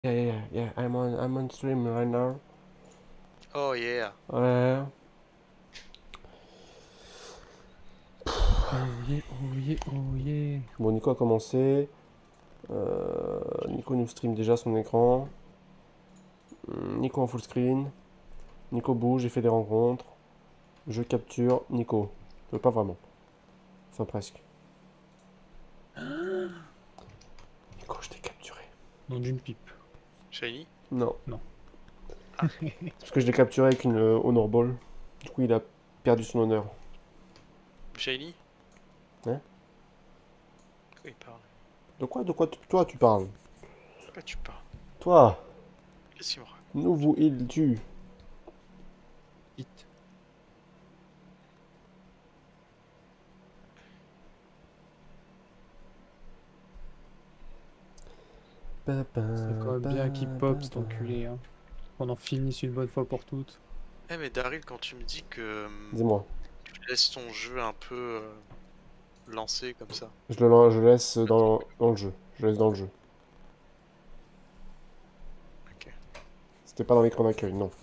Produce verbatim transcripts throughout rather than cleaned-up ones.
Yeah, yeah, yeah, yeah, I'm on, I'm on stream right now. Oh yeah. Ouais. Oh yeah, oh yeah, oh yeah. Bon, Nico a commencé. Euh, Nico nous stream déjà son écran. Hum, Nico en full screen. Nico bouge, j'ai fait des rencontres. Je capture Nico. Euh, pas vraiment. Enfin, presque. Nico, je t'ai capturé. Nom d'une pipe. Shiny? Non. Non. Ah. C'est parce que je l'ai capturé avec une euh, Honor Ball. Du coup, il a perdu son honneur. Shiny? Hein? Quoi il parle? De quoi, de quoi tu- toi tu parles? De quoi tu parles? Toi, Qu'est-ce qu'il me raconte? nouveau il tue. Hit. Pa, pa, C'est quand même pa, bien qu'il pa, pop cet pa. enculé. Hein. Qu'on en finisse une bonne fois pour toutes. Eh mais Daryl, quand tu me dis que hum, Dis-moi. tu laisses ton jeu un peu euh, lancé comme ça. Je le, lan- je le laisse dans, dans le jeu. Je le laisse dans le jeu. Ok. C'était pas dans l'écran d'accueil, non.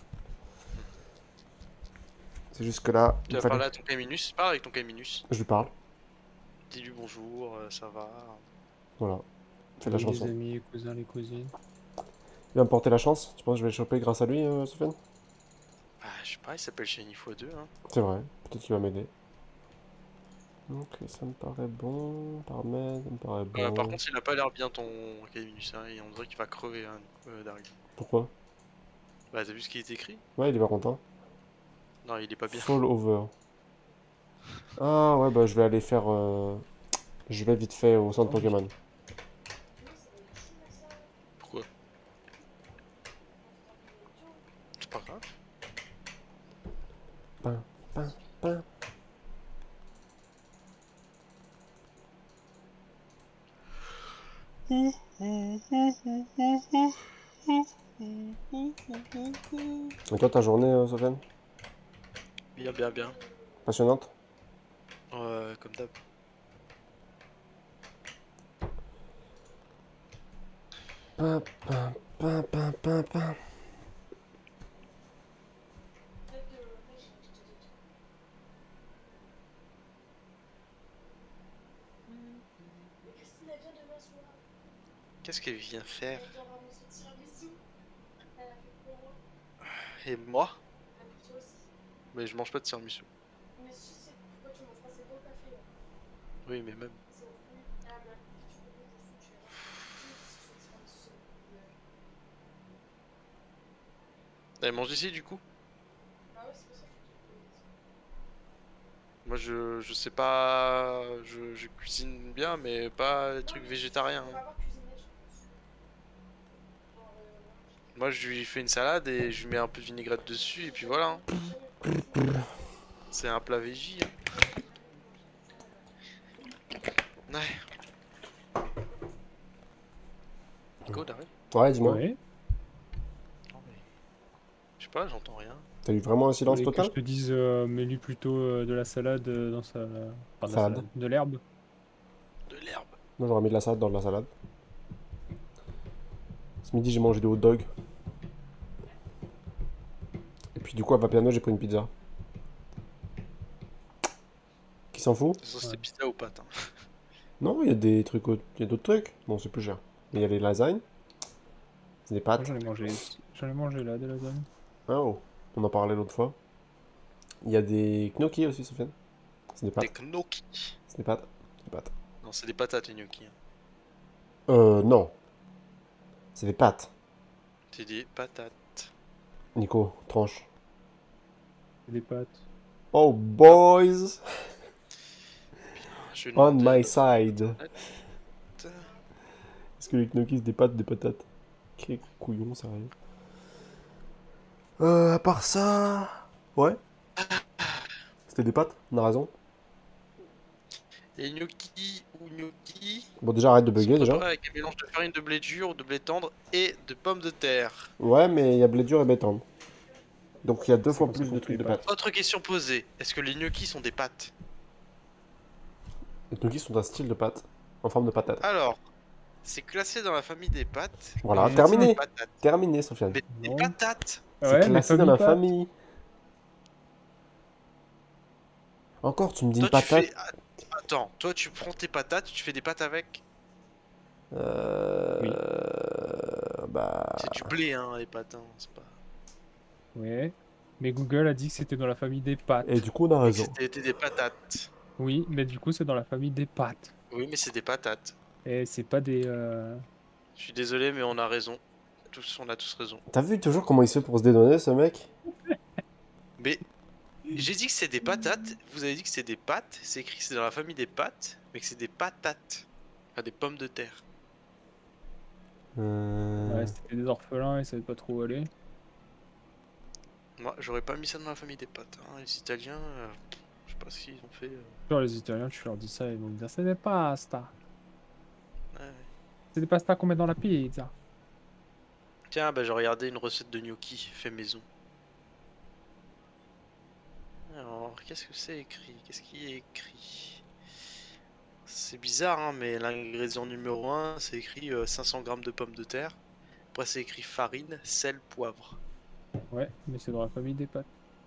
C'est juste que là, Tu il vas fallait. parler à ton Caminus? Parle avec ton Caminus. Je lui parle. Dis-lui bonjour, euh, ça va. Voilà. Fais la Amis, les chanson. amis, les cousins, les cousines. Il va me porter la chance. Tu penses que je vais le choper grâce à lui, euh, Sofiane? Ah, je sais pas, il s'appelle Shiny fois deux, hein. C'est vrai. Peut-être qu'il va m'aider. Ok, ça me paraît bon. Paramètres, ça me paraît Euh, par bon. contre, il a pas l'air bien ton Caminus, hein, et on dirait qu'il va crever, hein, euh, Daryl. Pourquoi? Bah, t'as vu ce qui est écrit? Ouais, il est pas content. Non, il est pas bien. Fall over. Ah ouais, bah je vais aller faire. euh, Je vais vite fait au centre Oh, oui. Pokémon. Pourquoi? C'est pas grave. Pin, pin, pin. Et toi, ta journée, euh, Sofiane? Bien, bien, bien. Passionnante? Euh, comme d'hab. Pin, pin, pin, pin, pin, pin. Qu'est-ce qu'elle vient faire? Et moi? Mais je mange pas de tiramisu. Oui, mais même. Elle mange ici du coup? Moi je, je sais pas. Je, je cuisine bien, mais pas des trucs végétariens, hein. Moi je lui fais une salade et je lui mets un peu de vinaigrette dessus et puis voilà, hein. C'est un plat végé, hein. Ouais. Nico, d'arrêt. Ouais, dis-moi. Ouais. Non mais. Je sais pas, j'entends rien. T'as eu vraiment un Tu silence voulais que total? je te dise, euh, mets-lui plutôt euh, de la salade euh, dans sa. Enfin, de la Salade. salade. De l'herbe. De l'herbe. Moi, j'aurais mis de la salade dans de la salade. Ce midi, j'ai mangé des hot dogs. Et puis, du coup, à Vapiano, j'ai pris une pizza. Qui s'en fout? Ça c'était Ouais. pizza ou pâte, hein. Non, il y a des trucs, au- il y a d'autres trucs. Bon, c'est plus cher. Mais il y a les lasagnes. C'est des Moi, pâtes. j'en ai mangé. J'en ai mangé là, des lasagnes. Ah, oh, on en parlait l'autre fois. Il y a des gnocchis aussi, Sofiane. C'est des Des pâtes. gnocchis. C'est des pâtes. C'est des pâtes. Non, c'est des patates les gnocchis, hein. Euh, non. C'est des pâtes. C'est des patates. Nico, tranche. C'est des pâtes. Oh, boys! Je vais On demander à my notre side. internet. Est-ce que les gnocchis, c'est des pâtes, des patates? Quel couillon, sérieux. Euh, à part ça... Ouais. C'était des pâtes, on a raison. Les gnocchis ou gnocchis Bon, déjà, arrête de sont bugger, déjà. préparés avec un mélange de farine de blé dur, de blé tendre et de pommes de terre. Ouais, mais il y a blé dur et blé tendre. Donc il y a deux C'est fois comme ça plus qu'on de fait trucs les de pâtes. pâtes. Autre question posée, est-ce que les gnocchis sont des pâtes? Les gnocchis sont un style de pâte, en forme de patate. Alors, c'est classé dans la famille des pâtes. Voilà, mais terminé. c'est des patates. Terminé, Sofiane. Mais des Non. patates. C'est Ouais, mais classé dans famille la pâtes. famille. Encore, tu me dis Toi, une tu patate. fais. Attends, toi, tu prends tes patates, tu fais des pâtes avec. Euh... Oui. Bah... C'est du blé, hein, les pâtes. Hein, c'est pas. Ouais. Mais Google a dit que c'était dans la famille des pâtes. Et du coup, on a Et que raison. c'était des patates. Oui, mais du coup, c'est dans la famille des pâtes. Oui, mais c'est des patates. Et c'est pas des... euh, Je suis désolé, mais on a raison. Tous, on a tous raison. T'as vu toujours comment il se fait pour se dédonner, ce mec? Mais j'ai dit que c'est des patates. Vous avez dit que c'est des pâtes. C'est écrit que c'est dans la famille des pâtes, mais que c'est des patates. Enfin, des pommes de terre. Euh... Ouais, c'était des orphelins, ils savaient pas trop où aller. Moi, j'aurais pas mis ça dans la famille des pâtes. Hein. Les Italiens, euh, je sais pas ce qu'ils ont fait. euh. Genre, les Italiens, tu leur dis ça, ils vont te dire c'est des pasta. Ouais, ouais. C'est des pasta qu'on met dans la pizza. Tiens, bah j'ai regardé une recette de gnocchi fait maison. Alors, qu'est-ce que c'est écrit? Qu'est-ce qui est écrit? C'est bizarre, hein, mais l'ingrédient numéro un, c'est écrit euh, cinq cents grammes de pommes de terre. Après, c'est écrit farine, sel, poivre. Ouais, mais c'est dans la famille des pâtes.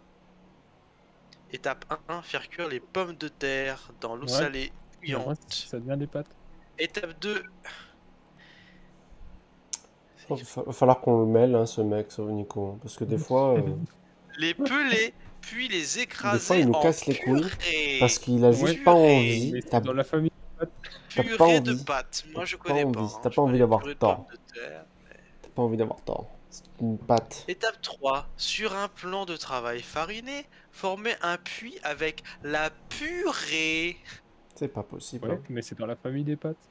Étape un, faire cuire les pommes de terre dans l'eau Ouais. salée Mais après, bouillante. ça devient des pâtes. Étape deux. Il va va falloir qu'on le mêle, hein, ce mec, ce Nico. Parce que des fois... euh, Les peler, puis les écraser Des fois, il nous en casse les couilles. purée. Parce qu'il a juste Ouais. pas Purée. envie. Mais T'as c'est dans la famille des pâtes. t'as Purée pas de envie. pâtes. Moi, je T'as connais pas pas. envie. hein. T'as Je pas envie connais d'avoir purée de tort. pommes de terre. T'as pas envie d'avoir tort. C'est une pâte. Étape trois. Sur un plan de travail fariné, former un puits avec la purée. C'est pas possible. Ouais, hein. mais c'est dans la famille des pâtes.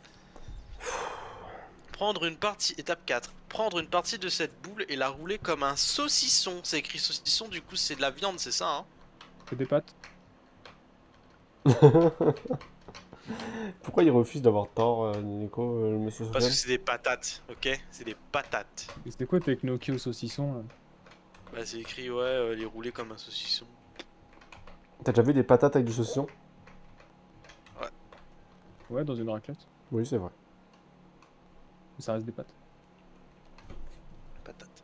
Prendre une partie, étape quatre. Prendre une partie de cette boule et la rouler comme un saucisson. C'est écrit saucisson, du coup c'est de la viande, c'est ça, hein? C'est des pâtes. Pourquoi il refuse d'avoir tort, euh, Nico, euh, le monsieur Parce que Sofiane? c'est des patates, ok? C'est des patates. Et c'était quoi tes gnocchi au saucisson là? Bah c'est écrit, ouais, euh, les rouler comme un saucisson. T'as déjà vu des patates avec du saucisson? Ouais, dans une raclette. Oui, c'est vrai. Mais ça reste des pâtes. Patates.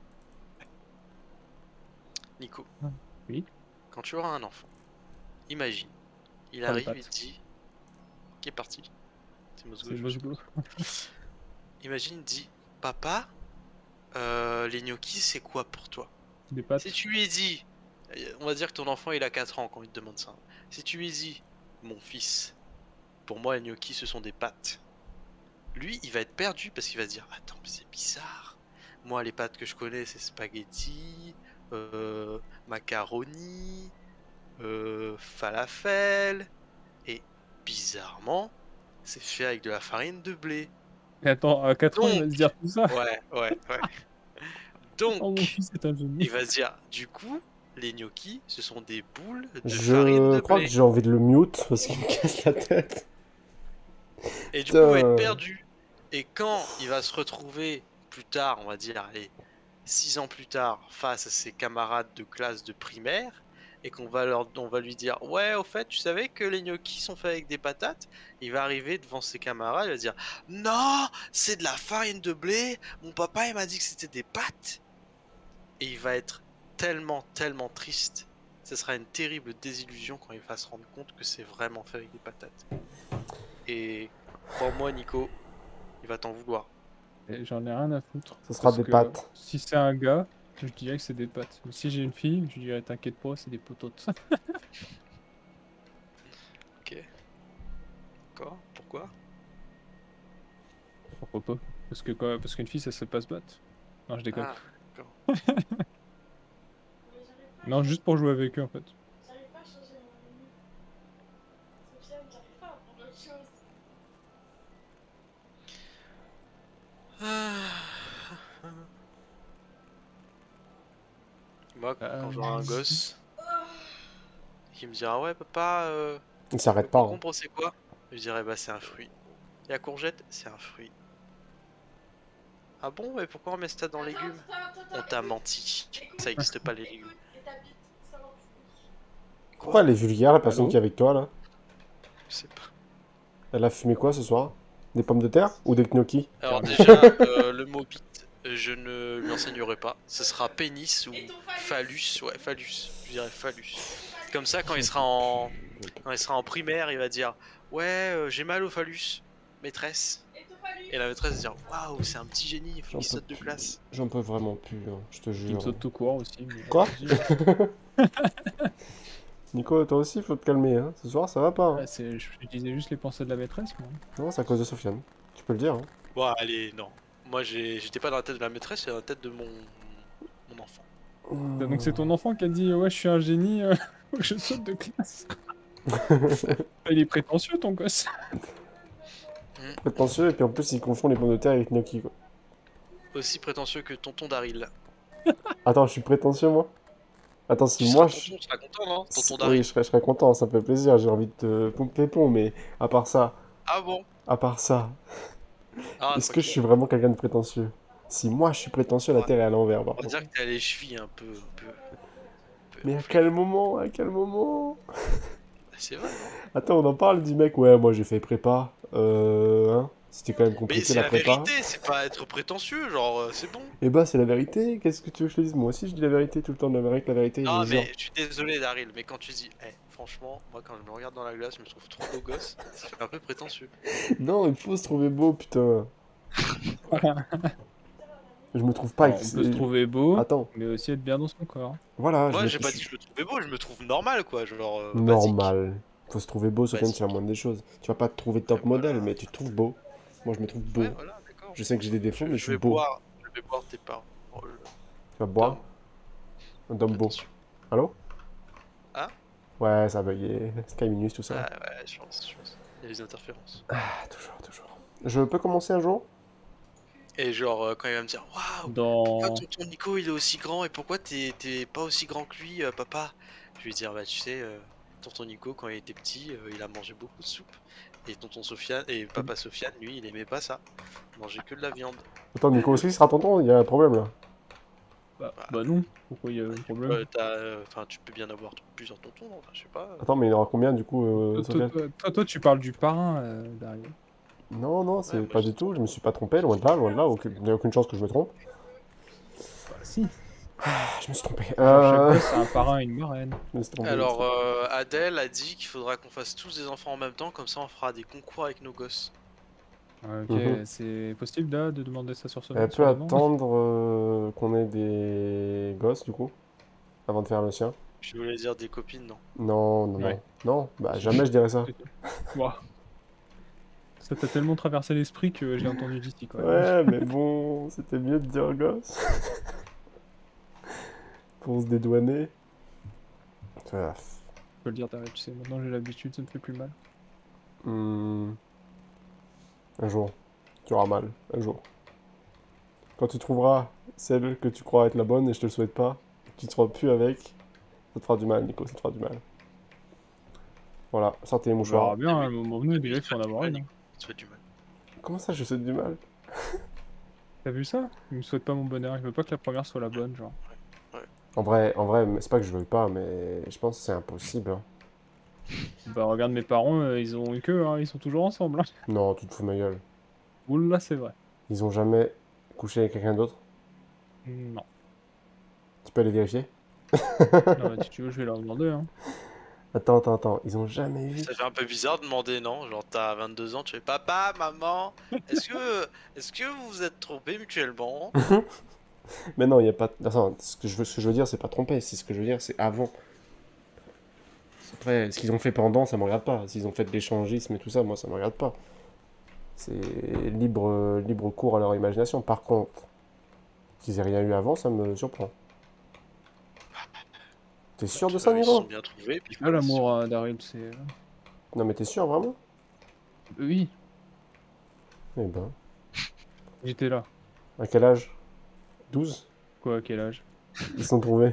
Nico. Ah, oui. Quand tu auras un enfant, imagine, il Pas les arrive et pâtes. dit... Qui est parti? C'est Mosgo. C'est je Mosgo. suppose. Imagine, il dit, papa, euh, les gnocchis c'est quoi pour toi? Des pâtes. Si tu lui dis, on va dire que ton enfant il a quatre ans quand il te demande ça. Si tu lui dis, mon fils, pour moi les gnocchis ce sont des pâtes. Lui il va être perdu parce qu'il va se dire, attends mais c'est bizarre. Moi les pâtes que je connais c'est spaghetti, euh, macaroni, euh, falafel. Et bizarrement c'est fait avec de la farine de blé. Mais attends, à quatre ans, il va Donc- se dire tout ça. Ouais, ouais, ouais. Donc, Oh, mon fils est un génie. il va se dire, du coup, les gnocchis, ce sont des boules de Je farine de crois blé. que j'ai envie de le mute parce qu'il me casse la tête. Et du coup, il va Putain. être perdu. Et quand il va se retrouver plus tard, on va dire, allez, six ans plus tard, face à ses camarades de classe de primaire, et qu'on va, leur, on va lui dire, ouais, au fait, tu savais que les gnocchis sont faits avec des patates? Il va arriver devant ses camarades, il va dire, non, c'est de la farine de blé, mon papa, il m'a dit que c'était des pâtes. Et il va être tellement, tellement triste. Ce sera une terrible désillusion quand il va se rendre compte que c'est vraiment fait avec des patates. Et crois-moi, Nico, il va t'en vouloir. Et J'en ai rien à foutre. Ce sera parce des que pâtes. Si c'est un gars, je dirais que c'est des pâtes. Mais si j'ai une fille, je dirais t'inquiète pas, c'est des pototes. Ok. D'accord. Pourquoi? Pourquoi pas? Parce que quoi, parce qu'une fille, ça sait pas se battre. Non, je déconne. Ah, d'accord. Non, juste pour jouer avec eux en fait. J'arrive pas à changer mon menu. Sofiane, j'arrive pas à apprendre autre chose. Moi, quand Euh, j'aurai un gosse qui me dira, ouais, papa, euh, Il s'arrête le pas. hein. concombre c'est quoi? Je dirais, bah, c'est un fruit. Et la courgette, c'est un fruit. Ah bon, mais pourquoi on met ça dans les légumes? On t'a menti. Ça existe pas les légumes. Et t'habites Saint-Denis. Pourquoi elle est vulgaire, la personne Allô qui est avec toi, là? Je sais pas. Elle a fumé quoi ce soir? Des pommes de terre ou des gnocchis? Alors déjà, euh, le mot bite, je ne lui enseignerai pas. Ce sera pénis ou phallus. Ouais, phallus. Je dirais phallus. Comme ça, quand il sera en, quand il sera en primaire, il va dire ouais, euh, j'ai mal au phallus, maîtresse. Et la maîtresse va dire waouh, c'est un petit génie, il faut J'en qu'il peux saute de plus. classe. J'en peux vraiment plus, hein, je te Il me jure. saute tout court aussi. mais- Quoi? Vas-y. Nico, toi aussi, faut te calmer, hein. Ce soir, ça va pas, hein. Ah, c'est- je je disais juste les pensées de la maîtresse, moi. Non, c'est à cause de Sofiane. Tu peux le dire, hein. Bon, allez, non. Moi, j'ai- j'étais pas dans la tête de la maîtresse, j'étais dans la tête de mon, mon enfant. Donc c'est ton enfant qui a dit ouais je suis un génie, euh, faut que je saute de classe. Il est prétentieux ton gosse. Prétentieux, et puis en plus, il confond les pommes de terre avec gnocchi, quoi. Aussi prétentieux que tonton Daryl. Attends, je suis prétentieux, moi? Attends, si Tu moi, seras je... tonton, tu seras content, non? si- Tonton Oui, Daryl. je serais, je serais content, ça me fait plaisir, j'ai envie de te pomper les ponts, mais à part ça, Ah bon? à part ça, Ah, est-ce que je tranquille. suis vraiment quelqu'un de prétentieux? Si moi, je suis prétentieux, la Ouais. Terre est à l'envers, par On va contre. dire que t'as les chevilles un peu... Un peu, un peu Mais à enflées. quel moment? À quel moment? C'est vrai, non? Attends, on en parle du mec, ouais, moi j'ai fait prépa. Euh, hein? C'était quand même Mais compliqué c'est la la prépa. vérité, c'est pas être prétentieux, genre, euh, c'est bon. Et bah, c'est la vérité, qu'est-ce que tu veux que je te dise? Moi aussi, je dis la vérité tout le temps, la vérité, la vérité, Non, je jure. mais je suis désolé, Daryl, mais quand tu dis, eh, franchement, moi quand je me regarde dans la glace, je me trouve trop beau gosse, ça fait un peu prétentieux. Non, il faut se trouver beau, putain. Je me trouve pas. Alors, ex- on peut se trouver beau, Attends, mais aussi être bien dans son corps. voilà, je Moi, me- j'ai pas je dit suis que je le trouvais beau, je me trouve normal, quoi, genre, euh, basique. normal. Faut se trouver beau, Sofiane, Basique. c'est la moindre des choses. Tu vas pas te trouver top Ouais, voilà. modèle, mais tu te trouves beau. Moi, je me trouve beau. Ouais, voilà, d'accord. Je sais que j'ai des défauts, Je, mais je je suis vais beau. boire, je vais boire tes parents. Oh, le- Tu vas boire un homme beau. Attention. Allô? Ah? Ouais, ça a bugué. Sky Minus, tout ça. Ouais, ouais, je pense, je pense. Il y a des interférences. Ah, toujours, toujours. Je peux commencer un jour? Et genre, euh, quand il va me dire, waouh, Dans... pourquoi tonton Nico il est aussi grand et pourquoi t'es t'es pas aussi grand que lui, euh, papa? Je vais lui dire, bah tu sais, euh, tonton Nico quand il était petit, euh, il a mangé beaucoup de soupe. Et tonton Sofiane, et papa Sofiane, lui, il aimait pas ça. Il mangeait que de la viande. Attends, Nico aussi sera tonton, il y a un problème là. Bah, bah non, pourquoi il y a un problème? Euh, t'as, euh, Enfin, tu peux bien avoir plusieurs tontons, enfin, je sais pas. Attends, mais il y en aura combien du coup, euh, Toi, toi, Sofiane? toi, toi, toi, tu parles du parrain, euh, Daryl. Non, non, c'est moi, pas je- du tout, je me suis pas trompé, loin de là, loin de là, aucune- il n'y a aucune chance que je me trompe. Bah si. Ah, je me suis trompé. Genre, Euh... chaque gosse a un parrain et une marraine. je me suis trompé, Alors, je me suis trompé. euh, Adèle a dit qu'il faudra qu'on fasse tous des enfants en même temps, comme ça on fera des concours avec nos gosses. Ouais, ok, Mhm. c'est possible là de demander ça sur ce Elle sur peut demande attendre euh, qu'on ait des gosses du coup, avant de faire le sien. Je voulais dire des copines, non. Non, non, Ouais. non. Non, bah jamais je dirais ça. Ouah. Ça t'a tellement traversé l'esprit que j'ai entendu d'ici quoi. Ouais, mais bon, c'était mieux de dire gosse. Pour se dédouaner. Ah, Je peux le dire, Daryl, tu sais, maintenant j'ai l'habitude, ça me fait plus mal. hmm. Un jour, tu auras mal, un jour. Quand tu trouveras celle que tu crois être la bonne, et je te le souhaite pas, que tu te seras plus avec, ça te fera du mal, Nico, ça te fera du mal. Voilà, sortez les On mouchoirs. verra bien, à un moment venu, déjà il faut en avoir une. hein. Ça te fait du mal. Comment ça, je souhaite du mal? T'as vu ça? Il me souhaite pas mon bonheur, il veut pas que la première soit la bonne, genre. En vrai, en vrai, c'est pas que je veuille pas, mais je pense que c'est impossible. hein. Bah regarde mes parents, euh, ils ont une queue, hein, ils sont toujours ensemble. Hein. Non, tu te fous de ma gueule. Oula, c'est vrai. Ils ont jamais couché avec quelqu'un d'autre? Non. Tu peux aller vérifier? Ah bah, si tu veux, je vais leur demander. Hein. Attends, attends, attends, ils ont jamais eu... Ça fait un peu bizarre de demander, non? Genre, t'as vingt-deux ans, tu fais papa, maman, est-ce que, est-ce que vous vous êtes trompés mutuellement? Mais non, il y a pas... Attends, ce que je veux, ce que je veux dire, c'est pas tromper, c'est ce que je veux dire, c'est avant. Après, ce qu'ils ont fait pendant, ça me regarde pas. S'ils ont fait de l'échangisme et tout ça, moi, ça me regarde pas. C'est libre, libre cours à leur imagination. Par contre, qu'ils aient rien eu avant, ça me surprend. T'es sûr de ça, Euh, Ils se sont Niro? bien trouvés. Puis Ah, l'amour, euh, Daryl, c'est. euh, Non, mais t'es sûr, vraiment? Oui, Eh ben, j'étais là. à quel âge? douze? Quoi, à quel âge? Ils se sont trouvés.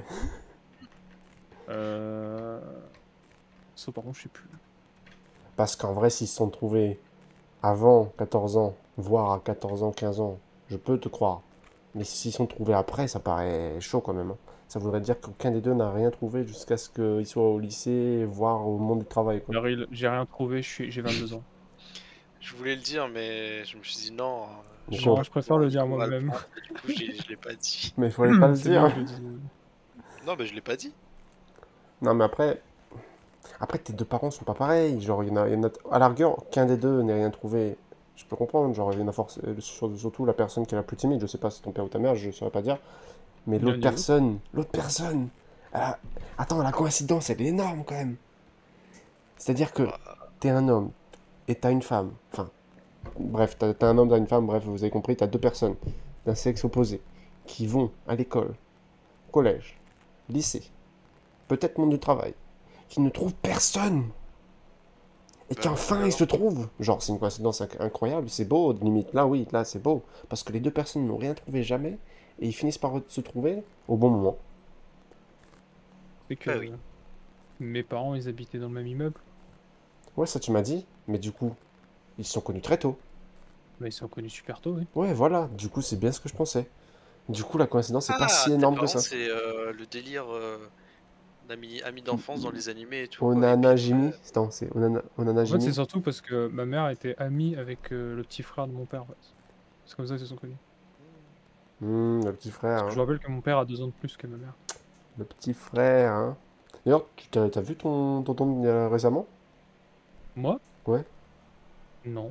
Euh. Ça, par contre, je sais plus. Parce qu'en vrai, s'ils se sont trouvés avant quatorze ans, voire à quatorze ans, quinze ans, je peux te croire. Mais s'ils se sont trouvés après, ça paraît chaud quand même. hein. Ça voudrait dire qu'aucun des deux n'a rien trouvé jusqu'à ce qu'ils soient au lycée, voire au monde du travail. Quoi. Daryl, j'ai rien trouvé, je suis... j'ai vingt-deux ans. Je voulais le dire, mais je me suis dit non. euh, Mais je- quoi Non, je préfère le dire on va le moi-même. prendre, et Du coup, j'ai- je l'ai pas dit. Mais il fallait pas le C'est bien dire. que je le dise. Non, mais je l'ai pas dit. Non, mais après, après tes deux parents sont pas pareils. Genre, il y en a, il y en a à la rigueur, qu'un des deux n'ait rien trouvé. Je peux comprendre. Genre, il y en a force, euh, sur- surtout la personne qui est la plus timide. Je sais pas si c'est ton père ou ta mère, je saurais pas dire. Mais L'un l'autre et l'autre. personne, l'autre personne, elle a- attends, la coïncidence, elle est énorme quand même. C'est-à-dire que t'es un homme et t'as une femme. Enfin, bref, t'as t'as un homme, t'as une femme, bref, vous avez compris, t'as deux personnes d'un sexe opposé qui vont à l'école, collège, lycée, peut-être monde du travail, qui ne trouvent personne. Et Bah, qu'enfin alors. ils se trouvent. Genre, c'est une coïncidence inc- incroyable, c'est beau, limite. Là, oui, là, c'est beau. Parce que les deux personnes n'ont rien trouvé jamais, et ils finissent par se trouver au bon moment. C'est que Bah oui. mes parents, ils habitaient dans le même immeuble. Ouais, ça tu m'as dit, mais du coup, ils se sont connus très tôt. Bah, ils se sont connus super tôt, oui. Ouais, voilà, du coup, c'est bien ce que je pensais. Du coup, la coïncidence n'est pas Ah, si tes énorme que parents, ça. c'est euh, le délire euh, d'amis amis d'enfance dans les animés et tout, quoi. Et Onana puis Jimmy, après, attends, c'est Onana, Onana En fait, c'est Jimmy. surtout parce que ma mère était amie avec euh, le petit frère de mon père, en fait. C'est comme ça qu'ils se sont connus. Hmm, le petit frère, Parce que hein. je vous rappelle que mon père a deux ans de plus que ma mère. Le petit frère, hein. D'ailleurs, tu t'as, t'as vu ton tonton euh, récemment? Moi? Ouais. Non.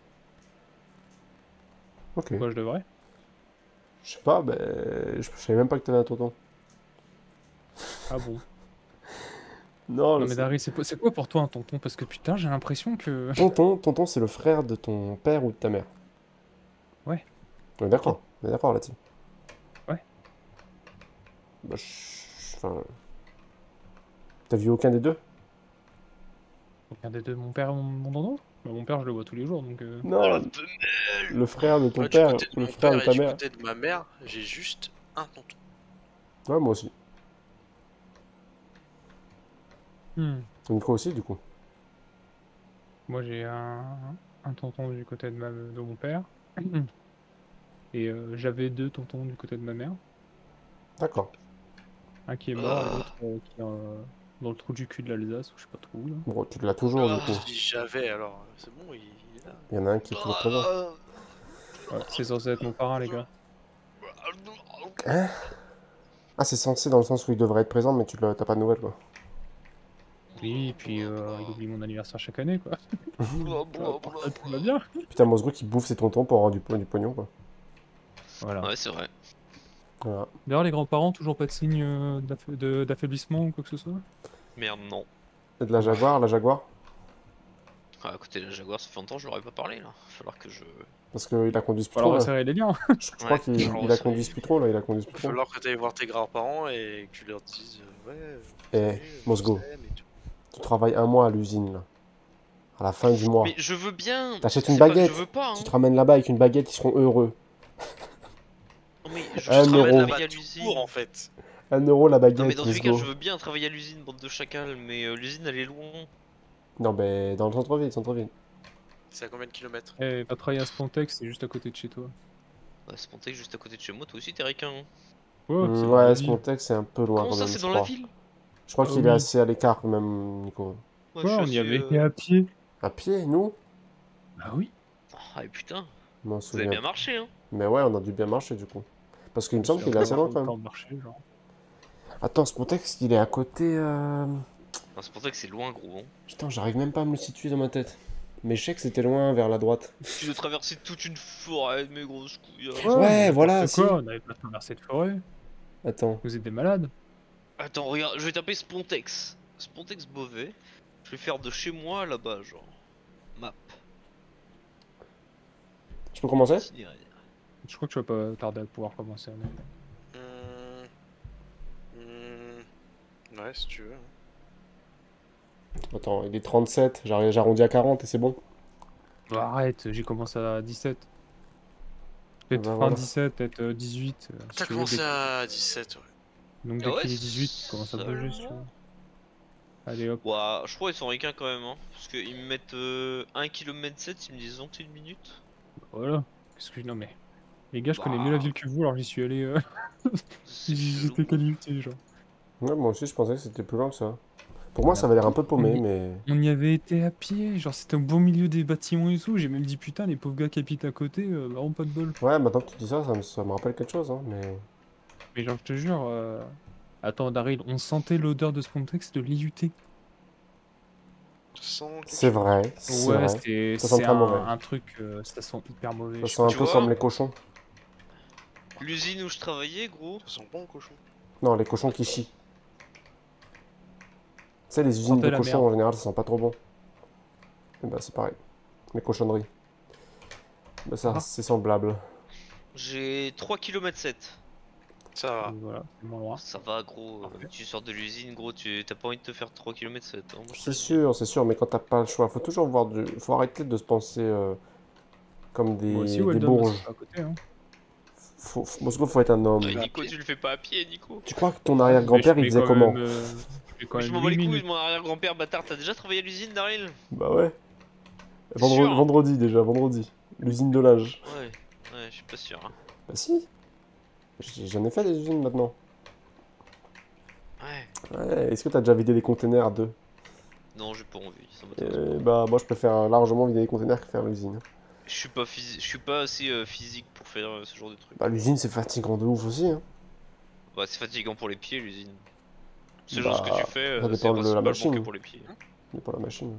Ok. Pourquoi je devrais? Je sais pas, ben, je, je savais même pas que t'avais un tonton. Ah bon? Non, Non je mais sais. Dari, c'est quoi, c'est quoi pour toi un tonton? Parce que putain, j'ai l'impression que... Tonton, tonton, c'est le frère de ton père ou de ta mère. Ouais. On est d'accord, on est d'accord là-dessus. Ouais. Bah, je- enfin, t'as vu aucun des deux? Aucun des deux, mon père et mon, mon tonton? Bah, mon père, je le vois tous les jours, donc... euh, Non, le frère de ton moi, du père côté de ou le mon frère de père et ta du mère. côté de ma mère, j'ai juste un tonton. Ouais, moi aussi. hmm. Nico aussi, du coup. Moi, j'ai un, un tonton du côté de, ma, de mon père. Et euh, j'avais deux tontons du côté de ma mère. D'accord. Un qui est mort et l'autre euh, qui est euh, dans le trou du cul de l'Alsace, ou je sais pas trop où, là. Bon, tu l'as toujours, du Ah, coup. si j'avais, alors euh, c'est bon, il, il est là. Il y en a un qui est toujours présent. Ouais, c'est censé être mon parrain, les gars. Hein? Ah, c'est censé dans le sens où il devrait être présent, mais tu l'as- t'as pas de nouvelles, quoi. Oui, et puis euh, il oublie mon anniversaire chaque année, quoi. Blah, À blah, part blah, ça, tout blah. va bien. Putain, Mosgro qui bouffe ses tontons pour avoir du, po- du pognon, quoi. Voilà. Ouais, c'est vrai. Voilà. D'ailleurs, les grands-parents, toujours pas de signe euh, d'aff- de- d'affaiblissement ou quoi que ce soit? Merde, non. Et de la Jaguar, la Jaguar? Ah, à côté de la Jaguar, ça fait longtemps que je leur ai pas parlé là. Va falloir que je. Parce qu'il a conduit plus Faut alors trop, là. resserrer les liens. Je, je crois Ouais, qu'il alors, il a ça- conduit plus trop, là. Il a conduit plus Il va trop. falloir que tu ailles voir tes grands-parents et que tu leur dises euh, ouais. vous Eh, savez, je Mosgo. vous aime et tout. Tu travailles un mois à l'usine, là. À la fin du mois. Mais je veux bien. T'achètes c'est une pas que baguette. Je veux pas. Hein. Tu te ramènes là-bas avec une baguette, ils seront heureux. Non, mais je Un veux euro. travailler Là-bas, à tout l'usine. court en fait. Un euro la baguette, Non, mais dans tous let's les cas, go. je veux bien travailler à l'usine, bande de chacals, mais euh, l'usine elle est loin. Non, mais dans le centre-ville, centre-ville. C'est à combien de kilomètres? Eh, va travailler à Spontex, c'est juste à côté de chez toi. Ouais, c'est Pontex juste à côté de chez moi, toi aussi t'es ricain. Hein. Ouais, Hmm, c'est dans ouais, la ce ville. contexte, c'est un peu loin Comment quand ça, même, c'est je dans la crois. ville? Je crois Ah qu'il est oui. assez à l'écart, quand même, Nico. Moi, Ouais, je on suis y avait assez, été euh, à pied. À pied, nous? Bah oui. Ah, et putain, Je m'en vous avez souviens. bien marché, hein. Mais ouais, on a dû bien marcher, du coup. Parce qu'il me semble C'est qu'il est assez encore loin, quand encore même. marché, genre. Attends, ce contexte, il est à côté... Euh... Non, c'est pour ça que c'est loin, gros. Hein. Putain, j'arrive même pas à me le situer dans ma tête. Mais je sais que c'était loin, vers la droite. Tu dois traverser toute une forêt de mes grosses couilles. hein. Ouais, Ouais, mais voilà, n'importe si. quoi, on n'avait pas traversé de forêt. Attends. Vous êtes des malades. Attends, regarde, je vais taper Spontex. Spontex Beauvais. Je vais faire de chez moi là-bas, genre. Map. Je peux commencer? Itinéraire. Je crois que tu vas pas tarder à pouvoir commencer. honnêtement. Hmm. Hmm. Ouais, si tu veux. Attends, il est trente-sept, j'arrive- j'arrondis à quarante et c'est bon. Bah, arrête, j'ai commencé à dix-sept. Peut-être Bah, fin voilà. dix-sept, peut-être euh, dix-huit. euh, si T'as tu veux, commencé dès- à dix-sept, ouais. Donc Ah dès ouais, qu'il est dix-huit, tu commences à bouger si tu veux. seulement Allez hop. Ouah, je crois qu'ils sont ricains quand même, hein. Parce qu'ils me mettent euh, un kilomètre sept, ils me disent vingt et une minutes. Voilà. Qu'est-ce que je... Non mais... Les gars, je connais Bah. mieux la ville que vous, alors j'y suis allé... Euh... C'est J'étais chelou. qualifié, genre. Ouais, moi aussi, je pensais que c'était plus loin que ça. Pour moi, ça avait l'air un peu paumé, Oui. mais... On y avait été à pied, genre c'était au beau milieu des bâtiments et tout. J'ai même dit putain, les pauvres gars qui habitent à côté, euh, vraiment pas de bol. Ouais, maintenant que tu dis ça, ça me, ça me rappelle quelque chose, hein, mais... Mais genre, je te jure, euh... attends, Daryl, on sentait l'odeur de Spontex de l'I U T. Sans quelque C'est chose. vrai, c'est Ouais, vrai. c'est Ça sent c'est très un, mauvais. un truc, euh, ça sent hyper mauvais. Ça je sent un sais Tu peu vois comme les cochons. L'usine où je travaillais, gros. Ça sent bon, cochon. Non, les cochons qui chient. Tu sais, les usines sentait de la cochons, merde. en général, ça sent pas trop bon. Et bah, c'est pareil. Les cochonneries. Bah, ça, Ah. c'est semblable. J'ai trois kilomètres sept. Ça va. Donc voilà, c'est moins loin. Ça va, gros. euh, Parfait. Tu sors de l'usine, gros. Tu t'as pas envie de te faire trois kilomètres sept. Hein, moi, je te C'est le dis. sûr, c'est sûr, mais quand t'as pas le choix, faut toujours voir du... Faut arrêter de se penser euh, comme Moi aussi, des, des Weldon, bourges. c'est pas à côté. Hein. Faut, faut- Moscou, faut être un homme. Ouais, à Nico, pied. tu le fais pas à pied, Nico. Tu crois que ton Mais arrière-grand-père, je il fais faisait quand comment? même, euh, je fais quand Mais je même m'en bats huit les couilles minutes. de mon arrière-grand-père, bâtard. T'as déjà travaillé à l'usine, Daryl? Bah ouais. T'es Vendredi, sûr? vendredi déjà, vendredi. L'usine de linge. Ouais, ouais, je suis pas sûr. Hein. Bah si. J- J'en ai fait des usines maintenant. Ouais. Ouais, est-ce que t'as déjà vidé des containers à deux? Non, j'ai pas envie. Ça m'intéresse Euh, Bah moi je préfère largement vider des containers que faire l'usine. pas. Je suis pas, physi- je suis pas assez euh, physique pour faire euh, ce genre de truc. Bah l'usine c'est fatigant de ouf aussi. Hein. Bah, c'est fatigant pour les pieds, l'usine. C'est Bah, juste ce que tu fais, ça euh, c'est dépend de la principalement machine. que pour les pieds. Mais pas la machine.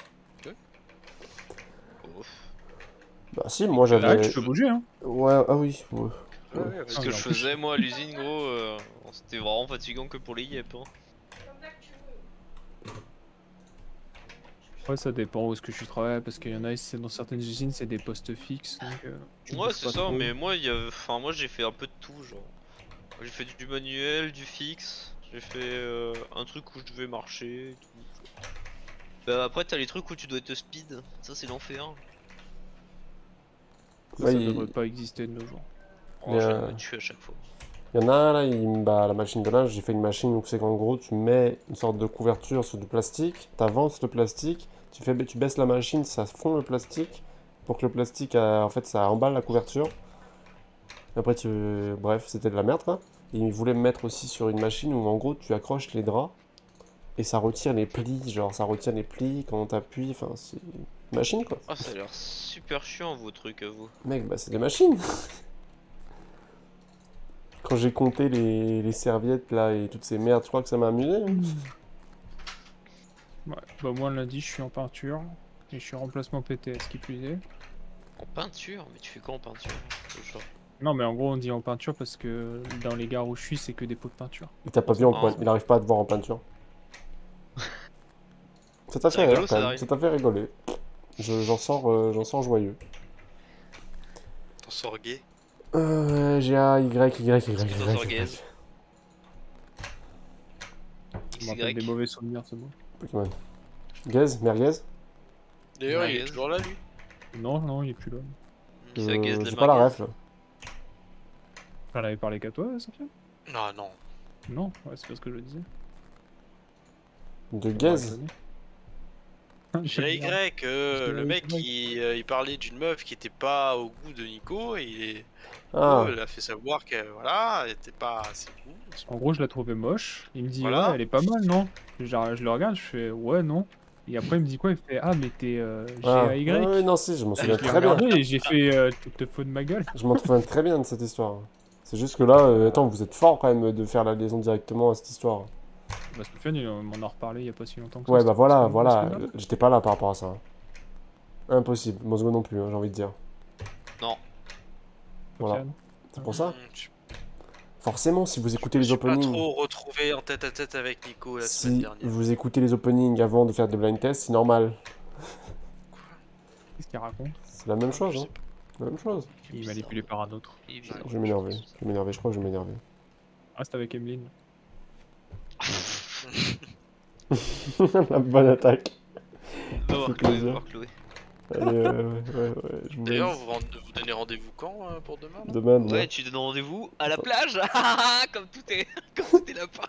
Oh. Bah si, moi Ah, j'avais... tu peux bouger, hein. Ouais, ah oui. Ouais. Ouais, ouais, Ce Ah, que mais je en plus- faisais moi à l'usine, gros, euh, c'était vraiment fatigant que pour les yep. Hein. Comme là que tu veux. Ouais, ça dépend où est-ce que tu travailles, parce qu'il y en a, c'est dans certaines usines, c'est des postes fixes. Donc, euh, tu Ouais, bouges c'est pas ça, trop. mais moi, il y a... enfin, moi j'ai fait un peu de tout, genre. J'ai fait du manuel, du fixe, j'ai fait euh, un truc où je devais marcher, et tout. Bah, après, t'as les trucs où tu dois être speed, ça c'est l'enfer. Ça, Ouais, ça il- devrait pas exister de nos jours. Oh, Mais, je euh, me tue à chaque fois. Il y en a un là, il... bah, la machine de linge, j'ai fait une machine où c'est qu'en gros tu mets une sorte de couverture sur du plastique, t'avances le plastique, tu, fais... tu baisses la machine, ça fond le plastique, pour que le plastique, euh, en fait ça emballe la couverture. Après tu... Bref, c'était de la merde quoi. Et il voulait me mettre aussi sur une machine où en gros tu accroches les draps, et ça retire les plis, genre ça retire les plis quand t'appuies, enfin c'est une machine quoi. Ah, ça a l'air super chiant vos trucs à vous. Mec, bah c'est des machines. Quand j'ai compté les... les serviettes là et toutes ces merdes, je crois que ça m'a amusé. hein. Ouais. Bah, moi, lundi, je suis en peinture. Et je suis en remplacement P T S qui plus est. En peinture? Mais tu fais quoi en peinture? Genre, Non, mais en gros, on dit en peinture parce que dans les gares où je suis, c'est que des pots de peinture. Il t'a pas vu en Ah. point, il arrive pas à te voir en peinture. Ça t'a C'est fait rigolo, rire ça, quand même, Daryl. ça t'a fait rigoler. Je- J'en sors, euh, j'en sors joyeux. T'en sors gay. Euh, G A, Y, Y, Y, Y, T'en sors Y, gaze. Ça me rappelle des X Y. mauvais souvenirs, ce mot. Pokémon. Gaze, merguez D'ailleurs, il est Merguez. toujours là, lui. Non, non, il est plus là. Qui ça, gaze euh, de J'ai pas la merguez? ref là. Elle avait parlé qu'à toi, Sophia? Non, non. Non, ouais, c'est pas ce que je disais. De gaze J'ai Y, euh, Parce que le mec, Y. il, euh, il parlait d'une meuf qui était pas au goût de Nico, et il, est... Ah, Nico, il a fait savoir qu'elle voilà, elle était pas assez goût. En gros, je la trouvais moche. Il me dit, Voilà. ouais, elle est pas mal, non? je, je le regarde, je fais, ouais, non. Et après, il me dit quoi? Il fait, ah, mais t'es euh, ah. G A Y. Ouais, ouais, non, si, je m'en Je souviens l'ai très bien. regardé et j'ai fait, euh, tu te fous de ma gueule. Je m'en souviens très bien de cette histoire. C'est juste que là, euh, attends, vous êtes fort quand même de faire la liaison directement à cette histoire. Bah, Sofiane, il m'en a reparlé il y a pas si longtemps que ça. Ouais, c'était bah voilà, pas si voilà. longtemps, ce J'étais pas là par rapport à ça. hein. Impossible. Mosgo non plus, hein, j'ai envie de dire. Non. Voilà. Sofiane. C'est pour ça. Hum, Je Forcément, si vous écoutez je les suis pas openings, trop retrouvé en tête à tête avec Nico la semaine si dernière. vous écoutez les openings avant de faire des blind tests, c'est normal. Qu'est-ce qu'il raconte? C'est la même Je chose, sais hein. La même chose. Il est Il est bizarre. manipulé par un autre. Il est bizarre. Je vais m'énerver. Je vais m'énerver, je crois que je vais m'énerver. Reste avec Emeline. La bonne attaque. Va voir fait Chloé, plaisir. va voir Chloé. Allez, euh, ouais, ouais, ouais, je vous D'ailleurs, laisse. vous, rend- vous donnez rendez-vous quand euh, pour demain là Demain, demain. Ouais, tu donnes rendez-vous à la Attends. plage. Comme tout est, comme tout est là-bas.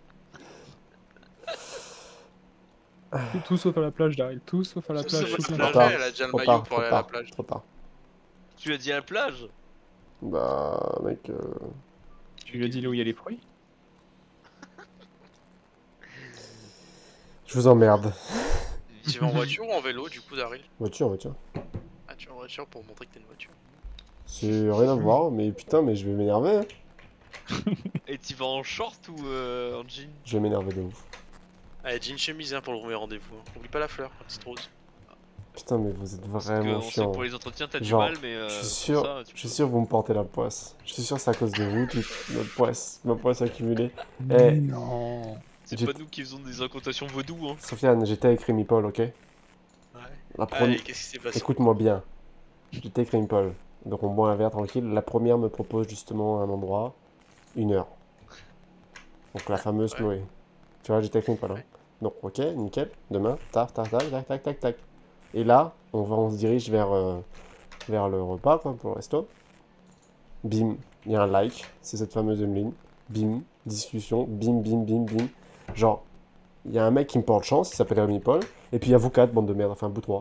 Tout, tout sauf à la plage, Daryl. Tout sauf à la Tout plage. sauf sous à plein la de Trop plage. tard. Elle a déjà le Trop maillot tard, pour trop aller à la tard, plage. trop tard. Tu as dit à la plage? Bah, mec, euh, Tu lui as dit là où il y a les fruits? Je vous emmerde. Tu vas en voiture ou en vélo du coup, Daryl? Voiture, voiture. Ah, tu vas en voiture pour montrer que t'es une voiture. C'est rien à voir, mais putain, mais je vais m'énerver. Hein. Et tu vas en short ou euh, en jean? Je vais m'énerver de ouf. Allez, jean chemise hein, pour le premier rendez-vous. Hein. Oublie pas la fleur, la petite rose. Putain, mais vous êtes Parce que vraiment on sait que chiant. pour les entretiens t'as du Genre, mal, mais euh, je suis pour sûr, ça, tu je suis peux- sûr que vous me portez la poisse. Je suis sûr que c'est à cause de vous, toute notre poisse, ma poisse accumulée. Mais Eh. non. C'est J'ai- pas nous qui faisons des incantations vaudou, hein. Sofiane, j'étais avec Rémi Paul, ok? Ouais. La Allez, première... qu'est-ce qui s'est passé? Écoute-moi bien. J'étais avec Rémi Paul. Donc on boit un verre tranquille. La première me propose justement un endroit, une heure. Donc la fameuse Ouais. Chloé. Tu vois, j'étais avec Rémi Paul. Hein. Ouais. Donc ok, nickel. Demain, tac, tac, tac, tac, tac, tac, tac. Et là, on va, on se dirige vers, euh, vers le repas, quoi, pour le resto. Bim, il y a un like, c'est cette fameuse Emeline. Bim, discussion, bim, bim, bim, bim. Genre, il y a un mec qui me porte chance, il s'appelle Rémi Paul. Et puis il y a vous quatre, bande de merde, enfin vous trois.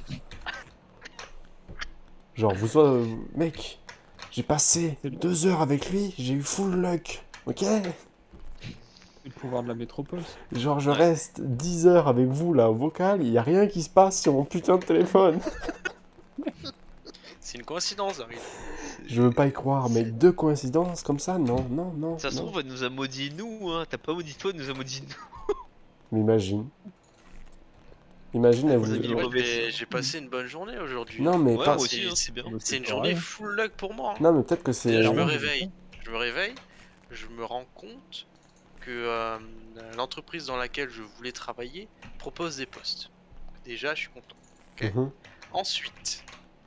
Genre, vous soyez... euh, mec, j'ai passé deux heures avec lui, j'ai eu full luck, ok? C'est le pouvoir de la métropole. Genre, je Ouais. reste dix heures avec vous, là, au vocal, il y a rien qui se passe sur mon putain de téléphone. C'est une coïncidence, Daryl. Je veux pas y croire, mais deux coïncidences comme ça, non, non, non, Ça se non. trouve, elle nous a maudit nous, hein. T'as pas maudit toi, elle nous a maudit nous. Mais imagine. Imagine, elle vous vous... avez mis Moi, mauvais j'ai signe. j'ai passé une bonne journée aujourd'hui. Non, mais Ouais, pas... moi aussi, hein, c'est- c'est bien. C'est une pareil. journée full luck pour moi. hein. Non, mais peut-être que c'est... Déjà, je me Ouais. réveille. Je me réveille, je me rends compte que euh, l'entreprise dans laquelle je voulais travailler propose des postes. Déjà, je suis content. Ok. Mhm. Ensuite,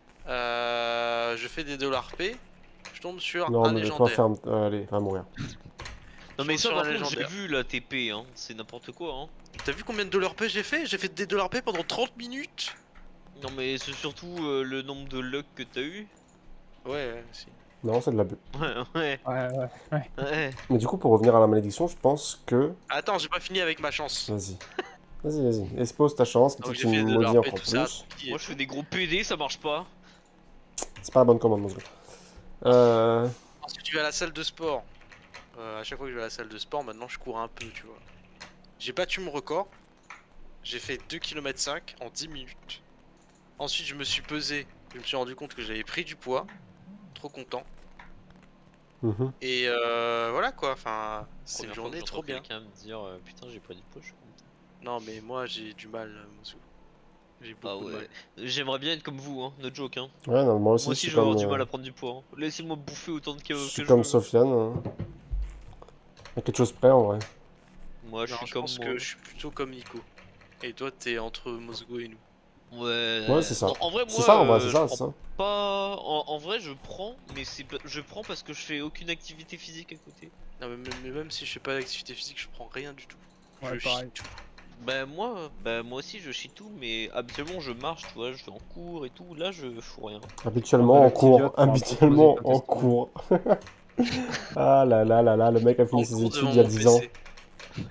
euh, je fais des dollars P, je tombe sur Non, un mais toi, légendaire. ferme... euh, allez, va mourir. Non, mais Je ça, tombe par sur un contre, j'ai légendaire. vu la T P, hein. C'est n'importe quoi, hein. T'as vu combien de dollars P j'ai fait? J'ai fait des dollars P pendant trente minutes. Non, mais c'est surtout euh, le nombre de luck que t'as eu. Ouais, ouais, si. Non, c'est de l'abus. Ouais, ouais, Ouais, ouais. ouais. Mais du coup, pour revenir à la malédiction, je pense que... Attends, j'ai pas fini avec ma chance. Vas-y. Vas-y, vas-y. Expose ta chance, comme Donc ça j'ai tu fait me des maudis dollars P, encore tout ça. plus. Moi, je fais des gros P D, ça marche pas. C'est pas la bonne commande, mon gars. Euh... Ensuite, tu vas à la salle de sport. Euh, à chaque fois que je vais à la salle de sport, maintenant je cours un peu, tu vois. J'ai battu mon record. J'ai fait deux kilomètres cinq en dix minutes. Ensuite, je me suis pesé. Je me suis rendu compte que j'avais pris du poids. Trop content. mhm. Et euh, voilà quoi. Enfin, c'est une Première fois journée que trop j'entends bien. quelqu'un me dire euh, putain, j'ai pris du poids, je suis content. Non, mais moi j'ai du mal, euh, Moussou. J'ai Ah beaucoup de ouais. mal. J'aimerais bien être comme vous, hein. No joke, hein. Ouais, non, moi aussi, Moi je aussi, suis je vais avoir comme... du mal euh, à prendre du poids. hein. Laissez-moi bouffer autant de que, Je que suis je comme veux. Sofiane. Hein. Il y a quelque chose près, en vrai. Moi, je Non, suis je comme pense moi. que je suis plutôt comme Nico. Et toi, t'es entre Mosgo et nous. Ouais. Ouais, c'est ça. Non, en vrai, moi, C'est ça, en vrai, euh, c'est je ça, prends c'est ça. pas. En, en vrai, je prends, mais c'est pas- je prends parce que je fais aucune activité physique à côté. Non, mais, mais- mais même si je fais pas d'activité physique, je prends rien du tout. Ouais, je pareil. chie tout. Bah moi, bah moi aussi je chie tout, mais habituellement je marche, tu vois, je vais en cours et tout. Là, je fous rien. Habituellement On en a cours. l'activité, on va Habituellement proposer en ta question. cours. Ah là là là là, le mec a fini En ses cours études devant il y a mon dix ans. P C.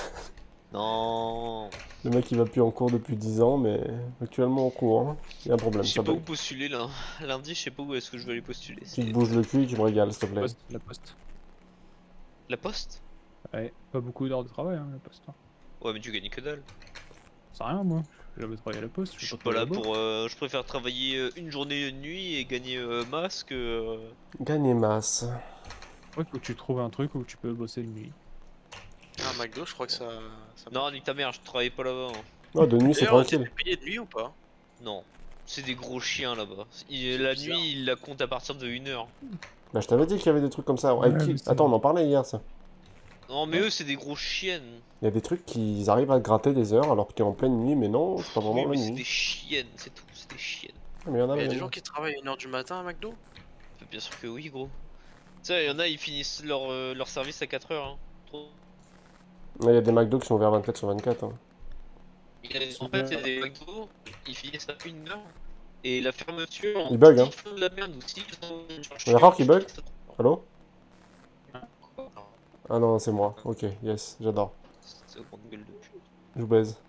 Non. Le mec il va plus en cours depuis dix ans, mais actuellement en cours. Hein. Il y a un problème, Je sais ça pas où bug. postuler là. Lundi, je sais pas où est-ce que je vais aller postuler. Tu c'est- te bouges le cul et tu me régales, s'il te plaît. Poste, la poste. La poste? Ouais, pas beaucoup d'heures de travail, hein, la poste. hein. Ouais, mais tu gagnes que dalle. C'est rien, moi. J'ai jamais travaillé à la poste. Je suis fais pas là là-bas. pour. euh, je préfère travailler euh, une journée une nuit et gagner euh, masse que. euh, Gagner masse. Ouais, faut que tu trouves un truc où tu peux bosser de nuit. Ah, McDo, je crois que ça. ça Non, nique ta mère, je travaille pas là-bas. hein. Ouais, de nuit c'est D'ailleurs, t'es tranquille. payé de nuit ou pas? Non. C'est des gros chiens là-bas. Il- C'est La bizarre. nuit, ils la comptent à partir de une heure. Bah je t'avais dit qu'il y avait des trucs comme ça. Ouais, Avec qui mais c'est- Attends, on en parlait hier ça. Non, mais eux, c'est des gros chiennes. Il y a des trucs qui arrivent à te gratter des heures alors que t'es en pleine nuit, mais non, c'est pas vraiment Oui, la mais c'est nuit. des chiennes, c'est tout, c'est des chiennes. Ah, mais il y en a, Il y a mais des non. gens qui travaillent à une heure du matin à McDo? Bien sûr que oui, gros. Tu sais, il y en a, ils finissent leur, euh, leur service à quatre heures. Hein. Trop. Ouais, il y a des McDo qui sont vers vingt-quatre sur vingt-quatre. Hein. Il y a- En fait, il y a des McDo, ils finissent à une heure. Et la fermeture, Il bug, hein. ils font de la merde aussi. ils sont- On est d'accord qu'il bug? Allô? Non. Ah non, c'est moi. Ok, yes, j'adore. C'est grande gueule de pute. Je vous baise.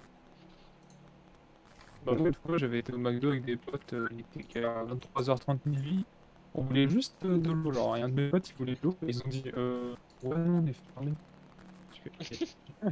Bah, l'autre fois, j'avais été au McDo avec des potes, euh, il était qu'à vingt-trois heures trente minuit. On voulait juste euh, de l'eau. Alors, un de mes potes, il voulait de l'eau. Et ils ont dit, euh, ouais, non, on est fermé. Je fais, ok.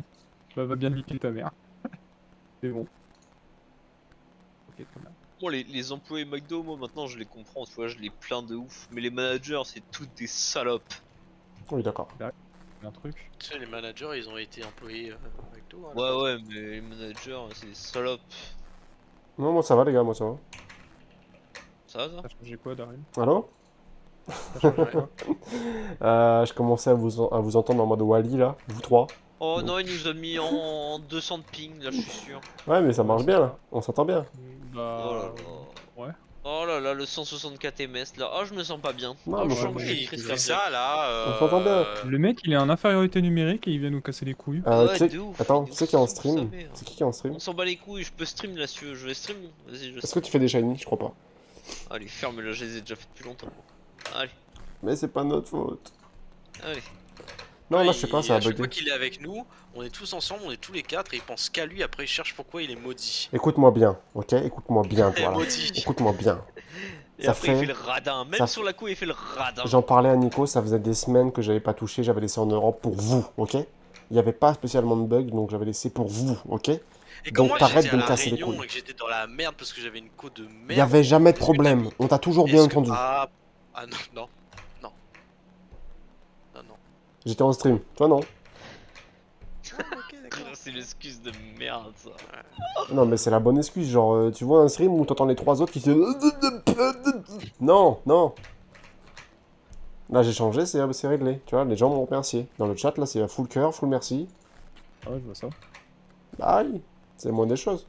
Bah, va bien niquer ta mère. C'est bon. Ok, très bien. Bon, les, les employés McDo, moi maintenant je les comprends, tu vois, je les plains de ouf. Mais les managers, c'est toutes des salopes. Oui, d'accord. Un truc. Tu sais, les managers, ils ont été employés euh, McDo. Hein, Ouais, ouais, mais les managers, c'est des salopes. Non, moi ça va, les gars, moi ça va. Ça va, ça? T'as changé quoi, Daryl? Allô? T'as changé quoi? euh, Je commençais à vous, en- à vous entendre en mode Wally là, vous trois. Oh Bon. non, il nous a mis en, en deux cents de ping, là, je suis sûr. Ouais, mais ça Ouais, marche c'est bien ça. là, on s'entend bien. Bah. Oh là là. Ouais. Oh là là, le cent soixante-quatre M S là, oh je me sens pas bien. Non, Oh mais je ça sens que va. je vais Oui, écrire il ça. fait ça là. Euh... On s'entend bien. Le mec, il est en infériorité numérique et il vient nous casser les couilles. Euh, Ouais, tu sais- de ouf, Attends, il tu nous sais qui est en fout sa stream? mère. C'est qui qui est en stream? On s'en bat les couilles, je peux stream là si tu veux, je vais stream. Vas-y, je Est-ce que stream. tu fais des shiny? Je crois pas. Allez, ferme-le, je les ai déjà fait depuis longtemps. Allez, Mais c'est pas notre faute. allez. Non, Ouais, là je sais pas, il- ça a à chaque fois bugué. qu'il est avec nous, on est tous ensemble, on est tous les quatre et il pense qu'à lui. Après, il cherche pourquoi il est maudit. Écoute-moi bien, ok? Écoute-moi bien, Eh, toi là. maudit. Écoute-moi bien. Et Ça après fait- il fait le radin, même ça sur la couille il fait le radin. J'en parlais à Nico, ça faisait des semaines que j'avais pas touché, j'avais laissé en Europe pour vous, ok? Il n'y avait pas spécialement de bug, donc j'avais laissé pour vous, ok? Et Donc, quand moi t'arrêtes j'étais de à me la casser les réunion couilles. et que j'étais dans la merde parce que j'avais une co de merde. Il n'y avait jamais de Est-ce que problème, t'as- on t'a toujours bien est-ce que- entendu. Ah, ah non, non, non. Non, non. J'étais en stream, toi non? Ah, ok, d'accord. C'est l'excuse de merde ça. Non, mais c'est la bonne excuse, genre, euh, tu vois un stream où t'entends les trois autres qui se... Non, non. Là j'ai changé, c'est c'est réglé, tu vois, les gens m'ont remercié. Dans le chat, là, c'est full cœur, full merci. Ah ouais, je vois ça. Bah oui, c'est moins des choses.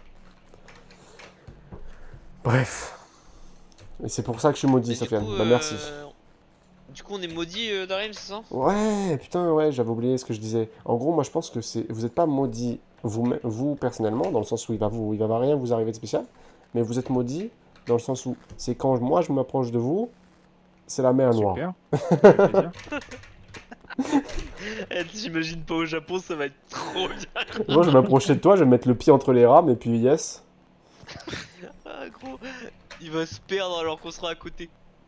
Bref. Et c'est pour ça que je suis maudit, Et du Sofiane. coup, Bah merci. euh, Du coup on est maudit euh, Daryl, c'est ça? Ouais, putain, ouais, j'avais oublié ce que je disais. En gros, moi je pense que c'est, vous n'êtes pas maudit vous, vous personnellement, dans le sens où il va vous, il va rien vous arriver de spécial, mais vous êtes maudit dans le sens où c'est quand moi je m'approche de vous, c'est la mer noire. Super. Ça fait plaisir. Eh, t'imagines pas au Japon, ça va être trop bien. Moi je vais m'approcher de toi, je vais mettre le pied entre les rames et puis yes. Ah gros, il va se perdre alors qu'on sera à côté.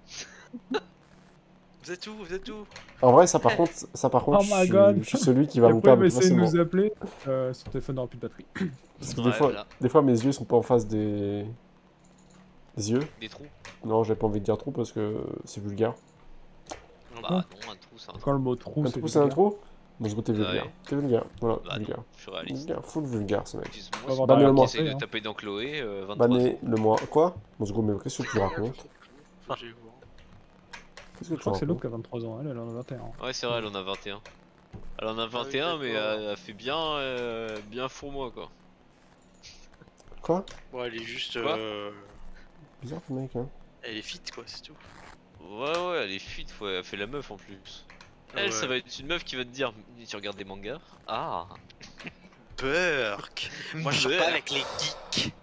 Vous êtes où? Vous êtes où? En vrai, ça par contre, ça par contre, Oh je, my suis, God. je suis celui qui Et va vous après, il perdre va plus essayer de facilement. nous appeler. Euh, son téléphone n'aura plus de batterie. Parce que Ouais, des fois, voilà. des fois mes yeux sont pas en face des, des yeux. Des trous. Non, j'ai pas envie de dire trop parce que c'est vulgaire. Bah non, un trou c'est un trou. Quand le mot trou, Un c'est trou, c'est un vulgaire. trou? Bon, ce t'es vulgaire. Ouais. T'es vulgaire. Voilà, Bah non, vulgaire. je suis réaliste. Vulgaire, full vulgaire ce mec. Excuse-moi, Faut c'est avoir pas derrière moi moi. qui essaye de hein. taper dans Chloé, euh, vingt-trois ans. Bannez le moi. Quoi? Bon, ce gros, mais qu'est-ce que tu racontes? Enfin, je vais voir. Qu'est-ce que Je tu crois que c'est l'autre racontes? qui a vingt-trois ans, elle, elle en a vingt et un. Ouais, c'est vrai, elle en a vingt et un. Elle en a vingt et un, mais d'accord. elle a fait bien, euh, bien pour moi quoi. Quoi? Bon, elle est juste. Quoi euh, Bizarre ce mec, hein. Elle est fit quoi, c'est tout. Ouais, ouais, elle est fuite, ouais, elle fait la meuf en plus. Elle, Ouais. ça va être une meuf qui va te dire tu regardes des mangas? Ah. Burk. Moi je sors pas avec les geeks.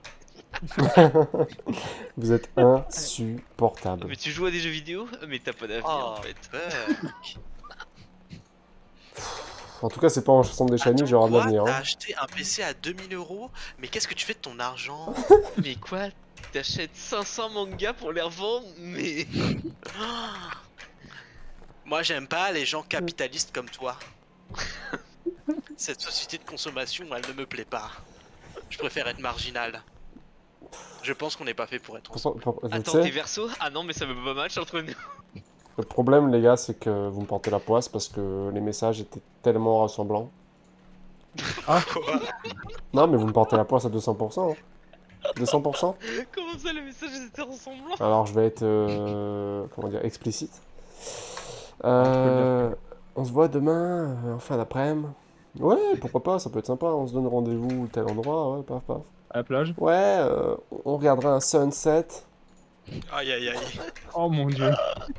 Vous êtes insupportable. Mais tu joues à des jeux vidéo? Mais t'as pas d'avenir Oh, en fait. Burk. En tout cas, c'est pas en chassant des shiny, Attends, j'aurai de quoi l'avenir. T'as Hein. acheté un P C à deux mille euros? Mais qu'est-ce que tu fais de ton argent? Mais quoi? T'achètes cinq cents mangas pour les revendre? Mais. Moi j'aime pas les gens capitalistes comme toi. Cette société de consommation, elle ne me plaît pas. Je préfère être marginal. Je pense qu'on n'est pas fait pour être ensemble. Pour- pour- tu Attends, sais, t'es verso? Ah non, mais ça me pas match entre nous. le problème, les gars, c'est que vous me portez la poisse parce que les messages étaient tellement ressemblants. Quoi? Non, mais vous me portez la poisse à deux cents pour cent. Hein. deux cents pour cent? Comment ça, les messages étaient ressemblants? Alors, je vais être, euh, comment dire, explicite. Euh, on se voit demain, euh, en fin d'après-midi. Ouais, pourquoi pas, ça peut être sympa. On se donne rendez-vous tel endroit, ouais, paf, paf. À la plage. Ouais, euh, on regardera un sunset. Aïe aïe aïe. Oh mon dieu.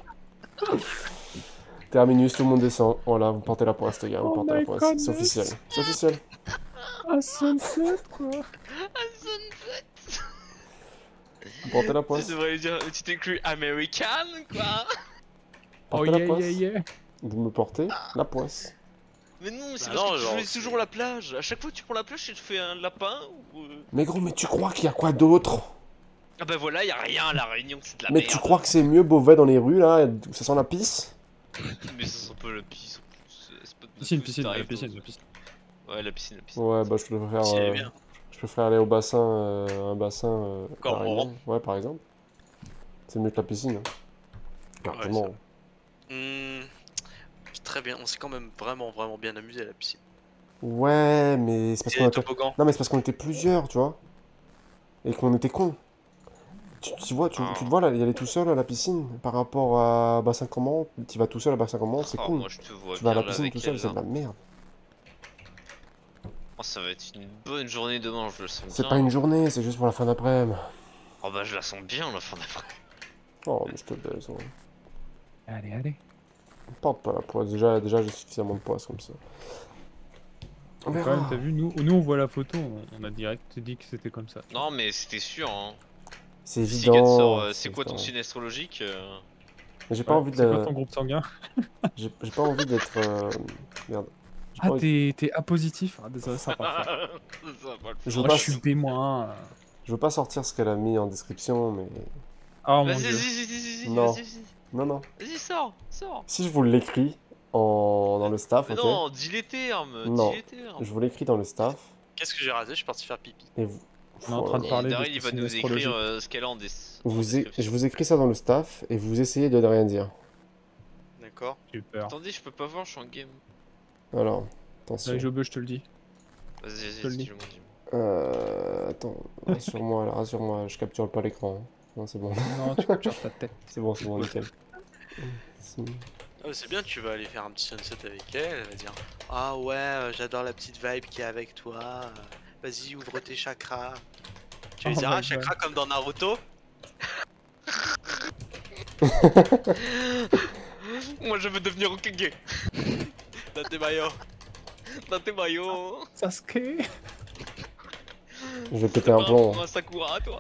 Terminus, tout le monde descend. Voilà, vous portez la poisse, les gars, vous Oh portez la my poisse. goodness. C'est officiel. C'est officiel. Un sunset, quoi. Vous portez la Tu poisse. devrais lui dire, tu t'es cru American quoi? Oh Portez la yeah, poisse. yeah, yeah. Vous me portez la poisse. Mais non, c'est Bah parce non, que tu genre, voulais c'est- toujours la plage. À chaque fois que tu prends la plage, tu te fais un lapin ou. euh, Mais gros, mais tu crois qu'il y a quoi d'autre? Ah bah voilà, y a rien à la Réunion, c'est de la Mais merde. tu crois que c'est mieux Beauvais dans les rues, là, où ça sent la pisse? Mais ça sent pas la pisse en plus. C'est pas de Piscine, tout, piscine, t'arrives la piscine, dans- la piscine. Ouais, la piscine, la piscine. Ouais, bah je préfère, Si, elle est euh, bien. je préfère aller au bassin, euh, un bassin euh, Cormoran. araignée. Ouais, par exemple. C'est mieux que la piscine. Hein. Largement. Hmm, très bien, on s'est quand même vraiment, vraiment bien amusé à la piscine. Ouais, mais c'est parce Et qu'on les était... toboggans. Non, mais c'est parce qu'on était plusieurs, tu vois. Et qu'on était cons. Tu, tu vois, tu, Ah. tu te vois là, y aller tout seul à la piscine par rapport à bassin Cormorant. Tu vas tout seul à bassin Cormorant, c'est Oh, cool. moi je te vois Tu vas à bien la là piscine avec tout seul, elle. c'est de Là. la merde. Oh, ça va être une bonne journée demain, je le sens C'est bien. pas une journée, c'est juste pour la fin d'après-midi. Oh bah je la sens bien la fin d'après. Oh, mais je te baise. Hein. Allez, allez. Porte pas la poisse. Déjà, déjà j'ai suffisamment de poisse comme ça. On Quand même, t'as verra. vu, nous, nous on voit la photo, on, on a direct dit que c'était comme ça. Non mais c'était sûr hein. C'est Si Gat sort, évident. euh, c'est quoi ton évident. signe astrologique euh, Mais j'ai pas Ouais, envie c'est quoi de. ton groupe sanguin? J'ai j'ai pas envie d'être. euh, Merde. J'ai pas Ah, envie- t'es t'es A positif? Ah, désolé, ça va pas le faire. Ça va pas le Je faire. veux Moi, pas, je suis B moins. euh. je veux pas sortir ce qu'elle a mis en description, mais. Oh mon Vas-y, dieu. vas-y, vas-y, vas-y, Non. vas-y, vas-y. Non, non. Vas-y, sors, sors. Si je vous l'écris en... dans le staff, Mais ok? non, dis les termes, dis Non. les termes. Je vous l'écris dans le staff. Qu'est-ce que j'ai raté? Je suis parti faire pipi. Et vous. On est en train de Voilà. parler Et de Daryl, il va signe nous écrire astrologique. euh, ce qu'elle a en, des... en Vous é- description. Je vous écris ça dans le staff et vous essayez de ne rien dire. D'accord. Super. Attendez, je peux pas voir, je suis en game. Alors, attention. Avec Jobeux, je te le dis. Vas-y, Je te le vas-y, dis. dis-moi, dis-moi. Euh. Attends, rassure-moi, là, rassure-moi, je capture pas l'écran. hein. Non, c'est bon. Non, tu captures ta tête. C'est bon, c'est bon, nickel. C'est- Ah, c'est bien, tu vas aller faire un petit sunset avec elle. Elle va dire: ah ouais, euh, j'adore la petite vibe qui est avec toi. euh, Vas-y, ouvre tes chakras. Tu lui Oh diras my chakras comme dans Naruto? Moi, je veux devenir Hokage. Dans tes maillots. Dans tes maillots. Sasuke. Je vais péter un plomb. Un Sakura, toi.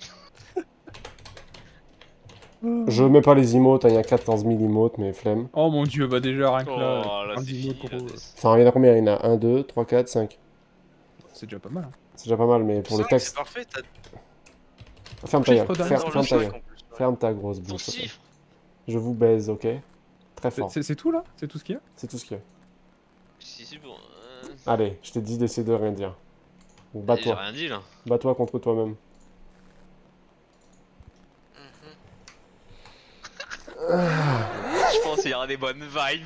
Je mets pas les emotes, hein, il y a quatorze mille emotes, mais flemme. Oh mon dieu, bah déjà, rien que Oh, là, là, un c'est dix fini. mots Là, gros, c'est- Enfin, il y en a combien? Il y en a un, deux, trois, quatre, cinq. c'est déjà pas mal. Hein. C'est déjà pas mal, mais pour le cinq, texte. c'est parfait. T'as Ferme ta gueule. Chiffre d'un Ferme, dans ferme le ta cinq gueule. en plus, ouais. Ferme ta grosse Ton bouche. s'il te plaît. chiffre. Je vous baise, ok? Très C'est- fort. C'est c'est tout là? C'est tout ce qu'il y a? C'est tout ce qu'il y a. Si, c'est bon. Euh... Allez, je t'ai dit d'essayer de rien dire. J'ai Bats-toi. rien dit, là. Bats-toi contre toi-même. Je pense qu'il y aura des bonnes vibes.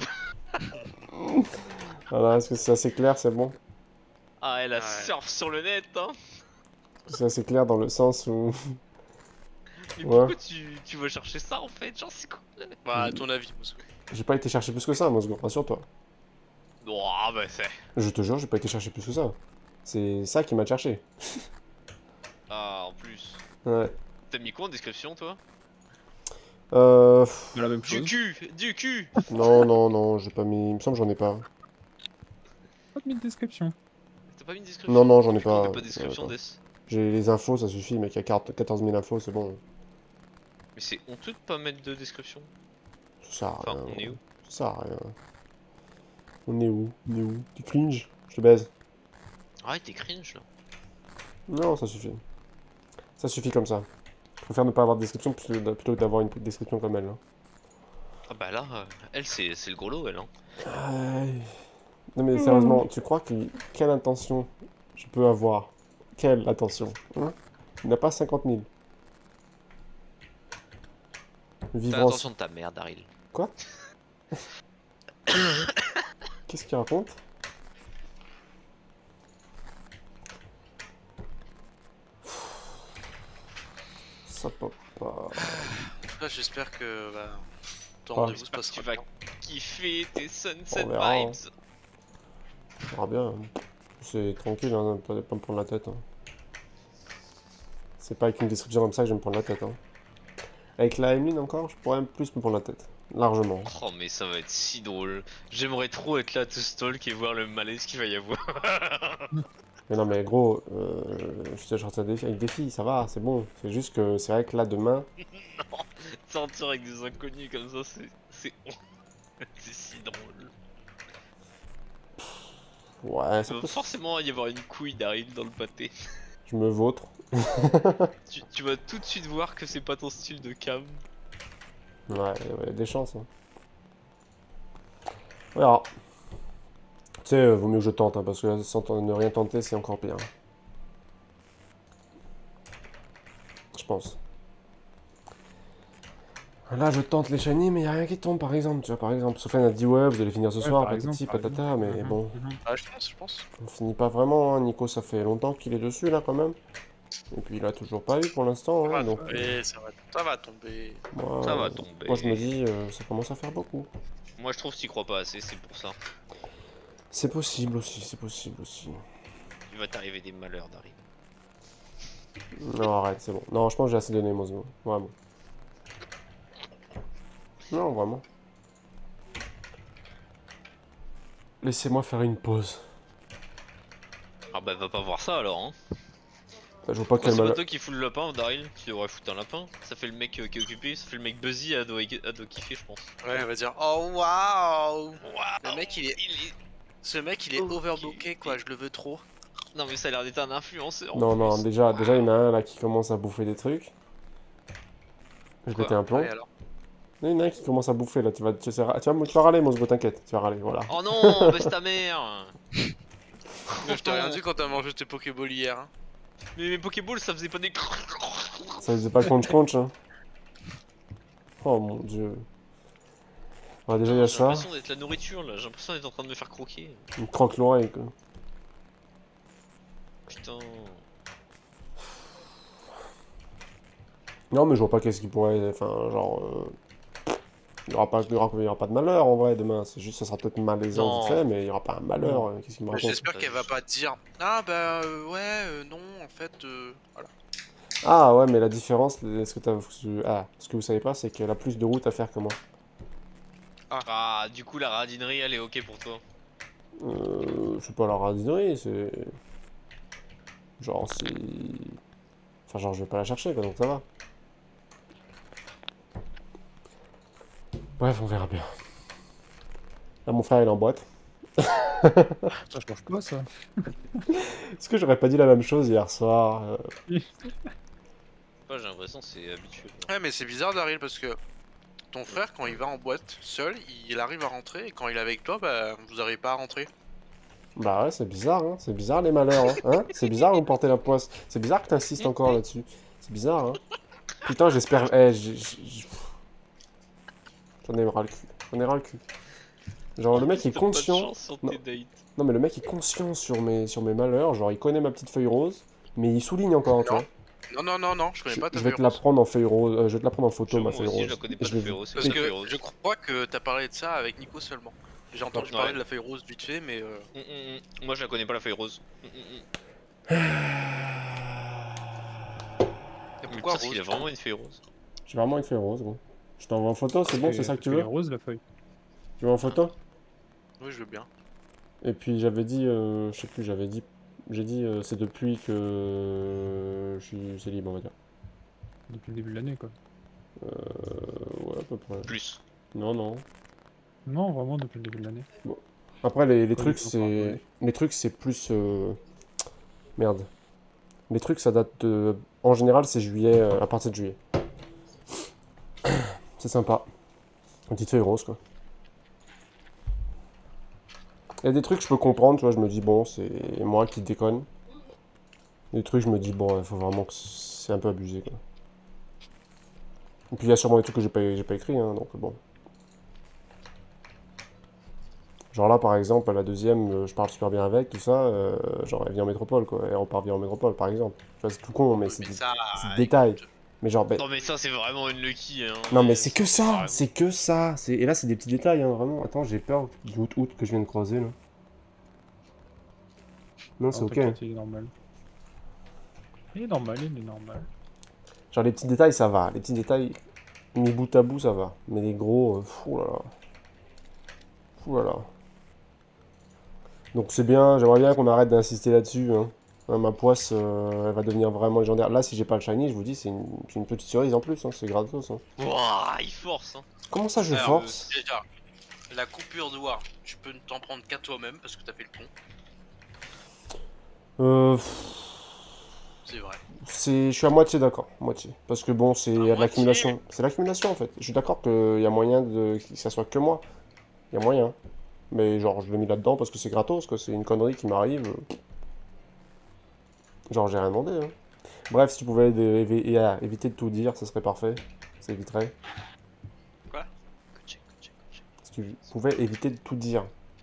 Voilà, est-ce que c'est assez clair? C'est bon? Ah, elle a Ouais. surf sur le net, hein. C'est assez clair dans le sens où. Mais Ouais. pourquoi tu, tu vas chercher ça, en fait? Genre, c'est quoi? Bah, à ton avis, Moscou. J'ai pas été chercher plus que ça, Mosgo, rassure-toi. Oh, ah, bah, c'est... Je te jure, j'ai pas été chercher plus que ça. C'est ça qui m'a cherché. Ah, en plus. Ouais. T'as mis quoi en description, toi? Euh. De la même Du chose. cul! Du cul! Non, non, non, j'ai pas mis. Il me semble que j'en ai pas. Pas mis de description. T'as pas mis de description? Non, non, j'en ai Pourquoi on pas. met pas de description, J'en ai Des. J'ai les infos, ça suffit, mec. Il y a quatorze mille infos, c'est bon. Mais c'est honteux de pas mettre de description. Ça sert à Enfin, rien. on est où? Ça sert à rien. On est où? On est où? Tu cringe? Je te baise. Ah, t'es cringe, là. Non, ça suffit. Ça suffit comme ça. Je préfère ne pas avoir de description plutôt plutôt que d'avoir une description comme elle. hein. Ah bah là, euh, elle, c'est c'est le gros lot, elle, hein. Aïe. Non mais sérieusement, tu crois que quelle intention je peux avoir? Quelle attention? Hein? Il n'a pas cinquante mille. Fais Vivre en... attention de ta mère, Daryl. Qu'est-ce qu'il raconte? Ça peut pas... En tout cas, j'espère que bah, ton Ah. rendez-vous se J'espère que passera tu vas bien. kiffer tes sunset On verra, hein. vibes. On verra bien. C'est tranquille, hein, pas, pas me prendre la tête. hein. C'est pas avec une description comme ça que je vais me prendre la tête. Hein. Avec la Emeline encore, je pourrais plus me prendre la tête. Largement. Oh, mais ça va être si drôle. J'aimerais trop être là, tout stalk et voir le malaise qu'il va y avoir. Mais non mais gros, euh, je te sortir des filles avec des filles, ça va, c'est bon. C'est juste que c'est vrai que là demain, Sortir avec des inconnus comme ça, c'est. C'est c'est si drôle. ouais, Il ça va peut... forcément y avoir une couille Daryl dans le pâté. Je me vautre. Tu, tu vas tout de suite voir que c'est pas ton style de cam. Ouais, ouais, des chances. Hein. On verra. Tu sais, euh, vaut mieux que je tente, hein, parce que sans t- ne rien tenter, c'est encore pire. Je pense. Là, je tente les shiny, mais il a rien qui tombe, par exemple. Tu vois, par exemple, Sofiane a dit, ouais, vous allez finir ce Ouais, soir, par exemple, patati, par patata, exemple. mais Mhm, bon, mhm. Ah, je pense, je pense. on finit pas vraiment, hein. Nico, ça fait longtemps qu'il est dessus, là, quand même. Et puis, il a toujours pas eu, pour l'instant, Ça hein, va donc... tomber, ça va, ça va tomber. Moi, Ça va euh, tomber. moi, je me dis, euh, ça commence à faire beaucoup. Moi je trouve que t'y crois pas assez, c'est pour ça. C'est possible aussi, c'est possible aussi. Il va t'arriver des malheurs d'arriver. Non, arrête, c'est bon. Non, je pense que j'ai assez donné, Mosmo. Vraiment. Non, vraiment. Laissez-moi faire une pause. Ah bah va pas voir ça alors hein. Je vois pas Pourquoi quel c'est pas mal. toi qui fout le lapin, Daryl? Tu devrais foutre un lapin. Ça fait le mec euh, qui est occupé, ça fait le mec buzzy à doit, à doit kiffer je pense. Ouais, on va dire, oh waouh! Waouh, Le mec, il est- il est... Ce mec, il est Ok. overbooké, quoi, je le veux trop. Non mais ça a l'air d'être un influenceur en Non, non, plus. déjà, déjà, il y en a un là qui commence à bouffer des trucs. Je Quoi pétais un plomb. Ouais, alors. Il y en a un qui commence à bouffer là. Tu vas, tu vas, tu vas, tu vas râler, Mosmo, t'inquiète. Tu vas râler, voilà. Oh non, baisse ta mère. Je t'ai rien dit quand t'as mangé tes Pokéballs hier. Hein. Mais mes Pokéballs ça faisait pas des... Ça faisait pas crunch crunch, hein. Oh mon dieu. Ouais, déjà, il y a J'ai ça. l'impression d'être la nourriture là, j'ai l'impression d'être en train de me faire croquer. Il me croque l'oreille, quoi. Putain. Non, mais je vois pas qu'est-ce qui pourrait. Enfin, genre. euh, Il y aura pas, il y aura, il y aura pas de malheur en vrai demain. C'est juste, ça sera peut-être malaisant Non. vite fait, mais il y aura pas un malheur. euh, Qu'est-ce qu'il me Mais raconte? J'espère qu'elle va pas te dire, ah bah euh, ouais, euh, non, en fait, euh, voilà. Ah ouais, mais la différence, est-ce que t'as, ah, ce que vous savez pas, c'est qu'elle a plus de route à faire que moi. Ah du coup la radinerie elle est ok pour toi. Euh, c'est pas la radinerie, c'est. Genre, c'est. Enfin, genre, je vais pas la chercher, quoi, donc ça va. Bref, on verra bien. Là, mon frère, il est en boîte. Ça change pas ça. Est-ce que j'aurais pas dit la même chose hier soir? euh, Ouais, j'ai l'impression que c'est habituel. Ouais, mais c'est bizarre, Daryl, parce que ton frère, quand il va en boîte seul, il arrive à rentrer, et quand il est avec toi, bah, vous arrivez pas à rentrer. Bah ouais, c'est bizarre, hein. C'est bizarre les malheurs, hein. Hein, c'est bizarre de me porter la poisse. C'est bizarre que t'insistes encore là-dessus. C'est bizarre, hein. Putain, j'espère. Eh, j'ai- j'ai- J'en ai ras le cul. J'en ai ras le cul. Genre, le mec est T'as pas de conscient. chance sur Non. tes dates. Non, mais le mec est conscient sur mes, sur mes malheurs. Genre, il connaît ma petite feuille rose, mais il souligne encore, tu Non. vois. Non, non, non, non, je Je, connais pas ta je vais feuille te la rose. prendre en feuille rose. euh, je vais te la prendre en photo, Je- ma moi feuille aussi, rose. je la connais Et pas, je ta vais- feuille rose. Parce C'est la feuille que rose. je crois que t'as parlé de ça avec Nico seulement. J'ai entendu Ouais. parler de la feuille rose vite fait, mais euh... Mm, mm, mm. Moi je la connais pas la feuille rose. Mm, mm, mm. et Mais pourquoi parce qu'il rose a vraiment une feuille rose. J'ai vraiment une feuille rose, gros. Je t'envoie en photo, c'est bon, c'est ça que tu Elle est veux? rose la feuille. Tu veux en photo? Oui, je veux bien. Et puis j'avais dit, euh, je sais plus, j'avais dit, j'ai dit, euh, c'est depuis que euh, je suis célib, on va dire. Depuis le début de l'année quoi. Euh, ouais, à peu près. Plus. Non, non. Non, vraiment depuis le début de l'année. Après, les, les Pas trucs, du tout, c'est, pardon. les trucs, c'est plus, euh, merde. Les trucs, ça date de, en général, c'est juillet, euh, à partir de juillet. C'est sympa. Une petite feuille rose, quoi. Il y a des trucs, je peux comprendre, tu vois, je me dis, bon, c'est moi qui déconne. Des trucs, je me dis, bon, il faut vraiment que c'est un peu abusé, quoi. Et puis, il y a sûrement des trucs que j'ai pas, j'ai pas écrit, hein, donc bon. Genre là, par exemple, la deuxième, euh, je parle super bien avec, tout ça, euh, genre, elle vient en métropole, quoi. Elle repart bien en métropole, par exemple. Tu vois, c'est tout con, mais Oui, c'est mais des, ça, c'est des détails. écoute, Mais genre, ben, Non mais ça c'est vraiment une lucky hein. non, mais c'est que ça, vraiment- c'est que ça. c'est- Et là, c'est des petits détails, hein, vraiment. Attends, j'ai peur du août-août que je viens de croiser, là. Non, c'est Non, ok. t'inquiète, il est normal. Il est normal, il est normal. Genre, les petits détails, ça va. Les petits détails, mis bout à bout, ça va. Mais les gros, euh, fou là là. Fou là là. Donc, c'est bien, j'aimerais bien qu'on arrête d'insister là-dessus, hein. Hein, ma poisse, euh, elle va devenir vraiment légendaire. Là, si j'ai pas le shiny, je vous dis, c'est une, c'est une petite cerise en plus, hein. C'est gratos, hein. Ouah, il force hein. Comment ça, je alors, force? euh, déjà, la coupure de doigt, tu peux t'en prendre qu'à toi-même parce que t'as fait le con. Euh... C'est vrai. C'est, je suis à moitié d'accord, moitié. Parce que bon, c'est moitié l'accumulation. C'est l'accumulation en fait. Je suis d'accord qu'il y a moyen de que ça soit que moi. Il y a moyen. Mais genre, je l'ai mis là-dedans parce que c'est gratos, quoi. C'est une connerie qui m'arrive. Genre, j'ai rien demandé, hein. Bref, si tu pouvais évi- évi- ah, éviter de tout dire, ça serait parfait. Ça éviterait. Quoi? Coaché, coaché, coaché. Si tu pouvais éviter de tout dire.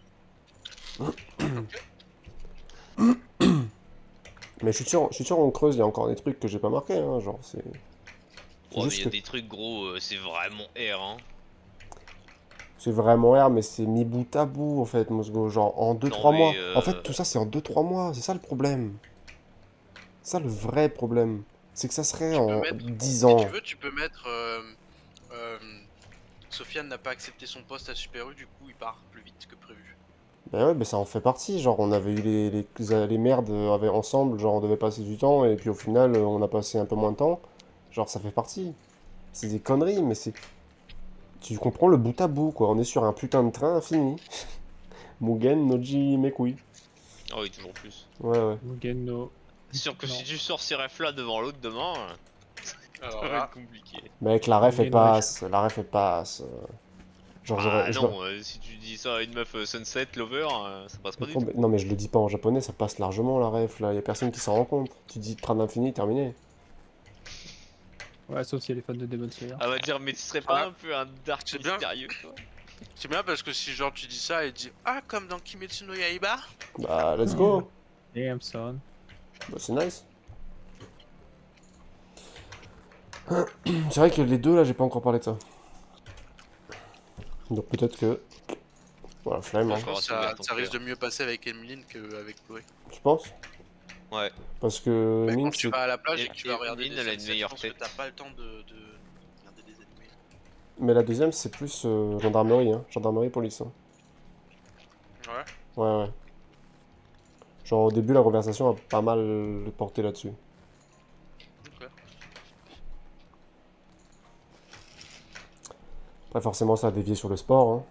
Mais je suis sûr, je suis sûr en creuse, il y a encore des trucs que j'ai pas marqués, hein. Genre, c'est. C'est Ouais, mais juste il y a que des trucs gros, euh, c'est vraiment R, hein. c'est vraiment rare, mais c'est mis bout à bout, en fait, Mosgo. Genre, en deux Non, trois mais, mois. En euh, fait, tout ça, c'est en deux trois mois. C'est ça le problème. C'est ça le vrai problème. C'est que ça serait Tu peux en mettre, dix si ans. tu veux, tu peux mettre. Euh, euh, Sofiane n'a pas accepté son poste à Super U, du coup il part plus vite que prévu. Bah ouais, bah ça en fait partie. Genre, on avait eu les, les, les merdes avec, ensemble, genre, on devait passer du temps, et puis au final, on a passé un peu moins de temps. Genre, ça fait partie. C'est des conneries, mais c'est. Tu comprends le bout à bout, quoi. On est sur un putain de train infini. Mugen, Noji, Mekui. Ah oui, toujours plus. Ouais, ouais. Mugen no. C'est sûr que Non. si tu sors ces refs là devant l'autre demain, euh, ça Alors va là, être compliqué. Mec, la ref, elle Mugen passe. La ref, elle passe. euh. Genre, Ah j'aurais. je non, euh, si tu dis ça à une meuf euh, Sunset, Lover, euh, ça passe pas du Oh, tout. mais- non, mais je le dis pas en japonais, ça passe largement, la ref, là. Y a personne qui s'en rend compte. Tu dis train d'infini, terminé. Ouais, sauf si elle est fan de Demon Slayer. Elle va dire, mais tu serais pas Ah. un peu un dark C'est bien. mystérieux, toi? c'est bien parce que si genre tu dis ça et dit ah comme dans Kimetsu no Yaiba, Bah, let's go. Damn son. Bah, c'est nice. C'est vrai que les deux, là, j'ai pas encore parlé de ça. Donc peut-être que... Voilà, flemme, hein. je pense que Encore ça, ouvert ton ça risque cœur. de mieux passer avec Emeline qu'avec Chloé. Tu penses? Ouais. Parce que Bah, quand Mine, tu c'est... vas à la plage Et- et que tu et vas regarder Emeline, des elle a une sunsets, je meilleure pense que tête. t'as pas le temps de, de regarder des animés. Mais la deuxième, c'est plus euh, gendarmerie, hein. Gendarmerie, police, hein. Ouais. Ouais, ouais. Genre, au début, la conversation a pas mal porté là-dessus. Ok. Après, forcément, ça a dévié sur le sport, hein.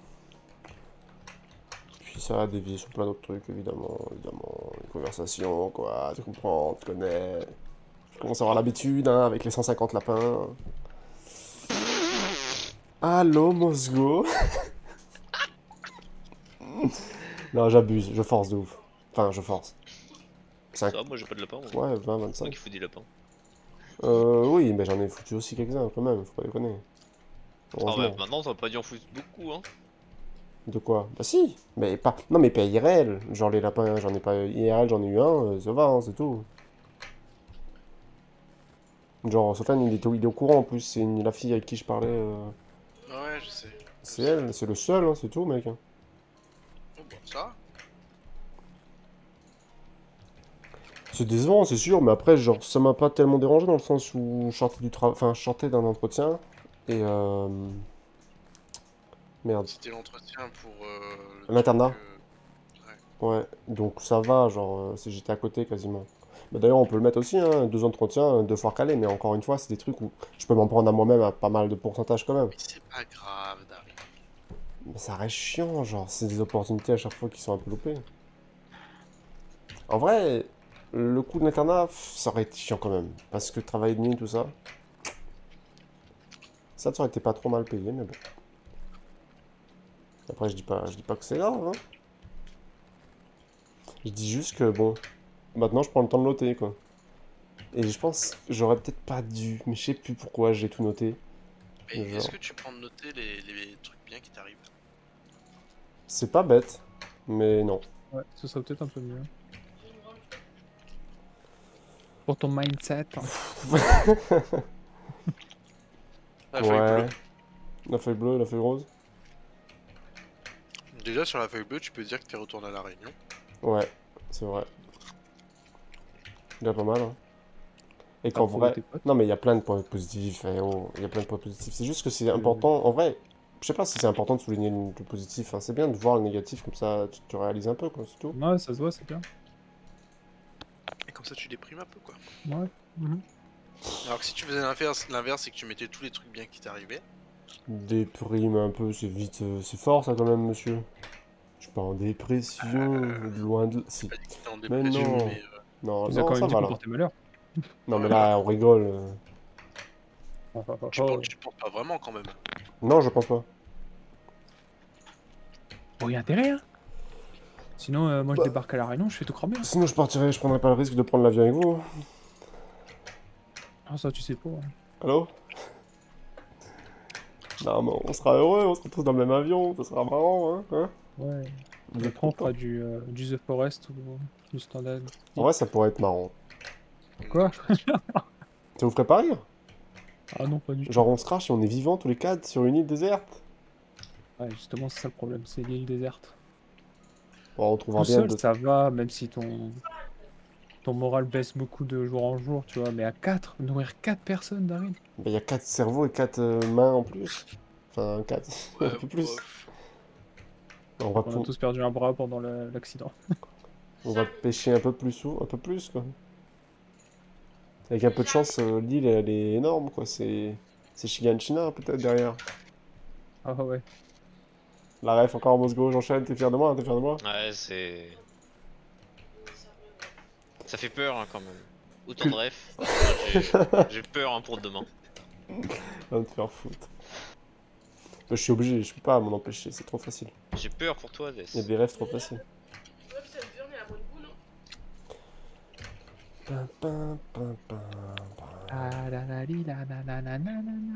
Puis ça a dévié sur plein d'autres trucs, évidemment. Évidemment, les conversations, quoi. Tu comprends, tu connais. Je commence à avoir l'habitude, hein, avec les cent cinquante lapins. Allô, Mosgo? Non, j'abuse, je force de ouf. Enfin, je force. Ça cinq... va, moi j'ai pas de lapin. Moi, Ouais, vingt, c'est moi vingt-cinq. qui fous des lapins. Euh, oui, mais j'en ai foutu aussi quelques-uns, quand même, faut pas déconner. Ah Heureusement. ouais, maintenant ça va pas dire en foutre beaucoup, hein. De quoi? Bah si, mais pas... Non, mais pas I R L. Genre les lapins, j'en ai pas... I R L, j'en ai eu un, euh, ça va, hein, c'est tout. Genre, Sofiane, il est, au... il est au courant, en plus, c'est une... la fille avec qui je parlais. euh, Ouais, je sais. C'est elle, c'est le seul, hein, c'est tout, mec. hein. Oh, bon, ça va. C'est décevant, c'est sûr, mais après, genre, ça m'a pas tellement dérangé dans le sens où je sortais du travail... Enfin, je sortais d'un entretien, et euh... Merde. C'était l'entretien pour. Euh, le Un internat. truc, euh, Ouais, donc ça va, genre, euh, c'est- j'étais à côté quasiment. Bah, d'ailleurs, on peut le mettre aussi, hein, deux entretiens, deux fois calé, mais encore une fois, c'est des trucs où je peux m'en prendre à moi-même à pas mal de pourcentage quand même. Mais c'est pas grave, Dari. Mais ça reste chiant, genre, c'est des opportunités à chaque fois qui sont un peu loupées. En vrai, le coup de l'internat, pff, ça aurait été chiant quand même, parce que travailler de nuit, tout ça, ça, ça aurait été pas trop mal payé, mais bon. Après, je dis pas, je dis pas que c'est grave, hein. Je dis juste que, bon, maintenant, je prends le temps de noter, quoi. Et je pense que j'aurais peut-être pas dû, mais je sais plus pourquoi j'ai tout noté. Mais Genre. est-ce que tu prends de noter les, les trucs bien qui t'arrivent? C'est pas bête, mais non. Ouais, ce serait peut-être un peu mieux. Pour ton mindset. hein. La feuille Ouais. bleue. La feuille bleue, la feuille rose. Déjà sur la feuille bleue, tu peux dire que t'es retourné à la réunion. Ouais, c'est vrai. Déjà pas mal, hein. Et qu'en T'as retrouvé vrai... tes potes Non mais il y a plein de points positifs, eh oh, il y a plein de points positifs. C'est juste que c'est important, en vrai, je sais pas si c'est important de souligner le, le positif, hein. C'est bien de voir le négatif, comme ça tu, tu réalises un peu, quoi, c'est tout. Ouais, ça se voit, c'est bien. Et comme ça, tu déprimes un peu, quoi. Ouais. mhm. Alors que si tu faisais l'inverse, l'inverse, c'est que tu mettais tous les trucs bien qui t'arrivaient. Déprime un peu, c'est vite, euh, c'est fort ça quand même, monsieur. Je suis pas en dépression, loin de... Si. Pas dit que t'étais en Mais dépression, non. mais. euh, Non, Tu as non, quand ça même dit va qu'on là. portait malheur. Non mais là, on rigole. euh. Oh, oh, oh, tu, oh. penses, tu penses pas vraiment quand même. Non, je pense pas. Bon, y a intérêt, hein. Sinon, euh, moi je Bah. débarque à la Réunion, je fais tout cramer. Hein. Sinon, je partirais, je prendrais pas le risque de prendre l'avion avec vous. Ah, ça, tu sais pas. Hein. Allô? Non, mais on sera heureux, on sera tous dans le même avion, ça sera marrant, hein, hein? Ouais. Vous Je êtes prends contents? pas du, euh, du The Forest ou du Standard. En vrai, ça pourrait être marrant. Quoi? Ça vous ferait pas rire? Ah non, pas du tout. Genre, on se crache et on est vivants tous les quatre sur une île déserte? Ouais, justement, c'est ça le problème, c'est l'île déserte. Bon, on trouvera Tout bien seul, d'autres. ça va, même si ton... ton moral baisse beaucoup de jour en jour, tu vois. Mais à quatre, nourrir quatre personnes, Daryl. Bah, il y a quatre cerveaux et quatre euh, mains en plus. Enfin, quatre, Ouais, un peu plus. bof. On va, On a pou- tous perdu un bras pendant le- l'accident. on va pêcher un peu plus, sous- un peu plus, quoi. Avec un peu de chance, euh, l'île, elle est énorme, quoi. C'est c'est Shiganshina, peut-être, derrière. Ah ouais. La ref, encore en Mosgo, j'enchaîne. T'es fier de moi, t'es fier de moi? Ouais, c'est. Ça fait peur hein, quand même. Autant Que- de ref. J'ai j'ai peur hein, pour demain. Va me faire foutre. Bah, je suis obligé, je peux pas m'en empêcher, c'est trop facile. J'ai peur pour toi, Des. Il y a des rêves trop faciles. Ouais, cette viande, elle a bon goût, non? Pam, pam, pam, pam, pam. Ah la la li la la la la la la la.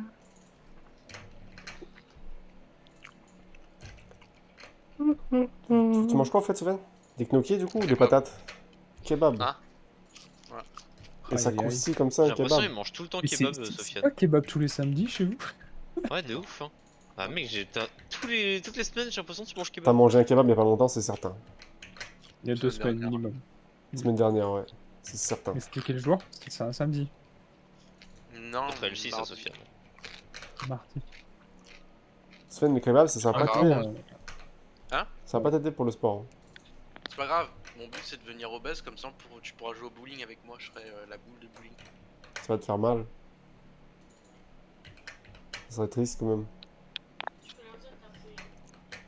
Tu manges quoi en fait, Sofiane? Des gnocchis du coup ou des patates? Kebab. Ah. Et ça Aïe, aïe. croustille comme ça, J'ai un l'impression kebab. qu'il mange tout le temps Mais c'est- kebab, c'est- euh, C'est Sofiane. pas kebab tous les samedis chez vous? Ouais, de ouf hein. Ah mec, j'ai t'as- tous les... toutes les semaines j'ai l'impression que tu manges T'as kebab. mangé un kebab il y a pas longtemps, c'est certain. Il y a deux Semaine semaines dernière. minimum. La semaine dernière, ouais. C'est certain. Mais c'était quel jour? C'était un samedi. Non, Après le six, ça mardi. Sofiane. Mardi. Sofiane, le kebab, ça, ça va Ah, pas grave. t'aider. hein. Euh, Ça va pas t'aider pour le sport. hein. C'est pas grave, mon but c'est de devenir obèse, comme ça pour- tu pourras jouer au bowling avec moi, je serai euh, la boule de bowling. Ça va te faire mal. Ça serait triste quand même. Je peux leur dire que t'as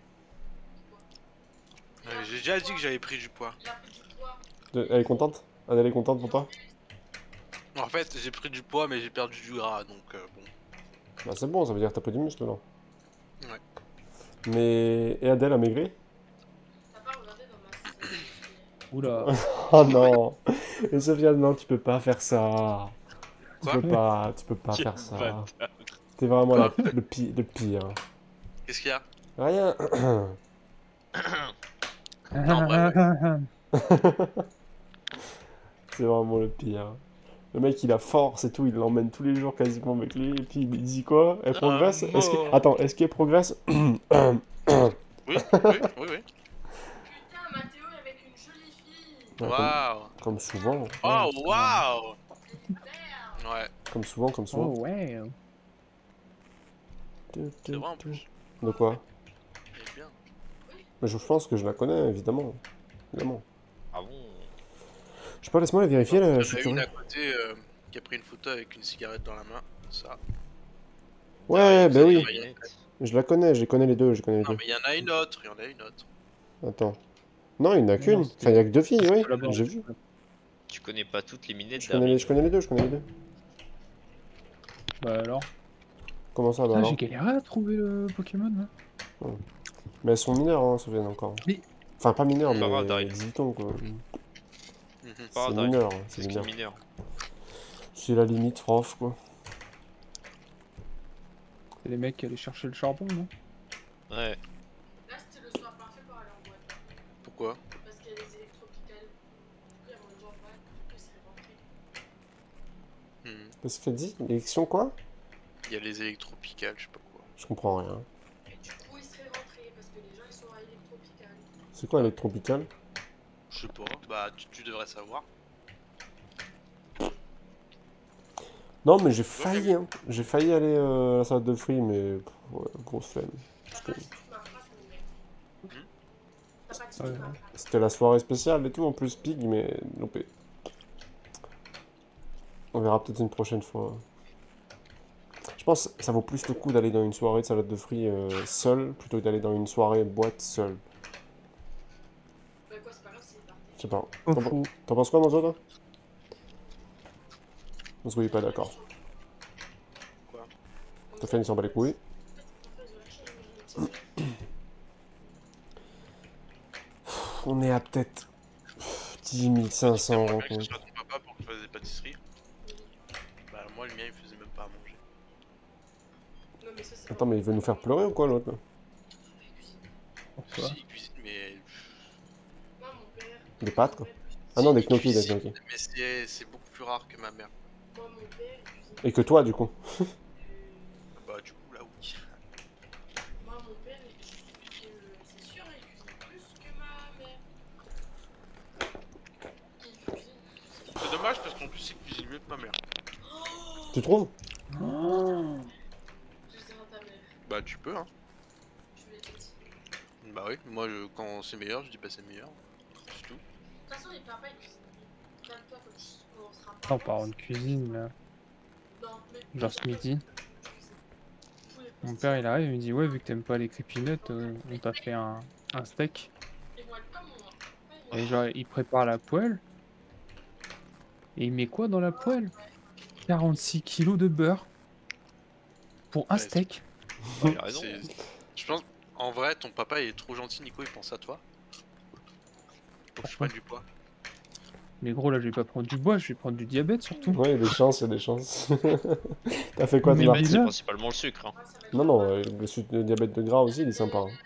pris. Ouais, J'ai déjà dit que j'avais pris du poids. Il a pris du poids. De- Elle est contente? Elle est contente pour toi? En fait, j'ai pris du poids, mais j'ai perdu du gras, donc euh, bon. Bah c'est bon, ça veut dire que t'as pas du muscle là. Ouais. Mais... Et Adèle a maigri? T'as pas regardé dans ma saison. Oula. Oh non! Et Sofiane, non, tu peux pas faire ça. Tu Quoi peux pas, tu peux pas Quel faire ça. bâtard. T'es vraiment la- le, pi- le pire. Qu'est-ce qu'il y a? Rien. Non, bref. C'est vraiment le pire. Le mec il a force et tout, il l'emmène tous les jours quasiment avec lui. Et puis il dit quoi? Elle progresse? Est-ce que... mort. Attends, est-ce qu'elle progresse? Oui, oui, oui, oui. Putain, Mathéo avec une jolie fille. Ouais, comme, Waouh! comme souvent. Oh, waouh! Merde. Ouais, Comme souvent, comme souvent. Oh ouais. c'est vrai en plus. De quoi? Elle est bien. Mais je pense que je la connais, évidemment. Évidemment. Ah bon? Je sais pas, laisse-moi la vérifier là. Il Je y suis en a une curieux. à côté euh, qui a pris une photo avec une cigarette dans la main. Ça. Ouais, bah vous oui. avez rien. Je la connais, je les connais les deux, je les connais les Non, deux. mais il y en a une autre, il y en a une autre. Attends. Non, il n'y en a Non, qu'une. c'était- Enfin, il y a que deux filles, oui. Là-bas. J'ai vu. Tu connais pas toutes les minettes Je connais, les, je connais les deux, je connais les deux. Bah alors. Comment ça, bah Ah, alors? j'ai galéré à trouver le Pokémon là. Mais elles sont mineures, hein, Sofiane, encore. Mais- Enfin, pas mineures, Pas grave, mais Daryl. dix-huit ans, quoi. Mhm. Pas C'est grave, mineur, hein, C'est c'est ce qui est mineur. mineur. C'est la limite prof, quoi. C'est les mecs qui allaient chercher le charbon, non? Ouais. Là, c'était le soir parfait pour aller en boîte. Pourquoi? Parce qu'il y a les électropicales. Du coup, il y a mon genre pas. Du coup, c'est rentré. Hmm. Qu'est-ce qu'elle dit? L'élection, quoi? Il y a les électropicales, je sais pas quoi. Je comprends rien. Et du coup, il serait rentré parce que les gens ils sont à électropicales. C'est quoi, l'électropical? Je sais pas, bah tu, tu devrais savoir. Non, mais j'ai failli, hein. J'ai failli aller euh, à la salade de fruits, mais... pff, ouais, grosse flemme. T'as pas typique ma phrase, mon mec. Hmm. T'as pas typique Ouais. ma phrase. C'était la soirée spéciale et tout, en plus pig, mais loupé. On verra peut-être une prochaine fois. Je pense que ça vaut plus le coup d'aller dans une soirée de salade de fruits euh, seul, plutôt que d'aller dans une soirée boîte seule. Bah, quoi, c'est pas grave, c'est parti. Je sais pas. Pas T'en fou. t'en penses quoi, Monzo, toi? On se voyait pas d'accord. Quoi? T'as fait une s'en bat les couilles. On est à peut-être dix mille cinq cents euros. Que ce soit ton papa pour que je fasse des pâtisseries. Bah moi le mien il faisait même pas à manger. Non, mais ça, c'est Attends, mais il veut nous faire pleurer ou quoi l'autre là? Pourquoi? Si il cuisine mais... Moi, mon père. Des pâtes quoi? mon père, Ah non, Si, des il gnocchis, des cuisine, gnocchis. Mais c'est c'est beaucoup plus rare que ma mère. Moi, mon père, il cuisine. Et que toi du coup. euh, Bah du coup là oui. Moi, mon père, il cuisine. euh, C'est sûr, il cuisine plus que ma mère. Il cuisine. C'est dommage parce qu'en plus il cuisine mieux que ma mère. Tu trouves? Je dirais à ta mère. Bah tu peux hein. Je lui ai dit. De Bah oui, moi je, quand c'est meilleur je dis bah c'est meilleur. C'est tout. toute façon, les papas, ils cuisinent. Même toi, quand tu commenceras Ah, en parlant de cuisine, là. Non, mais. Genre ce midi, Je cuisine. Tous les mon petits. père il arrive, il me dit ouais vu que t'aimes pas les crépinettes, euh, on t'a fait un, un steak. Ils vont être comme moi. Ouais, ils Et vont- genre il prépare la poêle. Et il met quoi dans la poêle? quarante-six kilos de beurre. Pour un Ouais, steak. Bah, il a raison. C'est- Je pense, en vrai, ton papa il est trop gentil, Nico, il pense à toi. Faut que je Pourquoi? prenne du poids. Mais gros là je vais pas prendre du bois, je vais prendre du diabète surtout. Ouais, il y a des chances, il y a des chances. T'as fait quoi Mais ton bah, article? C'est déjà- principalement le sucre. Hein. Ouais, ça va être Non, non, euh, le, su- le diabète de gras aussi, il est sympa. Hein.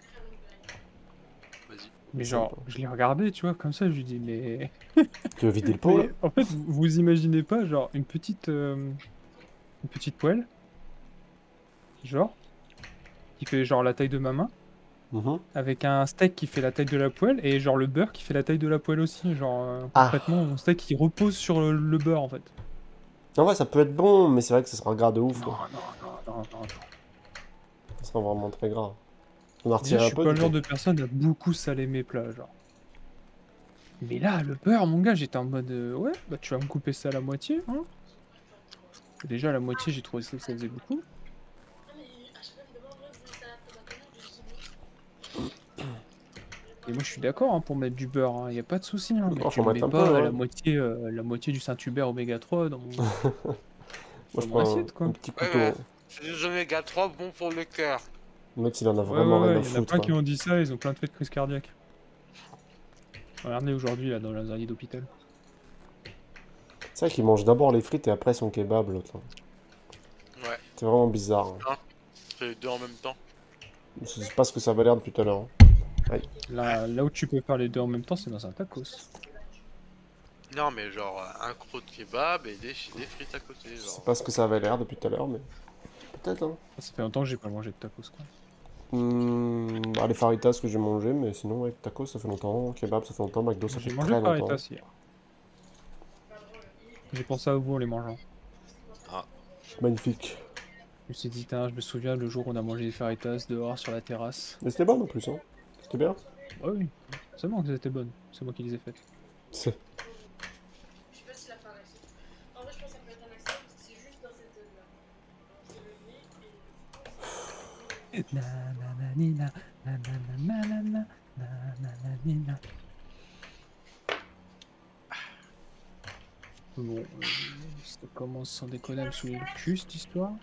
Vas-y. Mais Sympa. genre, je l'ai regardé, tu vois, comme ça, je lui dis, mais... Tu veux vider le pot là? mais en fait, vous, vous imaginez pas, genre, une petite... euh, une petite poêle, genre, qui fait genre la taille de ma main, Mhm. avec un steak qui fait la taille de la poêle, et genre le beurre qui fait la taille de la poêle aussi, genre, euh, Ah. concrètement, mon steak, il repose sur le, le beurre, en fait. En vrai, ça peut être bon, mais c'est vrai que ça sera gras de ouf. Non, Quoi. non, non, non, non, non. Ça sera vraiment très gras. On a Déjà, retiré je un suis peu pas du le genre coup. de personne à beaucoup saler mes plats, genre. Mais là, le beurre, mon gars, j'étais en mode, euh, ouais, bah tu vas me couper ça à la moitié, hein. Déjà, à la moitié, j'ai trouvé ça que ça faisait beaucoup. Ah, mais à chaque fois, il me demande, ouais, vous voulez salade tomate oignon, je dis non. Et moi, je suis d'accord hein, pour mettre du beurre, il n'y a pas de souci. Hein, mais Oh, tu faut me mettre mets un pas peu, la, ouais. moitié, euh, la moitié du Saint-Hubert oméga trois dans mon, Moi, dans je mon prends un, assiette, quoi. un petit Ouais, couteau. ouais. C'est des oméga trois bons pour le cœur. Le mec, il en a Ouais, vraiment ouais, rien ouais, à il y en a foutre. plein Quoi. qui ont dit ça, ils ont plein de faits de crise cardiaque. Regardez aujourd'hui, là, dans un lit d'hôpital. C'est vrai qu'il mange d'abord les frites et après son kebab, l'autre. là. Ouais, C'est vraiment bizarre. hein. c'est les deux en même temps. Je sais pas ce que ça va l'air depuis tout à l'heure. hein. Là, là où tu peux faire les deux en même temps, c'est dans un tacos. Non, mais genre euh, un croc de kebab et des, des frites à côté. Je sais Genre. pas ce que ça avait l'air depuis tout à l'heure, mais peut-être. Hein. Ça fait longtemps que j'ai pas mangé de tacos, quoi. Hmm, bah, les faritas que j'ai mangé, mais sinon, ouais, tacos ça fait longtemps, kebab ça fait longtemps, McDo ça fait J'ai très mangé longtemps. faritas hier. J'ai pensé à vous en les mangeant. Magnifique. Je me suis dit, tain, je me souviens le jour où on a mangé des faritas dehors sur la terrasse. Mais c'était bon en plus, hein. C'était bien. Ouais, oui, c'est bon qu'elles étaient bonnes. C'est moi qui les ai faites. C'est- Je sais pas s'il a fait un accident. En vrai, je pense que ça peut être un accident parce que c'est juste dans cette zone-là. C'est le nez et. Na na na ni na, na na na na na, na na na ni na. Bon, euh, ça commence sans déconner à me saouler le cul cette histoire.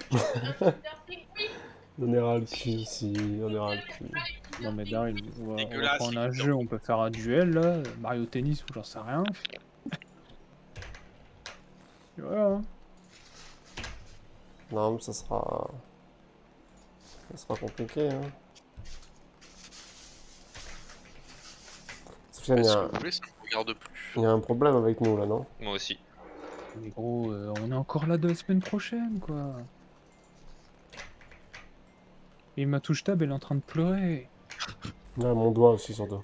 On ira le cul, si, on ira le cul. Non mais Daryl, on va, on va Dégueulasse, prendre un évident. jeu, on peut faire un duel là, Mario Tennis ou j'en sais rien. Et voilà. Hein. Non, mais ça sera. Ça sera compliqué, hein. Sofiane, il y, Si a vous un- voulez, ça me regarde plus. il y a un problème avec nous là, non? Moi aussi. Mais gros, euh, on est encore là de la semaine prochaine quoi. Et ma touche table elle est en train de pleurer. Ouais, mon doigt aussi, surtout.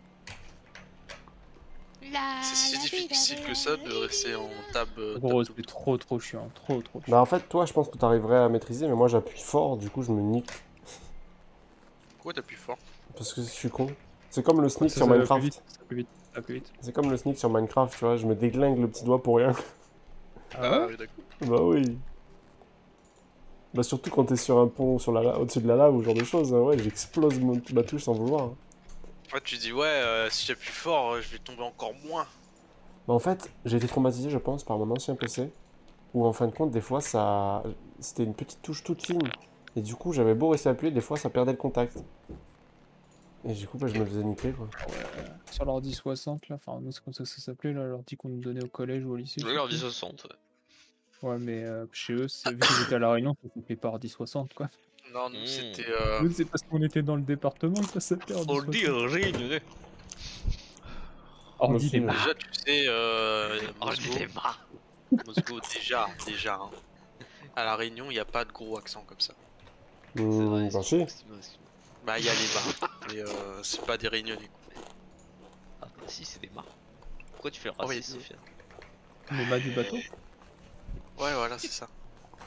C'est si difficile que ça de rester en tab. euh, Gros, tab c'est trop trop chiant, trop trop chiant. Bah, en fait, toi, je pense que t'arriverais à maîtriser, mais moi j'appuie fort, du coup, je me nique. Pourquoi t'appuies fort? Parce que je suis con. C'est comme le sneak Ça, sur ça va plus Minecraft. vite, ça va plus vite, ça va plus vite. C'est comme le sneak sur Minecraft, tu vois, je me déglingue le petit doigt pour rien. Ah ouais oui, d'accord. Bah oui. Bah surtout quand t'es sur un pont sur la la- au-dessus de la lave ou ce genre de choses, hein, ouais, j'explose mon- ma touche sans vouloir. hein. Ouais, tu dis, ouais, euh, si j'appuie fort, euh, je vais tomber encore moins. Bah en fait, j'ai été traumatisé, je pense, par mon ancien P C, où en fin de compte, des fois, ça, c'était une petite touche toute fine, et du coup, j'avais beau rester appuyé, des fois, ça perdait le contact. Et du coup, bah, je me faisais niquer, quoi. Ouais, sur l'ordi soixante, là, enfin, nous, c'est comme ça que ça s'appelait, là, l'ordi qu'on nous donnait au collège ou au lycée. je Oui, sais l'ordi plus. soixante, ouais. Ouais, mais euh, chez eux, c'est- vu qu'ils étaient à La Réunion, ça s'appelait pas ordi soixante, quoi. Non, nous Mmh. c'était. Euh... Nous, c'est parce qu'on était dans le département que ça s'appelait ordi Ordi soixante. origine. Ordi aussi, des ouais. marques. Déjà, tu sais, euh, Ordi Mosgo, des marques. Mosgo, déjà, déjà. Hein. À La Réunion, il n'y a pas de gros accent comme ça. C'est Mmh, vrai, bah excuse-moi, si. excuse-moi, excuse-moi. Bah, il y a les bars, mais euh, c'est pas des Réunionnais. Quoi. Ah bah si, c'est des marques. Pourquoi tu fais le Oh, oui, raciste, oui. Sofiane? Le bas du bateau. Ouais, voilà, c'est ça.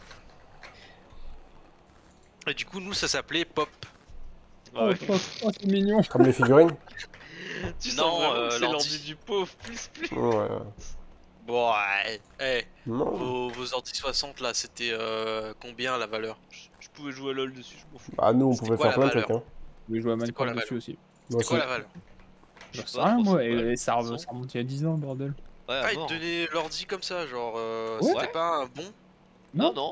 Et du coup, nous, ça s'appelait Pop. Bah Oh, ouais. oh, oh, c'est mignon. Comme les figurines. Tu Non, sens vraiment euh, que c'est l'ordi. l'ordi du pauvre, plus plus. Ouais. Bon, ouais, eh, Non. vos, vos ordi soixante là, c'était euh, combien la valeur? Je, je pouvais jouer à LoL dessus, je m'en fous. Bah, nous, on C'était pouvait quoi faire la plein de valeur trucs, hein. Je vais jouer à C'était quoi Minecraft la dessus valeur? aussi. Moi C'était quoi aussi. la valeur? Je J'en sais sais pas, rien, moi, trois cents et, balles, et ça, quatre re- cents. ça remonte il y a dix ans, bordel. Ouais, à Ah, ils mort. te donnaient l'ordi comme ça, genre, euh, Ouais. c'était pas un bon? Non, non.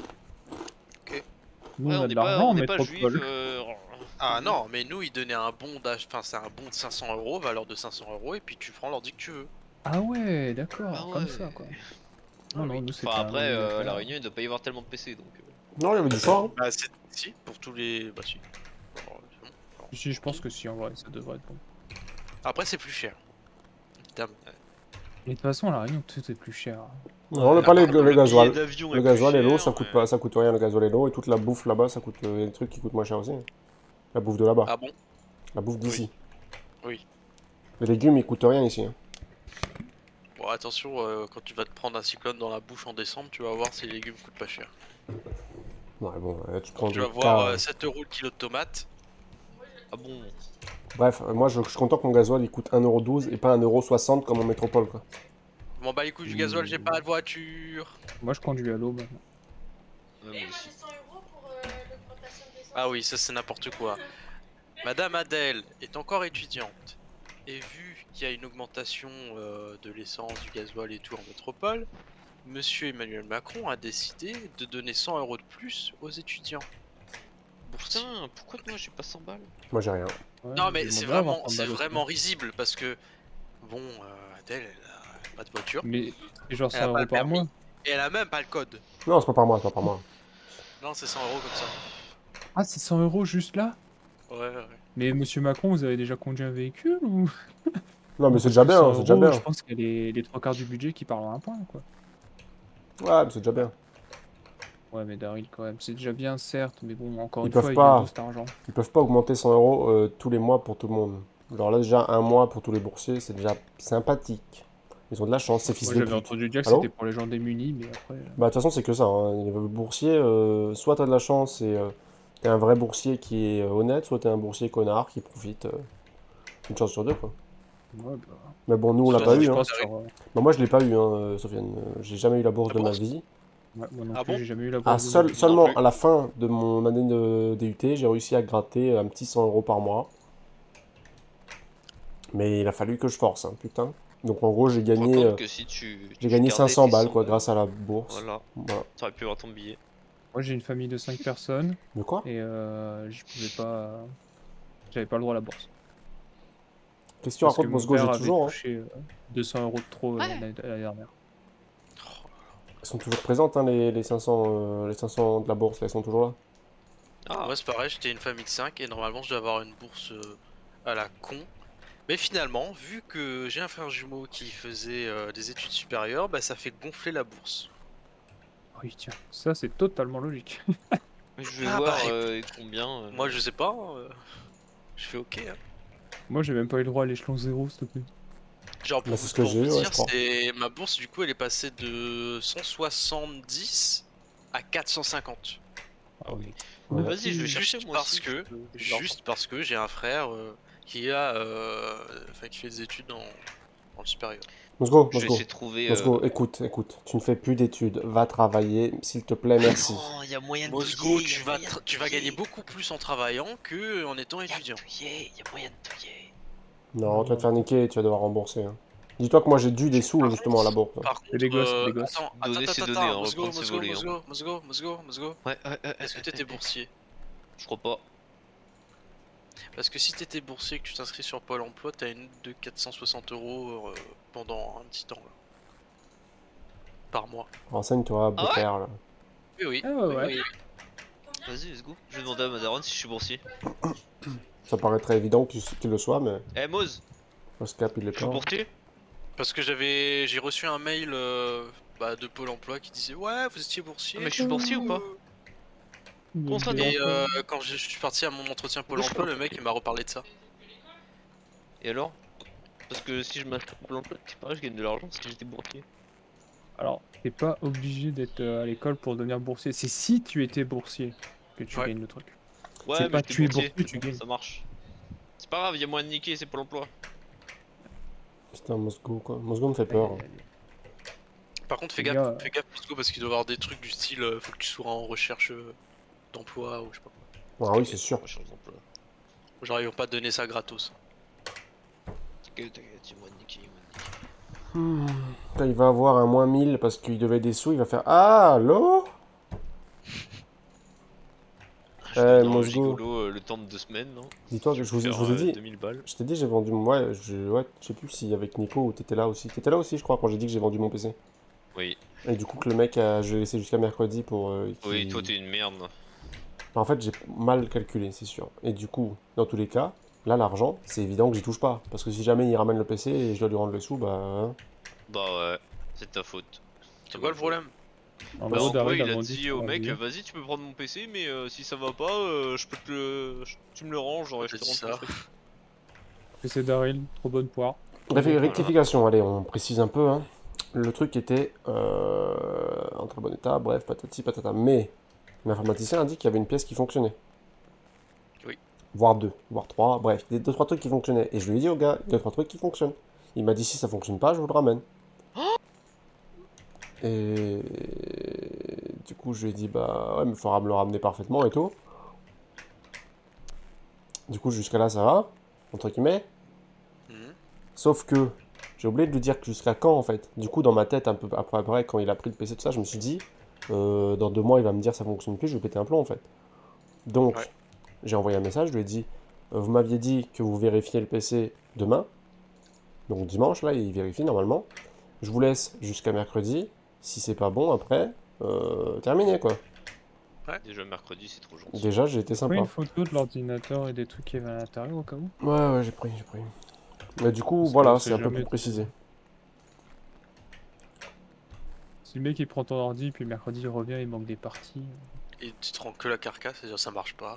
Nous, Ouais, on on a n'est de pas, l'argent en on n'est pas juif. métropole. Euh... Ah non, mais nous, ils donnaient un bon d'ach... Enfin, c'est un bon de cinq cents euros, valeur de cinq cents euros, et puis tu prends l'ordi que tu veux. Ah ouais, d'accord, Ah comme ouais. ça, quoi. Ah Non, non, oui. nous, c'était Enfin un après, euh, à ordinateur. La Réunion, il doit pas y avoir tellement de P C, donc... euh, Non, il y avait du choix, hein. Bah, c'est... Si, pour tous les... Bah si. Alors, c'est bon. Alors, Si, je pense ok. que si, en vrai, ça devrait être bon. Après, c'est plus cher. Évidemment. Mais de toute façon, à La Réunion, tout est plus cher. Non, mais Ah, pas les, pardon, le billet gasoil. d'avion est Le plus gasoil et l'eau, cher, ça coûte mais- pas, ça coûte rien, le gasoil et l'eau, et toute la bouffe là-bas, ça coûte euh, des trucs qui coûtent moins cher aussi. hein. La bouffe de là-bas. Ah bon? La bouffe d'ici. Oui. Les légumes, ils coûtent rien ici. hein. Bon, attention, euh, quand tu vas te prendre un cyclone dans la bouche en décembre, tu vas voir si les légumes coûtent pas cher. Ouais, bon, euh, tu prends Tu des vas voir cas, euh, euh, sept euros le kilo de tomates. Ah bon? Bref, euh, moi je, je suis content que mon gasoil il coûte un euro douze et pas un euro soixante comme en métropole quoi. Je m'en bats les couilles du gasoil, j'ai pas de voiture. Moi, je conduis à l'eau maintenant. Ouais, Et moi moi aussi. j'ai cent euros pour euh, l'augmentation des Ah oui, ça c'est n'importe quoi. Madame Adèle est encore étudiante. Et vu qu'il y a une augmentation euh, de l'essence, du gasoil et tout en métropole, Monsieur Emmanuel Macron a décidé de donner cent euros de plus aux étudiants. Boursiers. Putain, pourquoi moi j'ai pas cent balles? Moi j'ai rien. Ouais, Non mais j'aimerais c'est bien avoir vraiment, cent c'est balles aussi. vraiment risible parce que bon, euh, Adèle elle a pas de voiture Mais c'est genre Elle a cent pas euros le par permis. mois. et elle a même pas le code. Non, c'est pas par moi, c'est pas par moi. Non, c'est cent euros comme ça. Ah, c'est cent euros juste là? Ouais, ouais. Mais monsieur Macron, vous avez déjà conduit un véhicule ou? Non, mais Parce c'est déjà que bien, cent c'est déjà euros, bien. Je pense qu'il y a les, les trois quarts du budget qui parlent à un point, quoi. Ouais, mais c'est déjà bien. Ouais, mais Daryl, quand même, c'est déjà bien, certes, mais bon, encore Ils une peuvent fois, il pas. vient d'où cet argent? Ils peuvent pas augmenter cent euros euh, tous les mois pour tout le monde. Alors là, déjà, un mois pour tous les boursiers, c'est déjà sympathique. Ils ont de la chance, ces fils Moi, de j'avais pute. entendu dire que Allô c'était pour les gens démunis, mais après... euh, Bah, de toute façon, c'est que ça. Hein. Les boursiers, euh, soit t'as de la chance et euh, t'es un vrai boursier qui est euh, honnête, soit t'es un boursier connard qui profite. euh, une chance sur deux, quoi. ouais, bah, Mais bon, nous, on l'a sur- pas eu. je Hein. pense sur, euh, Bah, moi, je l'ai pas eu, hein, euh, Sofiane. Euh, J'ai jamais eu la bourse La de ma bourse vie. ouais, moi non Ah plus, bon j'ai jamais eu la Ah, bourse de seul, ma vie. seulement plus. à la fin de mon année de D U T, j'ai réussi à gratter un petit cent euros par mois. Mais il a fallu que je force, hein, putain. Donc en gros, j'ai Tu te rends gagné, compte euh, que si tu. j'ai tu gagné gardais cinq cents tes balles, cent quoi, balles, grâce à la bourse. Voilà, Voilà. t'aurais pu avoir ton billet. Moi, j'ai une famille de cinq personnes, De quoi? et euh, je pouvais pas... J'avais pas le droit à la bourse. Qu'est-ce que tu Parce que racontes, mon Mosgo? J'ai père avait toujours, hein. touché euh, deux cents euros de trop euh, Ouais. l'année l'année dernière. Elles sont toujours présentes, hein, les, les cinq cents, euh, les cinq cents de la bourse, là, elles sont toujours là. Ah, Moi c'est pareil, j'étais une famille de cinq et normalement je dois avoir une bourse euh, à la con. Mais finalement, vu que j'ai un frère jumeau qui faisait euh, des études supérieures, bah ça fait gonfler la bourse. Oui, tiens, ça c'est totalement logique. mais je vais Ah, voir bah, euh, combien. euh, Moi je sais pas, hein, euh, je fais ok. Hein. Moi, j'ai même pas eu le droit à l'échelon zéro, s'il te plaît. Genre pour, Bah, c'est vous- ce que pour j'ai vous eu, ouais, dire, je crois. c'est ma bourse du coup elle est passée de cent soixante-dix à quatre cent cinquante. Ah oui. Ouais. Mais vas-y, je vais chercher Juste moi parce aussi. que, je peux- j'ai de l'argent. juste parce que j'ai un frère euh, qui a, euh, enfin qui fait des études dans, dans le supérieur. Mosgo, Je vais Mosgo, essayer de trouver. Mosgo, euh, écoute, écoute. Tu ne fais plus d'études, va travailler, s'il te plaît, merci. Non, il y a moyen de Mosgo, douiller, tu y a vas, moyen tra- de tu vas douiller. gagner beaucoup plus en travaillant que en étant Y a étudiant. douiller, y a moyen de douiller. Non, tu vas te faire niquer, tu vas devoir rembourser. hein. Dis-toi que moi j'ai dû des sous Par justement à la bourse. hein. Par contre, C'est des gosses, c'est euh, des gosses. attends, Donner, attends, c'est attends, donner, attends, hein, Mosgo, reprendre ses Mosgo, volets, hein. Mosgo, Mosgo, Mosgo, Mosgo. Ouais, ouais, ouais. Est-ce que t'étais boursier? Je crois pas. Parce que si t'étais boursier et que tu t'inscris sur Pôle emploi, t'as une de quatre cent soixante euros euh, pendant un petit temps là. Par mois. Renseigne-toi, Ah ouais Becker, là. Oui, oui. Ah ouais, oui, ouais. oui. Vas-y, let's go. Je vais demander à ma daronne si je suis boursier. Ça paraîtrait évident qu'il qu'il le soit, mais Eh, Moz, le scap, il est je suis pas. boursier? Parce que j'avais, j'ai reçu un mail euh, bah, de Pôle emploi qui disait ouais, vous étiez boursier. Ah, mais je suis boursier ou pas? Comment ça, Et t'es- euh, quand je suis parti à mon entretien Pôle Pourquoi je emploi, peux- le mec il m'a reparlé de ça. Et alors? Parce que si je m'inscris pour l'emploi, c'est pareil, je gagne de l'argent si j'étais boursier. Alors, t'es pas obligé d'être euh, à l'école pour devenir boursier. C'est si tu étais boursier que tu Ouais. gagnes le truc. Ouais, C'est mais pas j'étais tu es boursier, boursier, tu gagnes. ça marche. C'est pas grave, y'a moyen de niquer, c'est pour l'emploi. Putain, Moscou, quoi. Moscou me fait peur. Allez, allez. Par contre, fais Les gaffe, gars, fais gaffe Moscou, parce qu'il doit y avoir des trucs du style euh, faut que tu sois en recherche euh, d'emploi ou je sais pas quoi. Ah oui, c'est sûr. Recherche d'emploi. Genre ils vont pas te donner ça gratos. T'inquiète, t'inquiète, y'a moyen de niquer, y'a moyen de niquer. Hmm. Quand il va avoir un moins mille parce qu'il devait des sous, il va faire ah, allô. Je Eh, vais devenir Mosgo. gigolo euh, le temps de deux semaines, non? Dis-toi que je vous, ai- je vous ai dit, deux mille balles. je t'ai dit, j'ai vendu mon. Ouais, je, ouais, je sais plus si avec Nico ou t'étais là aussi. T'étais là aussi, je crois, quand j'ai dit que j'ai vendu mon P C. Oui. Et du coup, que le mec, a... je l'ai laissé jusqu'à mercredi pour. euh, qu'il- Oui, toi t'es une merde. Bah, en fait, j'ai mal calculé, c'est sûr. Et du coup, dans tous les cas, là, l'argent, c'est évident que j'y touche pas. Parce que si jamais il ramène le P C et je dois lui rendre le sou, bah. hein. Bah ouais, c'est ta faute. C'est quoi le problème? En Bah gros, en gros, Daryl il a vendu dit sur au un mec, billet. vas-y, tu peux prendre mon P C, mais euh, si ça va pas, euh, je peux te le. je- Tu me le ranges, genre, et je T'as te dit rends le ça. truc. Que c'est Daryl, trop bonne poire. Réf- Rectification, allez, on précise un peu. Hein. Le truc était euh, en très bon état, bref, patati patata. Mais l'informaticien a dit qu'il y avait une pièce qui fonctionnait. Oui. Voire deux, voire trois, bref, des deux, trois trucs qui fonctionnaient. Et je lui ai dit au gars, il y a deux, trois trucs qui fonctionnent. Il m'a dit si ça fonctionne pas, je vous le ramène. Et du coup, je lui ai dit bah ouais, mais il faudra me le ramener parfaitement et tout. Du coup, jusqu'à là, ça va, entre guillemets. Mhm. Sauf que j'ai oublié de lui dire que jusqu'à quand en fait. Du coup, dans ma tête, un peu après, après quand il a pris le P C, tout ça, je me suis dit, euh, dans deux mois, il va me dire ça fonctionne plus, je vais péter un plomb en fait. Donc, Ouais. j'ai envoyé un message, je lui ai dit, euh, vous m'aviez dit que vous vérifiez le P C demain. Donc dimanche, là, il vérifie normalement. Je vous laisse jusqu'à mercredi. Si c'est pas bon, après, euh, terminé quoi. Déjà mercredi, c'est trop gentil. Déjà, j'ai été Pris sympa. une photo de l'ordinateur et des trucs qui avaient à l'intérieur au cas où. Ouais, ouais, j'ai pris, j'ai pris. Mais du coup, Parce que voilà, on c'est sait un peu jamais plus trop. précisé. Si le mec il prend ton ordi, puis mercredi il revient, il manque des parties. Et tu te rends que la carcasse, c'est-à-dire ça marche pas.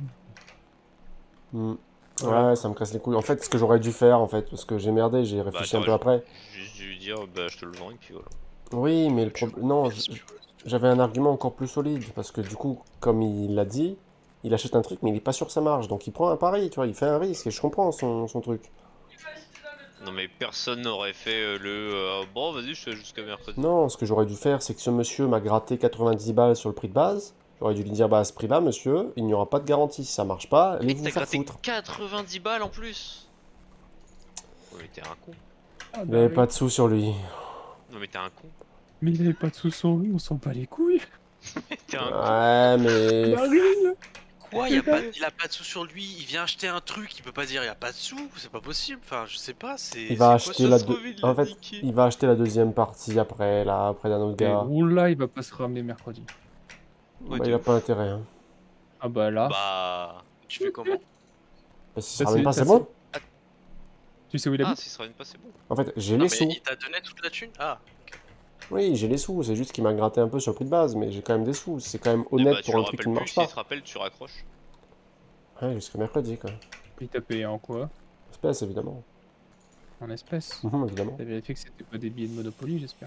Hmm. Ouais. Ouais, ça me casse les couilles. En fait, ce que j'aurais dû faire, en fait, parce que j'ai merdé, j'ai réfléchi un peu t'aurais après. Juste dû lui dire, bah je te le vends et puis voilà. Oui, mais le Tu- problème... Non, si j- tu veux. j'avais un argument encore plus solide, parce que du coup, comme il l'a dit, il achète un truc, mais il est pas sûr que ça marche, donc il prend un pari, tu vois, il fait un risque, et je comprends son, son truc. Non mais personne n'aurait fait euh, le euh, bon vas-y je fais jusqu'à mercredi. Non, ce que j'aurais dû faire, c'est que ce monsieur m'a gratté quatre-vingt-dix balles sur le prix de base. J'aurais dû lui dire, bah à ce prix-là, monsieur, il n'y aura pas de garantie, si ça marche pas, allez Et vous t'as faire gratté foutre. quatre-vingt-dix balles en plus. Non mais t'es un con. Ah, Il avait Daryl. pas de sous sur lui. Non mais t'es un con. Mais il avait pas de sous sur lui, on s'en bat les couilles. T'es un con. Ouais, mais... Daryl. Quoi, il, a pas, il a pas de sous sur lui, il vient acheter un truc, il peut pas dire il y a pas de sous, c'est pas possible. Enfin, je sais pas, c'est. Il va c'est quoi acheter ce- la se deux- trouve, il En l'a fait, niqué. il va acheter la deuxième partie après, là, après d'un autre Et gars. oula, il va pas se ramener mercredi. Ouais, Bah, de il a ouf. pas intérêt, hein. Ah bah là, Bah. Tu fais comment? Bah, si Ça, ça ramène c'est- pas, ça, c'est bon. tu sais où il Ah habite? si ça ramène pas c'est bon. En fait, j'ai Non, les mais sous. il t'a donné toute la thune? Ah, Oui, j'ai les sous, c'est juste qu'il m'a gratté un peu sur le prix de base, mais j'ai quand même des sous. C'est quand même Eh honnête bah, tu pour le un truc qui rappelles ne plus, marche s'il pas. te rappelle tu raccroches. Ouais, jusqu'à mercredi, quoi. Il t'a payé en quoi? Espèce, évidemment. En espèces. Mhm, évidemment. T'as vérifié que c'était pas des billets de Monopoly, j'espère.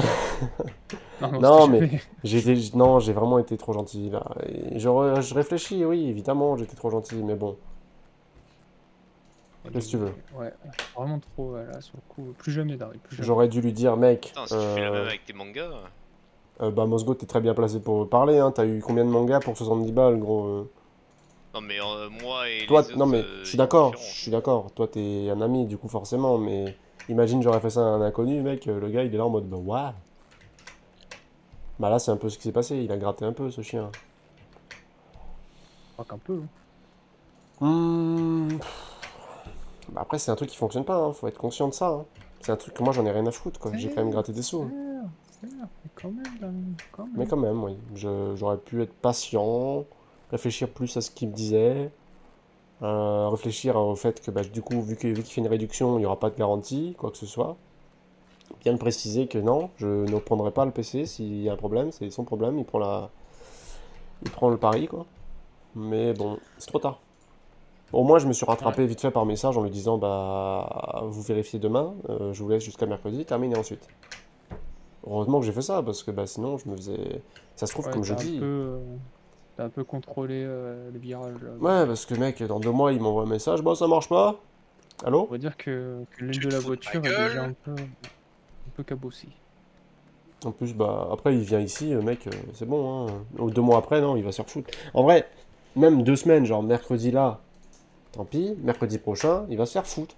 non, Non, non mais- mais... J'ai été... Non, j'ai vraiment été trop gentil, là. Et je, re- je réfléchis, oui, évidemment, j'étais trop gentil, mais bon. Qu'est-ce que tu veux? Ouais, vraiment trop, ouais, là, sur le coup. Plus jamais, Daryl, plus jamais. J'aurais dû lui dire, mec, Putain si tu fais la euh, même avec tes mangas. euh, bah Mosgo, t'es très bien placé pour parler, hein. T'as eu combien de mangas pour soixante-dix balles, gros? euh Non mais euh, moi et Toi, les autres. non mais, euh, je suis ils sont d'accord, différents. je suis d'accord. Toi, t'es un ami, du coup, forcément, mais... Imagine, j'aurais fait ça à un inconnu, mec, euh, le gars, il est là en mode, bah, waouh. Bah là, c'est un peu ce qui s'est passé, il a gratté un peu, ce chien. Je crois qu'un peu. hein. Hmm. Bah après, c'est un truc qui fonctionne pas, hein. Faut être conscient de ça, hein. C'est un truc que moi j'en ai rien à foutre, quoi. J'ai quand même gratté des sous. Mais quand même, là, quand même. Mais quand même, oui. Je- J'aurais pu être patient, réfléchir plus à ce qu'il me disait, euh, réfléchir au fait que bah, du coup, vu que- vu qu'il fait une réduction, il n'y aura pas de garantie, quoi que ce soit. Bien le préciser que non, je ne prendrai pas le P C s'il y a un problème, c'est son problème, il prend la... il prend le pari, quoi. Mais bon, c'est trop tard. Au moins, je me suis rattrapé vite fait par message en lui disant bah vous vérifiez demain, euh, je vous laisse jusqu'à mercredi, terminez ensuite. Heureusement que j'ai fait ça parce que bah sinon je me faisais. Ça se trouve Ouais, comme je t'as un dis. peu, euh, t'as un peu contrôlé euh, le virage, là. Ouais, parce que mec, dans deux mois il m'envoie un message, bah ça marche pas. Allô? On va dire que, que l'aile Tu de te la fous de ma voiture est déjà gueule? un peu, un peu cabossée. En plus, bah après il vient ici, euh, mec, euh, c'est bon, hein. Ou deux mois après, non, il va se faire foutre. En vrai, même deux semaines, genre mercredi là, tant pis, mercredi prochain, il va se faire foutre.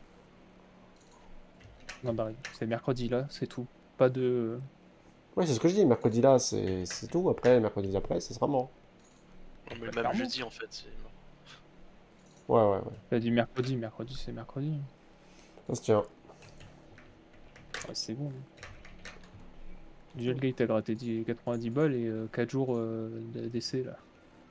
Non, bah, c'est mercredi, là, c'est tout. Pas de... Ouais, c'est ce que je dis, mercredi là, c'est c'est tout. Après, mercredi après, ça sera mort. Non, mais Bah, même clairement. jeudi en fait, c'est mort. Ouais, ouais, ouais. T'as dit mercredi, mercredi, c'est mercredi. Ça se tient. Ouais, c'est bon. Déjà, le gars, il t'a gratté dix- quatre-vingt-dix balles et euh, quatre jours euh, d- d'essai, là.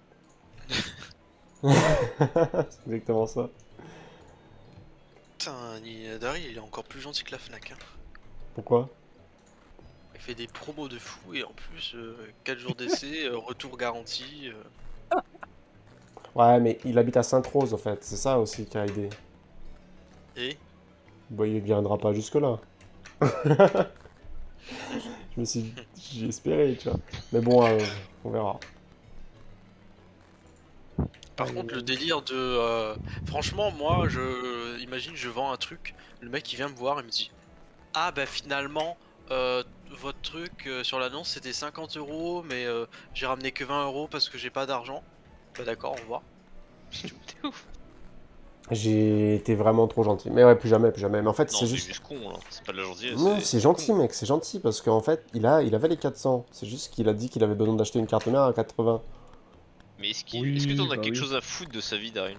C'est exactement ça. Putain, il- Daryl il est encore plus gentil que la Fnac. Hein. Pourquoi? Il fait des promos de fou et en plus euh, quatre jours d'essai, euh, retour garanti. euh. Ouais, mais il habite à Sainte-Rose, en fait. C'est ça aussi qui a aidé. Et Bah, il viendra pas jusque-là. Je me suis... J'ai espéré, tu vois. Mais bon, euh, on verra. par Ouais, contre, euh, le délire de. euh, Franchement, moi, je. Imagine, je vends un truc, le mec il vient me voir et me dit ah, bah finalement, euh, votre truc euh, sur l'annonce c'était cinquante euros, mais euh, j'ai ramené que vingt euros parce que j'ai pas d'argent. Bah d'accord, au revoir. T'es ouf. J'ai été vraiment trop gentil. Mais ouais, plus jamais, plus jamais. Mais en fait, Non, c'est c'est juste... juste con, là. C'est pas de la gentillesse. Non, c'est gentil, con. mec, c'est gentil. Parce qu'en fait, il a... il avait les quatre cents. C'est juste qu'il a dit qu'il avait besoin d'acheter une carte mère à quatre-vingts. Mais est-ce qu'il... Oui, est-ce que t'en as bah quelque oui. chose à foutre de sa vie, Daryl?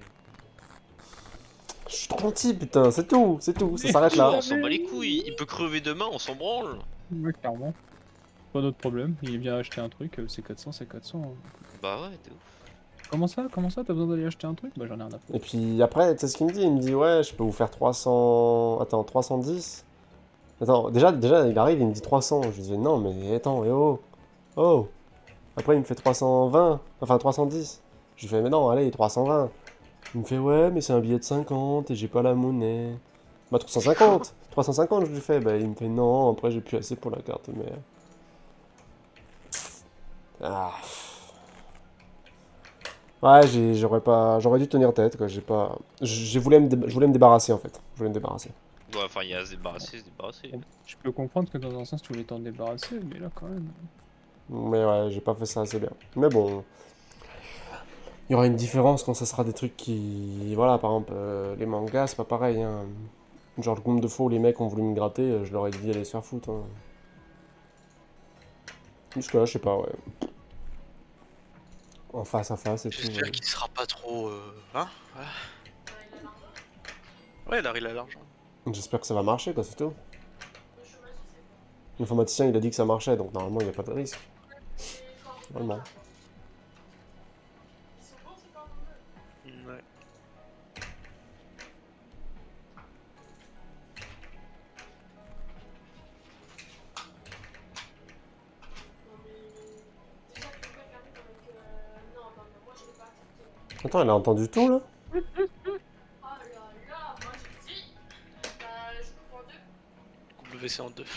Je suis trop gentil, putain, c'est tout, c'est tout. Ça Mais s'arrête tu là. l'as- On s'en bat les couilles, il peut crever demain, on s'en branle. Ouais, clairement. Pas d'autre problème. Il vient acheter un truc, euh, c'est quatre cents, c'est quatre cents. Bah ouais, t'es ouf. Comment ça? Comment ça? T'as besoin d'aller acheter un truc? Bah, j'en ai rien à foutre. Et puis après, tu sais ce qu'il me dit? Il me dit, ouais, je peux vous faire trois cents... Attends, trois cent dix? Attends, déjà, déjà, il arrive, il me dit trois cents. Je lui dis, non, mais attends, eh oh, oh. Après, il me fait trois cent vingt, enfin trois cent dix. Je lui fais, mais non, allez, trois cent vingt. Il me fait, ouais, mais c'est un billet de cinquante et j'ai pas la monnaie. Bah, trois cent cinquante. trois cent cinquante, je lui fais. Bah, il me fait, non, après, j'ai plus assez pour la carte, mais... Ah. Ouais, j'ai- j'aurais pas... J'aurais dû tenir tête, quoi. J'ai pas... Je voulais me, dé- je voulais me débarrasser, en fait. Je voulais me débarrasser. Ouais, enfin, il y a à se débarrasser, se débarrasser. Bon, je peux comprendre que dans un sens, tu voulais t'en débarrasser, mais là, quand même. Mais ouais, j'ai pas fait ça assez bien. Mais bon... Il y aura une différence quand ça sera des trucs qui... Voilà, par exemple, euh, les mangas, c'est pas pareil, hein. Genre le Goom de Faux, les mecs ont voulu me gratter, euh, je leur ai dit allez se faire foutre. Hein. Jusque là, je sais pas, ouais. En face à face et tout. J'espère Ouais. qu'il sera pas trop. Euh... Hein voilà. Euh, il a l'argent. Ouais, Daryl a l'argent. J'espère que ça va marcher, quoi, c'est tout. Le chômage, je sais pas. L'informaticien, il a dit que ça marchait, donc normalement, il n'y a pas de risque. Et quand on Vraiment. parle, ils sont bons, c'est pas bon. Ouais. Non, mais. Déjà, quelqu'un qui arrive avec. Euh... Non, non, non, moi je l'ai pas accepté. Attends, elle a entendu tout, là? Ah là là, moi j'ai dit. Bah, je coupe en deux. W C en deux.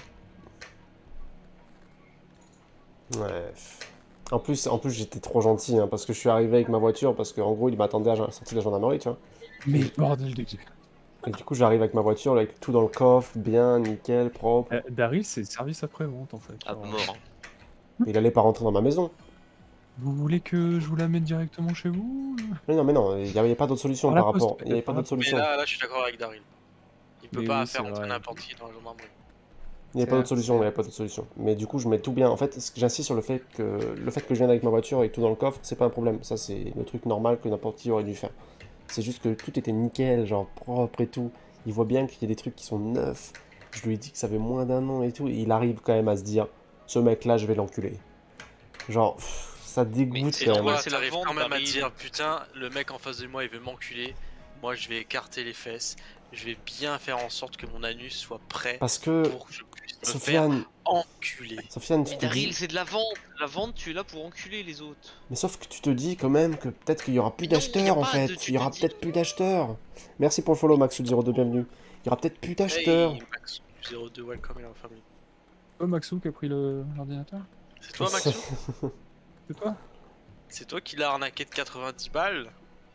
Ouais. En plus, en plus j'étais trop gentil, hein, parce que je suis arrivé avec ma voiture, parce qu'en gros, il m'attendait à la sortie de la gendarmerie, tu vois. Mais bordel de Dieu. Et du coup, j'arrive avec ma voiture, là, avec tout dans le coffre, bien, nickel, propre. Euh, Daryl, c'est le service après-vente, en fait. À Alors, mort. Il allait pas rentrer dans ma maison. Vous voulez que je vous l'amène directement chez vous? Mais non, mais non, il n'y avait pas d'autre solution Par la par poste, rapport. Il n'y avait peut-être, pas par d'autre la Mais solution. là, là, je suis d'accord avec Daryl. Il peut Mais pas oui, faire c'est entrer vrai. n'importe qui dans la gendarmerie. Il n'y avait C'est pas d'autre vrai, solution, c'est il n'y avait pas d'autre solution. Mais du coup, je mets tout bien. En fait, ce que j'insiste sur le fait que le fait que je vienne avec ma voiture et tout dans le coffre, c'est pas un problème. Ça, c'est le truc normal que n'importe qui aurait dû faire. C'est juste que tout était nickel, genre propre et tout. Il voit bien qu'il y a des trucs qui sont neufs. Je lui ai dit que ça avait moins d'un an et tout. Et il arrive quand même à se dire, ce mec-là, je vais l'enculer. Genre, pff, ça dégoûte c'est quand normal, même. c'est la T'arrives vente, quand même à Barry. dire putain, le mec en face de moi il veut m'enculer. Moi je vais écarter les fesses. Je vais bien faire en sorte que mon anus soit prêt Parce que, pour que je puisse me faire Sofiane, enculer. Sofiane, tu Mais te dis... Daryl, c'est de la vente. La vente, tu es là pour enculer les autres. Mais sauf que tu te dis quand même que peut-être qu'il y aura plus Mais non, y a d'acheteurs en pas fait. de- tu Il y aura te dis- peut-être plus d'acheteurs. Merci pour le follow, Maxou zéro deux, bienvenue. Il y aura peut-être plus d'acheteurs. Hey Max zéro deux, welcome in our family. Oh, Maxou qui a pris le- l'ordinateur. C'est toi Maxou? C'est toi? C'est toi qui l'as arnaqué de quatre-vingt-dix balles?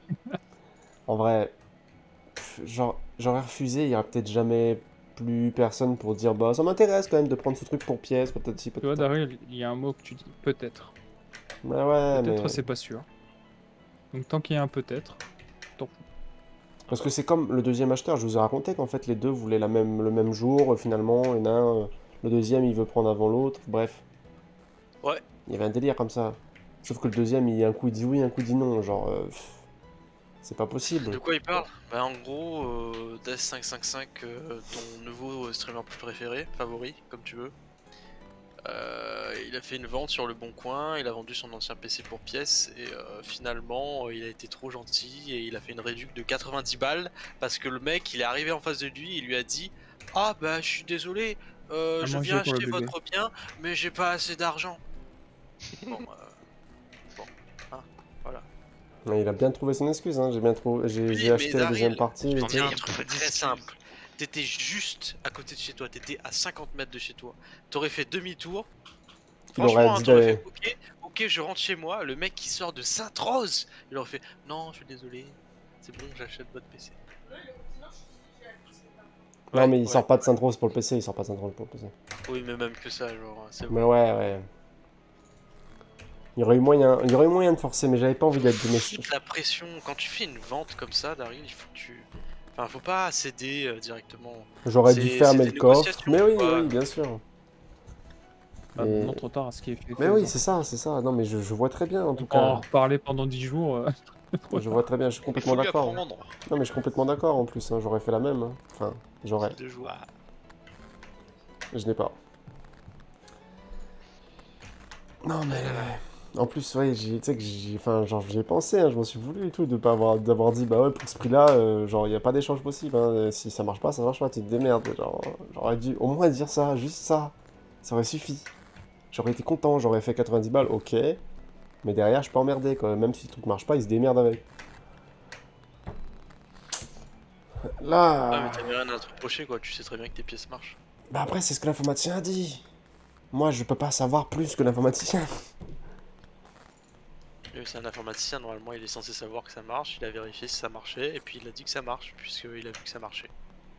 En vrai, pff, genre, j'aurais refusé, il y aura peut-être jamais plus personne pour dire bah ça m'intéresse quand même de prendre ce truc pour pièce, peut-être si, Tu vois, peut-être. Daryl, il y a un mot que tu dis peut-être. Ouais, ouais, Peut-être, mais. c'est pas sûr. Donc, tant qu'il y a un peut-être, t'en fous. Parce que c'est comme le deuxième acheteur, je vous ai raconté qu'en fait les deux voulaient la même, le même jour, euh, finalement, et un, euh, le deuxième il veut prendre avant l'autre, bref. Ouais. Il y avait un délire comme ça. Sauf que le deuxième, il, un coup il dit oui, un coup il dit non, genre. euh, pff, c'est pas possible. De quoi il parle? Bah en gros, euh, Death cinq cent cinquante-cinq, euh, ton nouveau streamer préféré, favori, comme tu veux. Euh, il a fait une vente sur le bon coin, il a vendu son ancien P C pour pièce et euh, finalement euh, il a été trop gentil et il a fait une réduc de quatre-vingt-dix balles parce que le mec il est arrivé en face de lui et il lui a dit ah bah je suis désolé, euh, À je manger viens pour le acheter bébé. votre bien mais j'ai pas assez d'argent. Bon, euh, bon, hein, voilà. Ouais, il a bien trouvé son excuse, hein. J'ai bien trouvé, j'ai Oui, j'ai mais acheté la Daryl, deuxième partie. Je et t'en tout. dis un y a truc pas très d'excuse. simple. T'étais juste à côté de chez toi, t'étais à cinquante mètres de chez toi. T'aurais fait demi-tour. Il aurait Franchement, hein, dit t'aurais d'aller- fait ok, ok, je rentre chez moi. Le mec qui sort de Sainte-Rose, il aurait fait non, je suis désolé, c'est bon, j'achète votre P C. Ouais, le continent, je j'ai appris, c'est pas. Non, Ouais, mais il ouais. sort pas de Sainte-Rose pour le P C, il sort pas de Sainte-Rose pour le P C. Oui, mais même que ça, genre, c'est Mais bon. ouais, ouais. Il y aurait eu moyen, il y aurait eu moyen de forcer, mais j'avais pas envie d'être de mes... Quitte la pression, quand tu fais une vente comme ça, Daryl, il faut que tu. Enfin, faut pas céder euh, directement. J'aurais dû C'est- fermer c'est le des coffre. négociations, Mais oui, quoi. oui, bien sûr. Bah, Mais- non, trop tard à ce qui est fait. Mais fait, oui, hein. c'est ça, c'est ça. Non, mais je, je vois très bien, en tout On peut en cas. reparler pendant dix jours. euh, trop Je tard. vois très bien, je suis Il complètement faut lui d'accord. apprendre. Non, mais je suis complètement d'accord en plus, hein. J'aurais fait la même. hein. Enfin, j'aurais. Deux jours. Bah, Je n'ai pas. Non, mais... En plus, ouais, j'ai- tu sais que j'ai... Enfin, genre, j'y ai pensé, hein, je m'en suis voulu et tout, de pas avoir... d'avoir dit, bah ouais, pour ce prix-là, euh, genre, il n'y a pas d'échange possible, hein. euh, Si ça marche pas, ça marche pas, tu te démerdes. Genre, j'aurais dû au moins dire ça, juste ça. Ça aurait suffi. J'aurais été content, j'aurais fait quatre-vingt-dix balles, ok. Mais derrière, je suis pas emmerdé, quoi. Même si le truc marche pas, il se démerde avec. Là... Ouais, mais t'avais rien à te reprocher, quoi. Tu sais très bien que tes pièces marchent. Bah après, c'est ce que l'informaticien a dit. Moi, je peux pas savoir plus que l'informaticien. Euh, C'est un informaticien, normalement il est censé savoir que ça marche, il a vérifié si ça marchait, et puis il a dit que ça marche, puisqu'il a vu que ça marchait.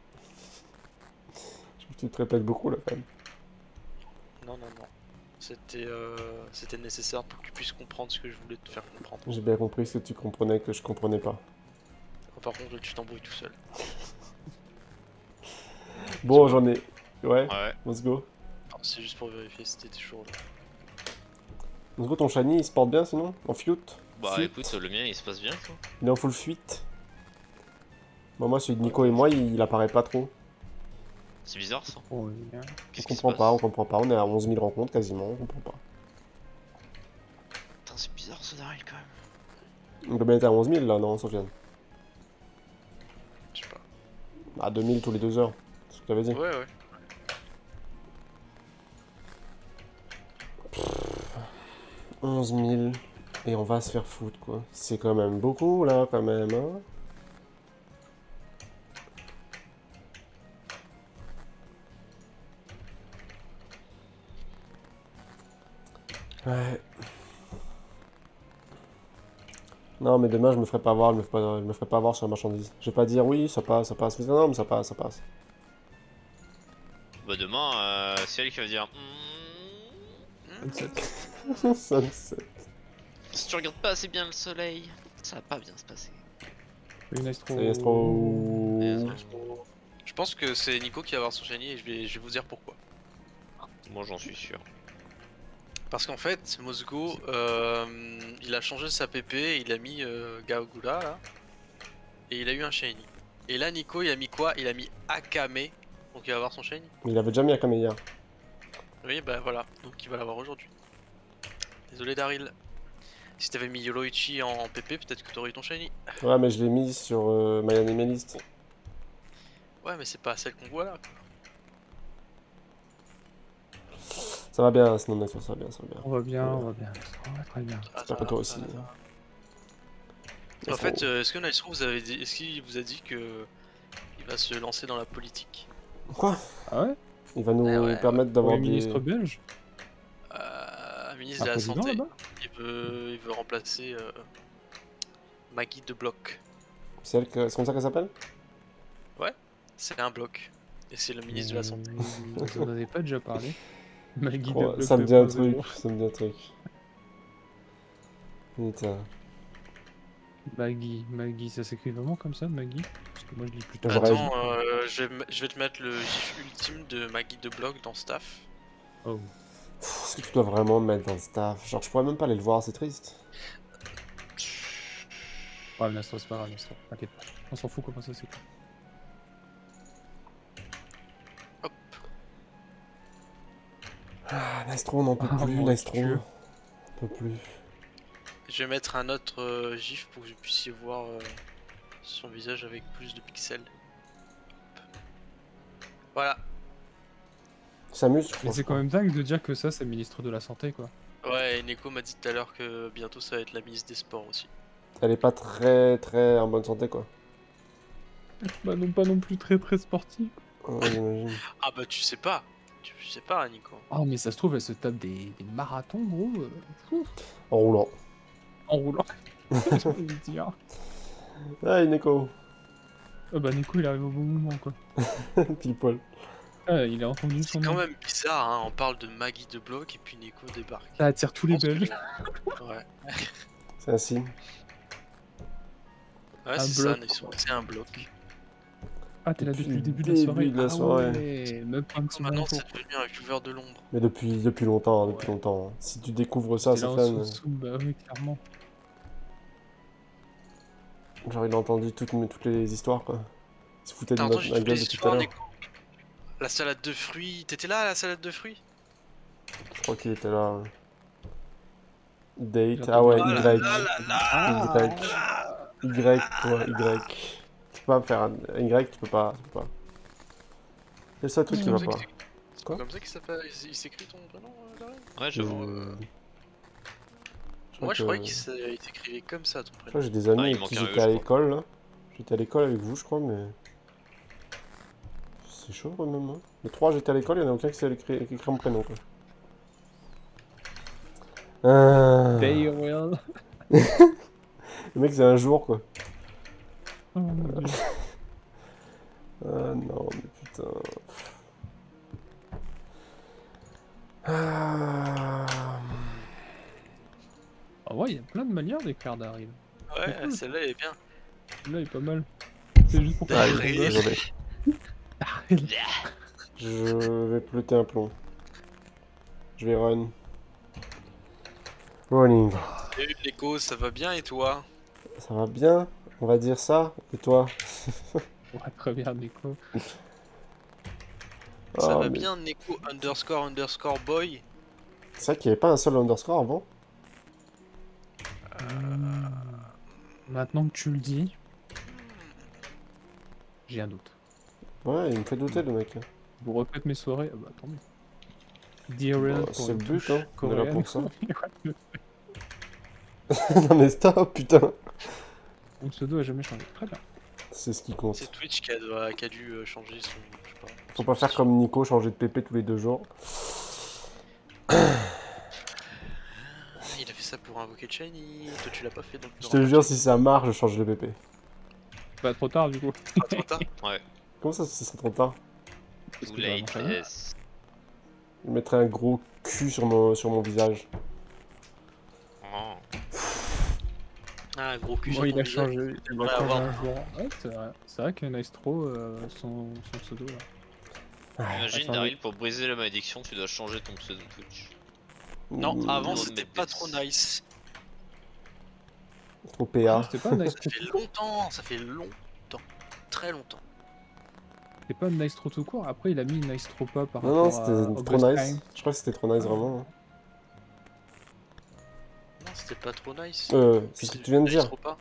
Je trouve que tu te répètes beaucoup, là, quand même. Non, non, non. C'était euh, c'était nécessaire pour que tu puisses comprendre ce que je voulais te faire comprendre. J'ai bien compris ce que tu comprenais que je comprenais pas. Par contre, tu t'embrouilles tout seul. Bon, j'en ai... Ouais, ouais. let's go. Non, c'est juste pour vérifier si t'étais toujours là. Let's go, ton shiny, il se porte bien, sinon? En fuite? Bah Fuite. écoute, le mien il se passe bien quoi. Il est en full fuite. Bon, moi, celui de Nico et moi, il, il apparaît pas trop. C'est bizarre ça. Oh, bien. On Qu'est-ce qui se comprend passe pas, on comprend pas. On est à onze mille rencontres, quasiment, on comprend pas. Putain, c'est bizarre ce Daryl quand même. On doit bien être à onze mille, là, non, Sofiane? Je sais pas. À deux mille tous les deux heures. C'est ce que t'avais dit. Ouais, ouais. onze mille. Et on va se faire foutre, quoi. C'est quand même beaucoup, là, quand même, hein. Ouais. Non, mais demain, je me ferai pas avoir, je me ferai pas, je me ferai pas avoir sur la marchandise. Je vais pas dire oui, ça passe, ça passe. Non, mais ça passe, ça passe. Bah demain, euh, c'est elle qui va dire hmm, vingt-sept. Sunset. si tu regardes pas assez bien le soleil, ça va pas bien se passer. Une astro. Ça y est, c'est trop... Et, euh, Je pense que c'est Nico qui va avoir son shiny et je vais, je vais vous dire pourquoi. Moi j'en suis sûr. Parce qu'en fait, Mosgo, euh, il a changé sa P P, il a mis euh, Gaogula là. et il a eu un shiny. Et là, Nico, il a mis quoi? Il a mis Akame, donc il va avoir son shiny. Mais il avait déjà mis Akame hier. Oui, bah voilà, donc il va l'avoir aujourd'hui. Désolé Daryl. Si t'avais mis Yoloichi en P P, peut-être que t'aurais eu ton shiny. Ouais, mais je l'ai mis sur euh, My Animalist. Ouais, mais c'est pas celle qu'on voit là. Ça va bien, sinon Nastro, ça va bien, ça va bien. On va bien, on va bien. On va très bien. Ah, J'espère que ça toi va, aussi. ça va, ça va. En Nastro. fait, euh, est-ce que Nastro vous avez dit, est-ce qu'il vous a dit que il va se lancer dans la politique? Quoi? Ah ouais? Il va nous Ouais, ouais, permettre d'avoir Premier des... ministre belge? euh, Ministre Un de la président Santé. là-bas? Il veut, il veut remplacer euh, Maggie de Bloc. C'est elle que- c'est comme ça qu'elle s'appelle? C'est un bloc. Et c'est le ministre de la Santé. Euh, Vous en avez pas déjà parlé? Maggie Oh, de Bloc ça me dit un deux point zéro. truc, ça me dit un truc. Putain. Maggie, Maggie, ça s'écrit vraiment comme ça, Maggie? Parce que moi je lis plutôt. J'aurais- Attends, euh, je, vais, m- je vais te mettre le gif ultime de Maggie de Bloc dans Staff. Oh. Pff, Est-ce que tu dois vraiment me mettre dans le staff? Genre, je pourrais même pas aller le voir, c'est triste. Ouais, Nastro, c'est pas grave, Nastro. T'inquiète pas. On s'en fout comment ça s'écrit. Ah, Nastro, on n'en peut Ah, plus, mon Nastro. Dieu. On peut plus. Je vais mettre un autre euh, gif pour que vous puissiez voir euh, son visage avec plus de pixels. Voilà. S'amuse, je Mais crois. c'est quand même dingue de dire que ça, c'est le ministre de la Santé, quoi. Ouais, et Neko m'a dit tout à l'heure que bientôt ça va être la ministre des Sports aussi. Elle est pas très très en bonne santé, quoi. Bah non, pas non plus très très sportif. Ouais, j'imagine. Ah bah tu sais pas. Tu sais pas, Nico. Oh, mais ça se trouve, elle se tape des, des marathons, gros. euh, fou, En roulant. en roulant. Je peux vous dire. Hey, Neko. Ah bah Nico, il arrive au bon moment, quoi. Pile poil. Ah, il a entendu C'est son quand nom. même bizarre, hein. On parle de Maggie de Bloc et puis Nico débarque. Ça attire tous les Je pense que- Belges. Ouais, C'est un signe. ouais Un c'est bloc. ça, Nico, c'est un bloc. Ah, t'es là depuis le début de la Début soirée. de la Ah soirée. ouais, même pas un petit Maintenant moment. c'est devenu un viewer de l'ombre. Mais depuis, depuis longtemps, depuis Ouais. longtemps. Si tu découvres ça, C'est là c'est en fan. sous-sous, bah oui, clairement. Genre, il a entendu toutes, mes- toutes les histoires, quoi. Il se foutait de T'as notre entendu ma toutes gueule les depuis tout à histoires, l'heure. Nico? La salade de fruits, t'étais là à la salade de fruits? Je crois qu'il était là. ouais. Date. J'ai Ah ouais, entendu- Y. Ah là là là Y. Y, toi, Y. Tu peux pas faire un un Y, tu peux pas. Tu peux pas. C'est le seul truc qui C'est va comme ça pas. qu'il- c'est Quoi comme ça qu'il s'appelle- il s'écrit ton prénom, euh, Daryl? Ouais, j'avoue. Euh, je Moi je crois croyais que- qu'il s'est- il s'écrivait comme ça ton Je crois prénom. que j'ai des amis Ah, il avec manque qui un E, j'étais je à crois. l'école là. J'étais à l'école avec vous, je crois, mais. C'est chaud quand même. Hein. Les trois, j'étais à l'école, il n'y en a aucun qui sait écrire, écrire mon prénom, quoi. Ah. Daryl. Le mec, c'est un jour, quoi. Oh mon dieu. Ah non, mais putain. Ah. Ah ouais, il y a plein de manières d'écrire Daryl. Ouais, cool. celle-là elle est bien. Là, il est pas mal. C'est juste pour Ah, faire Daryl. ton gosse. désolé. Daryl. Je vais peloter un plomb. Je vais run. Running. Salut Nico, ça va bien et toi? Ça va bien, on va dire ça. Et toi? Ouais, très bien, Nico. Ça Ah, va mais bien Nico underscore underscore boy? C'est vrai qu'il n'y avait pas un seul underscore avant. Hmm. Maintenant que tu le dis, j'ai un doute. Ouais, il me fait douter le mec. Vous refaites mes soirées? Ah bah tant mieux. Daryl Bah, pour c'est une le but, touche hein. On est là coréenne. pour ça. Non mais stop, putain. Mon pseudo a jamais changé. Très bien. C'est ce qui compte. C'est Twitch qui a, doit- qui a dû euh, changer son. Je sais pas. Faut pas faire comme Nico, changer de P P tous les deux jours. Il a fait ça pour invoquer Shiny. Toi tu l'as pas fait donc. Je te jure, si ça marche, je change de P P. Pas trop tard du coup. Pas trop tard. Ouais. Comment ça, ce serait trop tard? Parce Too que ça va late, marcher. yes. Je mettrais un gros cul sur mon, sur mon visage. Oh. Ah, un gros cul Bon, sur il ton a visage. changé, il a J'aimerais changé avoir- un jour. Ouais, c'est vrai. C'est vrai que Nastro, euh, son, son pseudo là. Ah, Imagine, attends, Daryl, pour briser la malédiction, tu dois changer ton pseudo Twitch. Non, mm, avant Mmh. c'était pas trop nice. Trop P A. C'était pas un nice Ça fait longtemps, ça fait longtemps, très longtemps. C'était pas un nice trop tout court. Après, il a mis une nice trop pas par Non, non, rapport à c'était trop August nice. Time. Je crois que c'était trop nice, Ah. vraiment. Non, c'était pas trop nice. Euh, c'est Puis ce que tu viens de nice dire. trop pas.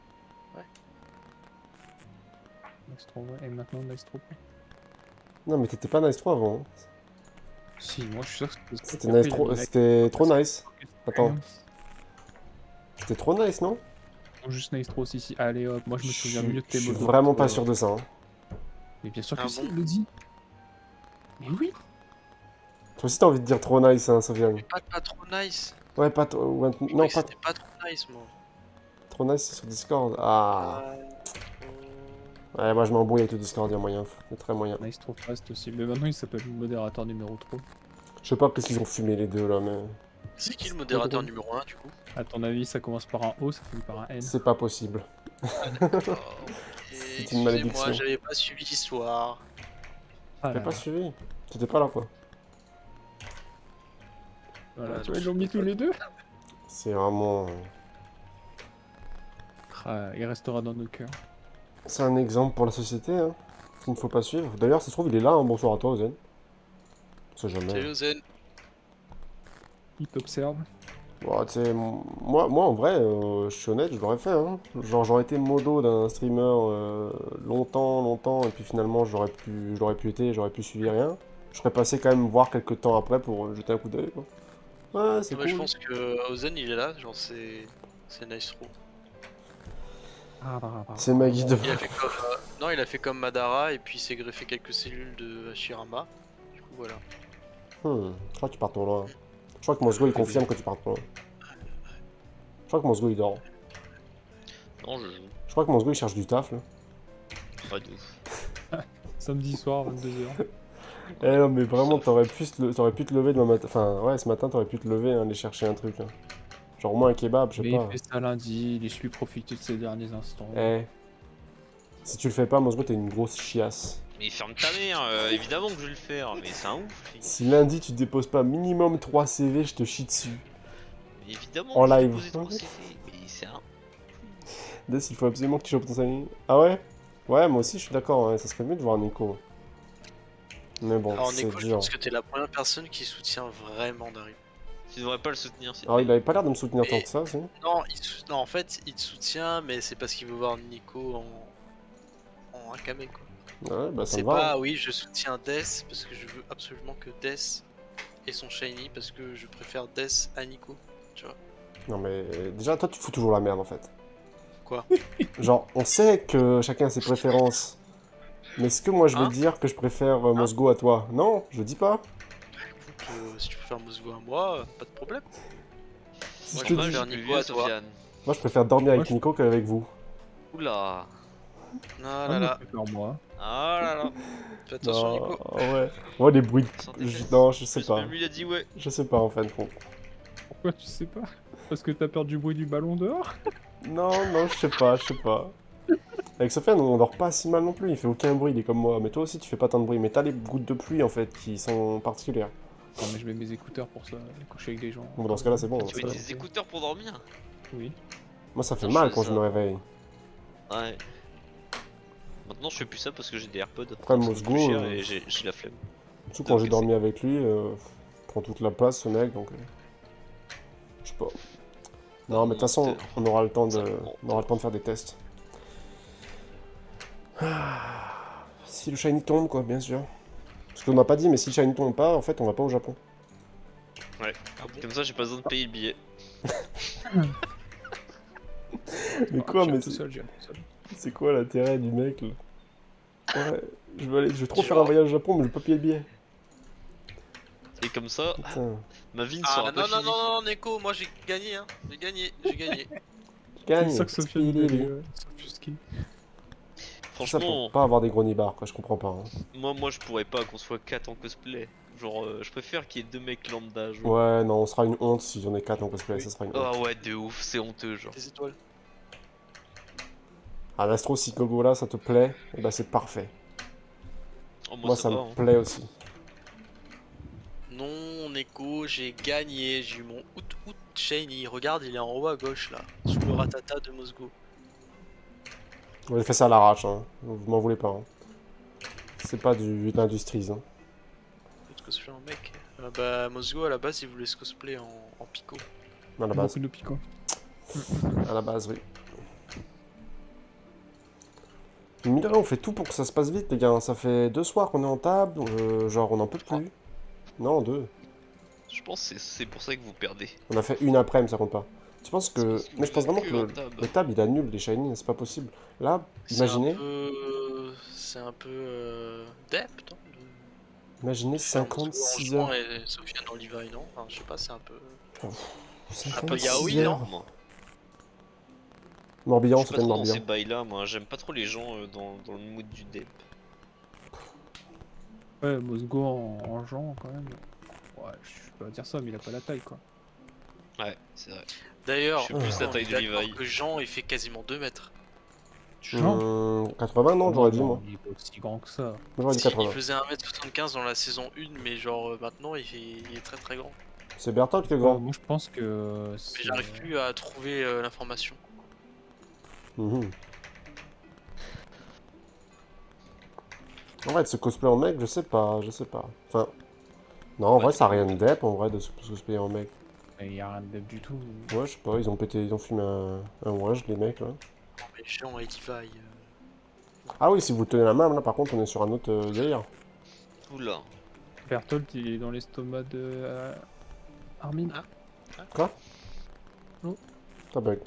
Nice trop, ouais. Et maintenant, nice trop pas. Non, mais t'étais pas nice trop avant. hein. Si, moi je suis sûr que c'était C'était nice trop... C'était trop nice. Attends. C'était trop nice, non? Juste nice trop, si, si. Allez hop, moi je me souviens suis- mieux de tes Je suis mots. vraiment pas sûr de ça. hein. Mais bien sûr que Ah si, bon il le dit. Mais oui. Toi aussi, t'as envie de dire trop nice, hein, Sofiane. Mais pas, pas trop nice. Ouais, pas trop. ouais, Je non, croyais que pas C'était pas trop nice, moi. trop nice, c'est sur Discord. Ah. Euh, Ouais, moi je m'embrouille avec le Discord, il y a moyen. Il y a très moyen. Nice trop fast aussi. Mais maintenant il s'appelle modérateur numéro trois. Je sais pas qu'est-ce qu'ils ont fumé les deux là, mais. C'est qui le C'est modérateur drôle. numéro un du coup? À ton avis, ça commence par un O, ça finit par un N. C'est pas possible. Oh, C'est une malédiction. Moi, j'avais pas suivi l'histoire. Ah T'as là pas là. suivi? T'étais pas là quoi. Voilà, Ouais, tu vois, non, ils l'ont mis je- tous les deux. C'est vraiment. Ah, il restera dans nos cœurs. C'est un exemple pour la société, hein. Qu'il ne faut pas suivre. D'ailleurs, ça se trouve, il est là, hein. Bonsoir à toi, Ozen. On sait jamais. Salut Zen. Il t'observe. Bon, tu sais, m- moi, moi, en vrai, euh, je suis honnête, je l'aurais fait, hein. Genre, j'aurais été modo d'un streamer euh, longtemps, longtemps, et puis finalement, j'aurais pu, j'aurais pu été, j'aurais pu suivre rien. Je serais passé quand même voir quelques temps après pour euh, jeter un coup d'œil, quoi. Ouais, c'est Ouais, cool. je pense que Ozen il est là, genre c'est. C'est nice trop. Ah, bah, bah, C'est ma guide de Il a fait comme. euh, Non, il a fait comme Madara et puis il s'est greffé quelques cellules de Hashirama. Du coup, voilà. Hmm, je crois que tu pars trop loin. Je crois que Mosgo il confirme que tu pars trop loin. Je crois que Mosgo il dort. Non, je joue. Je crois que Mosgo il cherche du taf là. Pas de ouf. Samedi soir, vingt-deux heures. Eh non mais vraiment t'aurais pu, te le- t'aurais pu te lever demain matin. Enfin ouais ce matin t'aurais pu te lever hein, aller chercher un truc là. Genre au moins un kebab, je sais Mais pas. il fait ça lundi, laisse-lui profiter de ses derniers instants. Eh. Si tu le fais pas, Mosgo t'es une grosse chiasse. Mais ferme ta mère, euh, évidemment que je vais le faire, mais c'est un ouf. lui. Si lundi tu déposes pas minimum trois C V, je te chie dessus. Mais évidemment En que je vais live. poser trois C V, mais c'est un. Des, il faut absolument que tu chopes ton salut. Ah ouais? Ouais moi aussi je suis d'accord, hein, ça serait mieux de voir Nico. Mais bon, Alors, c'est Nico, je dur. pense que t'es la première personne qui soutient vraiment Dario. Tu devrais pas le soutenir, c'est. Alors il avait pas l'air de me soutenir Mais- tant que ça, si. Non, il sou- non, en fait, il te soutient, mais c'est parce qu'il veut voir Nico en. en Akame quoi. Ouais bah ça C'est me va. pas, hein. oui, je soutiens Death parce que je veux absolument que Death ait son shiny parce que je préfère Death à Nico. Tu vois? Non mais euh, déjà toi tu fous toujours la merde en fait. Quoi? Genre on sait que chacun a ses préférences. Mais est-ce que moi je vais Hein dire que je préfère euh, Mosgo à toi? Non, je dis pas. Écoute, euh, si tu préfères Mosgo à moi, euh, pas de problème. Si Moi, je je te dis- préfère plus Nico vieux, à toi. Sofiane. Moi je préfère dormir Moi, avec je- Nico qu'avec vous. Oula. Non, Ah, là moi, là, je préfère moi. Ah là là. fais attention, Non, Nico. ouais. Ouais les bruits. Sans de- je- déteste. Non, je sais Plus, pas. Même lui il a dit ouais. Je sais pas en fait. Bon. Pourquoi tu sais pas? Parce que t'as peur du bruit du ballon dehors? Non, non, je sais pas, je sais pas. Avec Sofiane, on dort pas si mal non plus, il fait aucun bruit, il est comme moi. Mais toi aussi, tu fais pas tant de bruit. Mais t'as les gouttes de pluie en fait qui sont particulières. Non mais je mets mes écouteurs pour ça, coucher avec des gens. Bon, dans ce cas-là, c'est bon. dans Tu ce mets cas-là. des écouteurs pour dormir? Oui. Moi, ça fait Putain, mal je quand fais je me ça. réveille. Ouais. Maintenant je fais plus ça parce que j'ai des AirPods. Après, Donc, ça Mosgo, coûte plus cher euh, et j'ai j'ai la flemme. Surtout quand j'ai Ok, dormi avec lui, euh, il prend toute la place ce mec donc. euh, Je sais pas. Non, mais de toute façon, Monster. on aura le temps de, Ça on aura le temps de faire des tests. Ah, si le shiny tombe, quoi, bien sûr. Parce qu'on m'a pas dit, mais si le shiny tombe pas, en fait, on va pas au Japon. Ouais. Ah bon? Comme ça j'ai pas besoin de payer le billet. Mais Ah, quoi, j'irai mais tout c'est seul, j'irai tout seul. c'est quoi l'intérêt du mec là? Ouais, je veux aller, je veux trop Tu faire vois. un voyage au Japon, mais je vais pas payer le billet. Et comme ça, Putain, ma vie ne Ah sera non, pas non, finie. non, non, Nico, moi j'ai gagné, hein. J'ai gagné, j'ai gagné. je gagne. C'est ça que Sofiane Spilly, voulait, lui. ouais, s'offusquer. Tout ça Franchement, pour pas avoir des gros nibards, quoi, je comprends pas. hein. moi, moi je pourrais pas qu'on soit quatre en cosplay. Genre, euh, je préfère qu'il y ait deux mecs lambda. Genre. Ouais, non, on sera une honte si j'en ai quatre en cosplay, Oui. ça sera une honte. Ah ouais, de ouf, c'est honteux, genre. Des étoiles. Ah, l'Astro, si Kogo là, ça te plaît, et bah c'est parfait. Oh, moi, Moi, ça, ça va. me hein. plaît aussi. Non, Nico, j'ai gagné, j'ai eu mon out out Shane il regarde, il est en haut à gauche là, sous le ratata de Mosgo. J'ai fait ça à l'arrache, hein. Vous m'en voulez pas. Hein. C'est pas du d'industries. Hein. Faut cosplay en mec. Euh, bah Mosgo à la base il voulait se cosplay en, en pico. À la base. Beaucoup de piquants. À la base, oui. Mais là, on fait tout pour que ça se passe vite, les gars. Ça fait deux soirs qu'on est en table, euh, genre on en peut plus. Non, deux. Je pense que c'est- c'est pour ça que vous perdez. On a fait une après, mais ça compte pas. Tu penses que. C'est parce que Mais je pense vous vraiment êtes que que le, en table. le tab il annule les shiny, c'est pas possible. Là, C'est imaginez, un peu. C'est un peu. Euh... Dep, non de- imaginez de faire cinquante-six Mosgo en heures. jouant Et Sofiane dans Levi, non enfin, je sais pas, c'est un peu. Un peu cinquante-six yaoi, heures. non Moi. Morbihan, Je suis ça pas fait trop dans ces Morbihan. bails là, moi. J'aime pas trop les gens euh, dans, dans le mood du dep. Ouais, Mosgo en, en Jean quand même. Ouais, je peux pas dire ça, mais il a pas la taille quoi. Ouais, c'est vrai. D'ailleurs, Je suis plus la on taille est de d'accord Levi. que Jean il fait quasiment deux mètres. Jean Hum, quatre-vingts, non, j'aurais dit moi. Il est pas aussi grand que ça. J'aurais dit Si, il quatre-vingts. faisait un mètre soixante-quinze dans la saison un, mais genre euh, maintenant il, fait- il est très très grand. C'est Berthold qui est Ouais, grand. moi je pense que. Mais c'est- j'arrive plus à trouver euh, l'information. Mhm. En vrai, de se cosplay en mec, je sais pas, je sais pas. Enfin. Non, en Ouais, vrai, tu ça a peux- rien de dep en vrai de se cosplayer en mec. Il y a rien de dev du tout. Ouais, je sais pas, ils ont pété, ils ont fumé un, un wash, les mecs là. Non, mais Jean et Levi. euh, Ah oui, si vous tenez la main, là par contre, on est sur un autre euh, délire. Oula. Berthold il est dans l'estomac de. euh, Armin. Ah. Ça bug.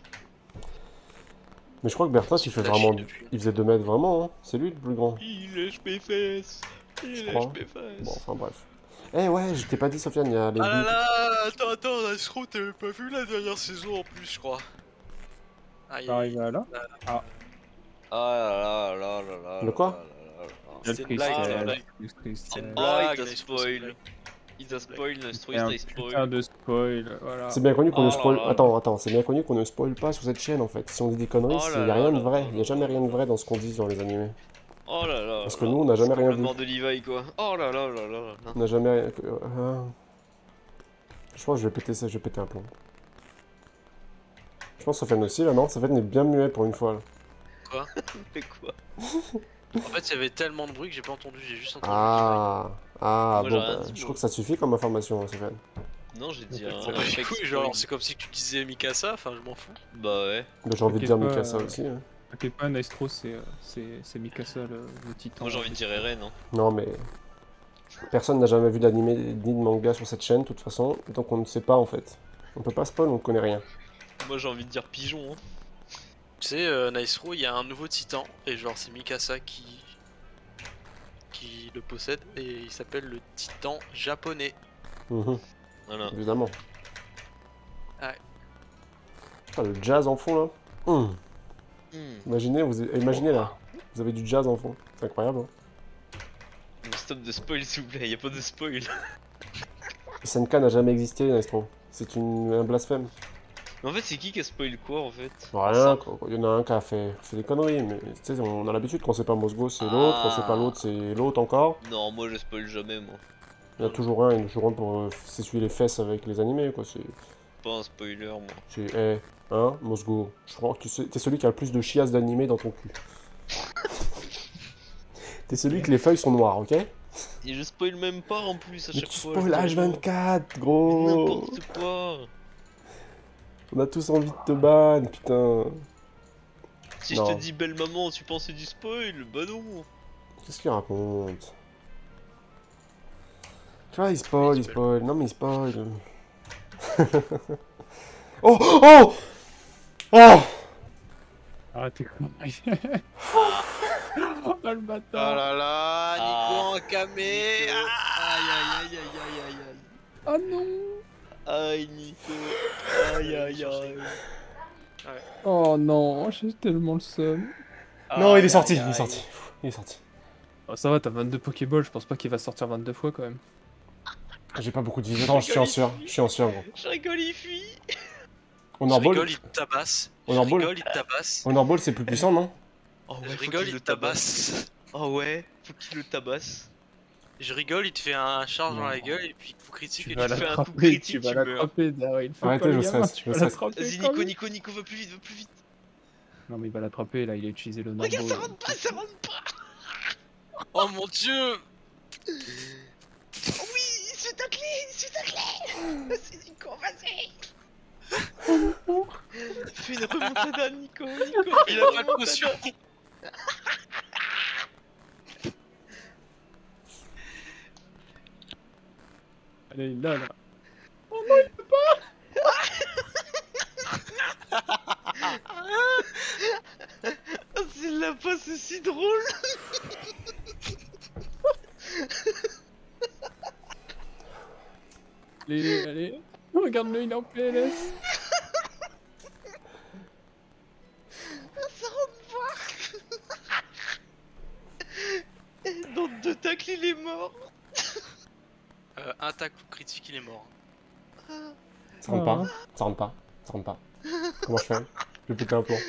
Mais je crois que Berthold, il fait lâché vraiment. depuis. Il faisait deux mètres vraiment, hein. C'est lui le plus grand. Il lèche mes fesses. Il Je lèche crois. mes fesses. Bon, enfin bref. Eh ouais, je t'ai pas dit, Sofiane, il y a les Ah là buts. là, attends, attends, Astro, t'avais pas vu la dernière saison en plus, je crois. Aïe, Ça aïe, arrive à là. Ah là là là là là. Le quoi là là là là. C'était Le une blague, Ah là cristal, là. le C'est cristal. une Oh, blague, il a Nice, spoil. c'est une blague. Il a spoil, Nastro, Et un il a putain spoil. de spoil, voilà. C'est bien connu qu'on Oh ne là spoil. là. Attends, attends, c'est bien connu qu'on ne spoil pas sur cette chaîne en fait. Si on dit des conneries, Oh il là y a rien là de vrai. là Il y a jamais rien de vrai dans ce qu'on dit dans les animés. Oh là là. Parce que là. nous, on n'a jamais C'est rien complètement vu. de Levi quoi. Oh là là là là là. On n'a jamais rien. euh, Je pense que je vais péter ça, je vais péter un plomb. Je pense que Sofiane aussi là, non? Sofiane est bien muet pour une fois là. Quoi Mais quoi? En fait, il y avait tellement de bruit que j'ai pas entendu, j'ai juste entendu. Ah, ah Moi, bon, j'ai rien bah, dit, je moi. crois que ça suffit comme information, hein, Sofiane. Non, j'ai dit Ok, un. ça Bah, un du fake coup, spoil. genre, c'est comme si tu disais Mikasa, enfin, je m'en fous. Bah ouais. Mais j'ai envie de T'inquiète dire pas, Mikasa euh, aussi. Hein. T'inquiète pas, Naestro, c'est euh, c'est- c'est Mikasa le, le titan. Moi j'ai envie de dire Eren. Hein. Non, mais. Personne n'a jamais vu d'animé ni de manga sur cette chaîne, de toute façon. Donc on ne sait pas en fait. On peut pas spoil, on ne connaît rien. Moi j'ai envie de dire pigeon. Hein. Tu sais, euh, Nice Row, il y a un nouveau titan, et genre, c'est Mikasa qui. qui le possède, et il s'appelle le titan japonais. Mhm, Voilà. évidemment. Ouais. Ah, le jazz en fond là. Hum. Hmm. Imaginez, vous... imaginez là. Vous avez du jazz en fond. C'est incroyable. Hein. Mais stop de spoil s'il vous plaît, y a pas de spoil. S N K n'a jamais existé, Maestro. C'est une... un blasphème. Mais en fait, c'est qui qui a spoil quoi en fait? Rien, quoi. Il y en a un qui a fait, fait des conneries, mais tu sais, on a l'habitude, quand c'est pas Mosgo, c'est l'autre, quand c'est pas l'autre, c'est l'autre encore. Non, moi je spoil jamais, moi. Il y a toujours un, il y en a toujours un pour euh, s'essuyer les fesses avec les animés, quoi. C'est. Pas un spoiler, moi. C'est. Eh, hein, Mosgo. Je crois que t'es celui qui a le plus de chiasses d'animés dans ton cul. T'es celui que les feuilles sont noires, ok? Mais Et je spoil même pas en plus à chaque tu fois. spoil je H spoil vingt-quatre, pas. gros! N'importe quoi. On a tous envie de te ban, putain. Si Non. je te dis belle maman, tu pensais du spoil? Bah non. Qu'est-ce qu'il raconte? Tu vois, il spoil, il spoil. Non, mais il spoil. Oh! Oh! Oh! Arrêtez quoi. Oh le Oh bâtard. là là, Nico Ah. en camé. Nico. Ah. Aïe aïe aïe aïe aïe aïe Oh non. aïe. Aïe Nico. Aïe aïe aïe. Oh non, j'ai tellement le seum. Non, il est Aïe, sorti, aïe, il est aïe. sorti. Il est sorti. Oh, ça va, t'as vingt-deux Pokéballs, je pense pas qu'il va sortir vingt-deux fois quand même. J'ai pas beaucoup de vision. Non, je suis en sueur. Je suis en sueur, gros. Je rigole, il fuit. Je Honorball, rigole, il te tabasse. Je Honorball. rigole, il te tabasse. Honorball, c'est plus puissant, non? Oh Je ouais, faut rigole, qu'il il le te tabasse. Oh ouais, faut qu'il le tabasse. Je rigole, il te fait un charge dans Non. la gueule et puis coup critique Tu et vas tu fais un coup l'attraper, critique, tu vas tu meurs. l'attraper, Daryl. Faut Arrêtez, pas je le gamin, stresse, tu je vas stresse. l'attraper. Vas-y, quand Nico, même. Nico, Nico, va plus vite, va plus vite. Non, mais il va l'attraper, là, il a utilisé le Norbo. Regarde, ça là. rentre pas, ça rentre pas. Oh mon dieu. Oui, il se fait tacler, il se fait tacler. C'est Nico, vas-y. Fais une remontada, Nico, Nico. Il a pas de potion. Allez, il l'a, là. Ah, c'est la passe, c'est si drôle. Allez, allez. Regarde-le, il est en P L S. Ça rentre pas. Dans deux tacles, il est mort. Euh, un tac coup critique, il est mort. Ça rentre pas, ça rentre pas, ça rentre pas. Comment je fais? Je vais péter un plomb.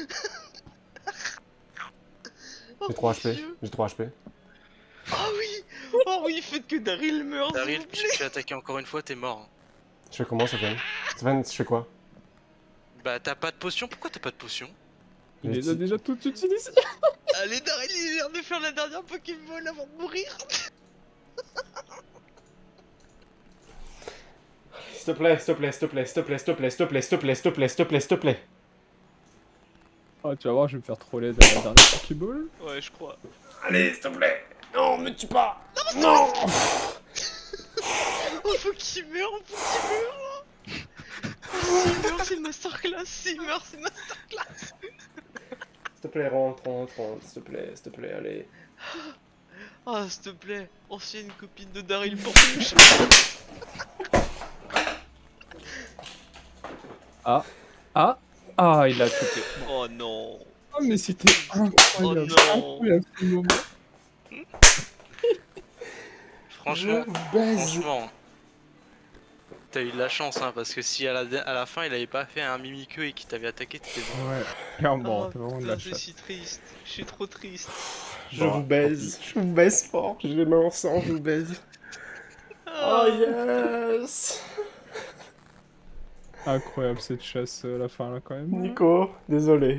Oh, J'ai trois mon H P, Dieu. j'ai trois H P. Oh oui. Oh oui, faites que Daryl meurt. s'il Daryl, vous tu plaît. te fais attaquer encore une fois, t'es mort. Je fais comment, Sofiane? Sofiane, je fais quoi? Bah t'as pas de potion, pourquoi t'as pas de potion? Il les a J'ai- déjà toutes utilisées. Allez, Daryl, il a l'air de faire la dernière Pokémon avant de mourir. S'il te plaît, s'il te plaît, s'il te plaît, s'il te plaît, s'il te plaît, s'il te plaît, s'il te plaît, s'il te plaît, s'il te plaît, s'il te plaît. Oh, tu vas voir, je vais me faire troller dans la dernière Pokéball. Ouais, je crois. Allez, s'il te plaît. Non, me tue pas. Non. Oh, faut qu'il meure, faut qu'il meure. S'il meurt, c'est masterclass. S'il meurt, c'est masterclass. S'il te plaît, rentre, rentre, rentre, s'il te plaît, s'il te plaît, allez. Ah, s'il te plaît, ancienne copine de Daryl pour touche. Ah, ah, ah, il l'a chopé. Oh non. Oh, mais c'était incroyable. Oh non. Incroyable ce moment. Franchement, Je vous baise. franchement. T'as eu de la chance, hein, parce que si à la, à la fin il avait pas fait un mimiqueux et qu'il t'avait attaqué, t'étais mort. Ouais, clairement, Oh, t'as vraiment de putain, la je chatte. suis triste. Je suis trop triste. Je Bon, vous baise, je vous baise fort, j'ai les mains en sang, je vous baise. Ah. Oh yes. Incroyable cette chasse à la fin là quand même. Nico, désolé.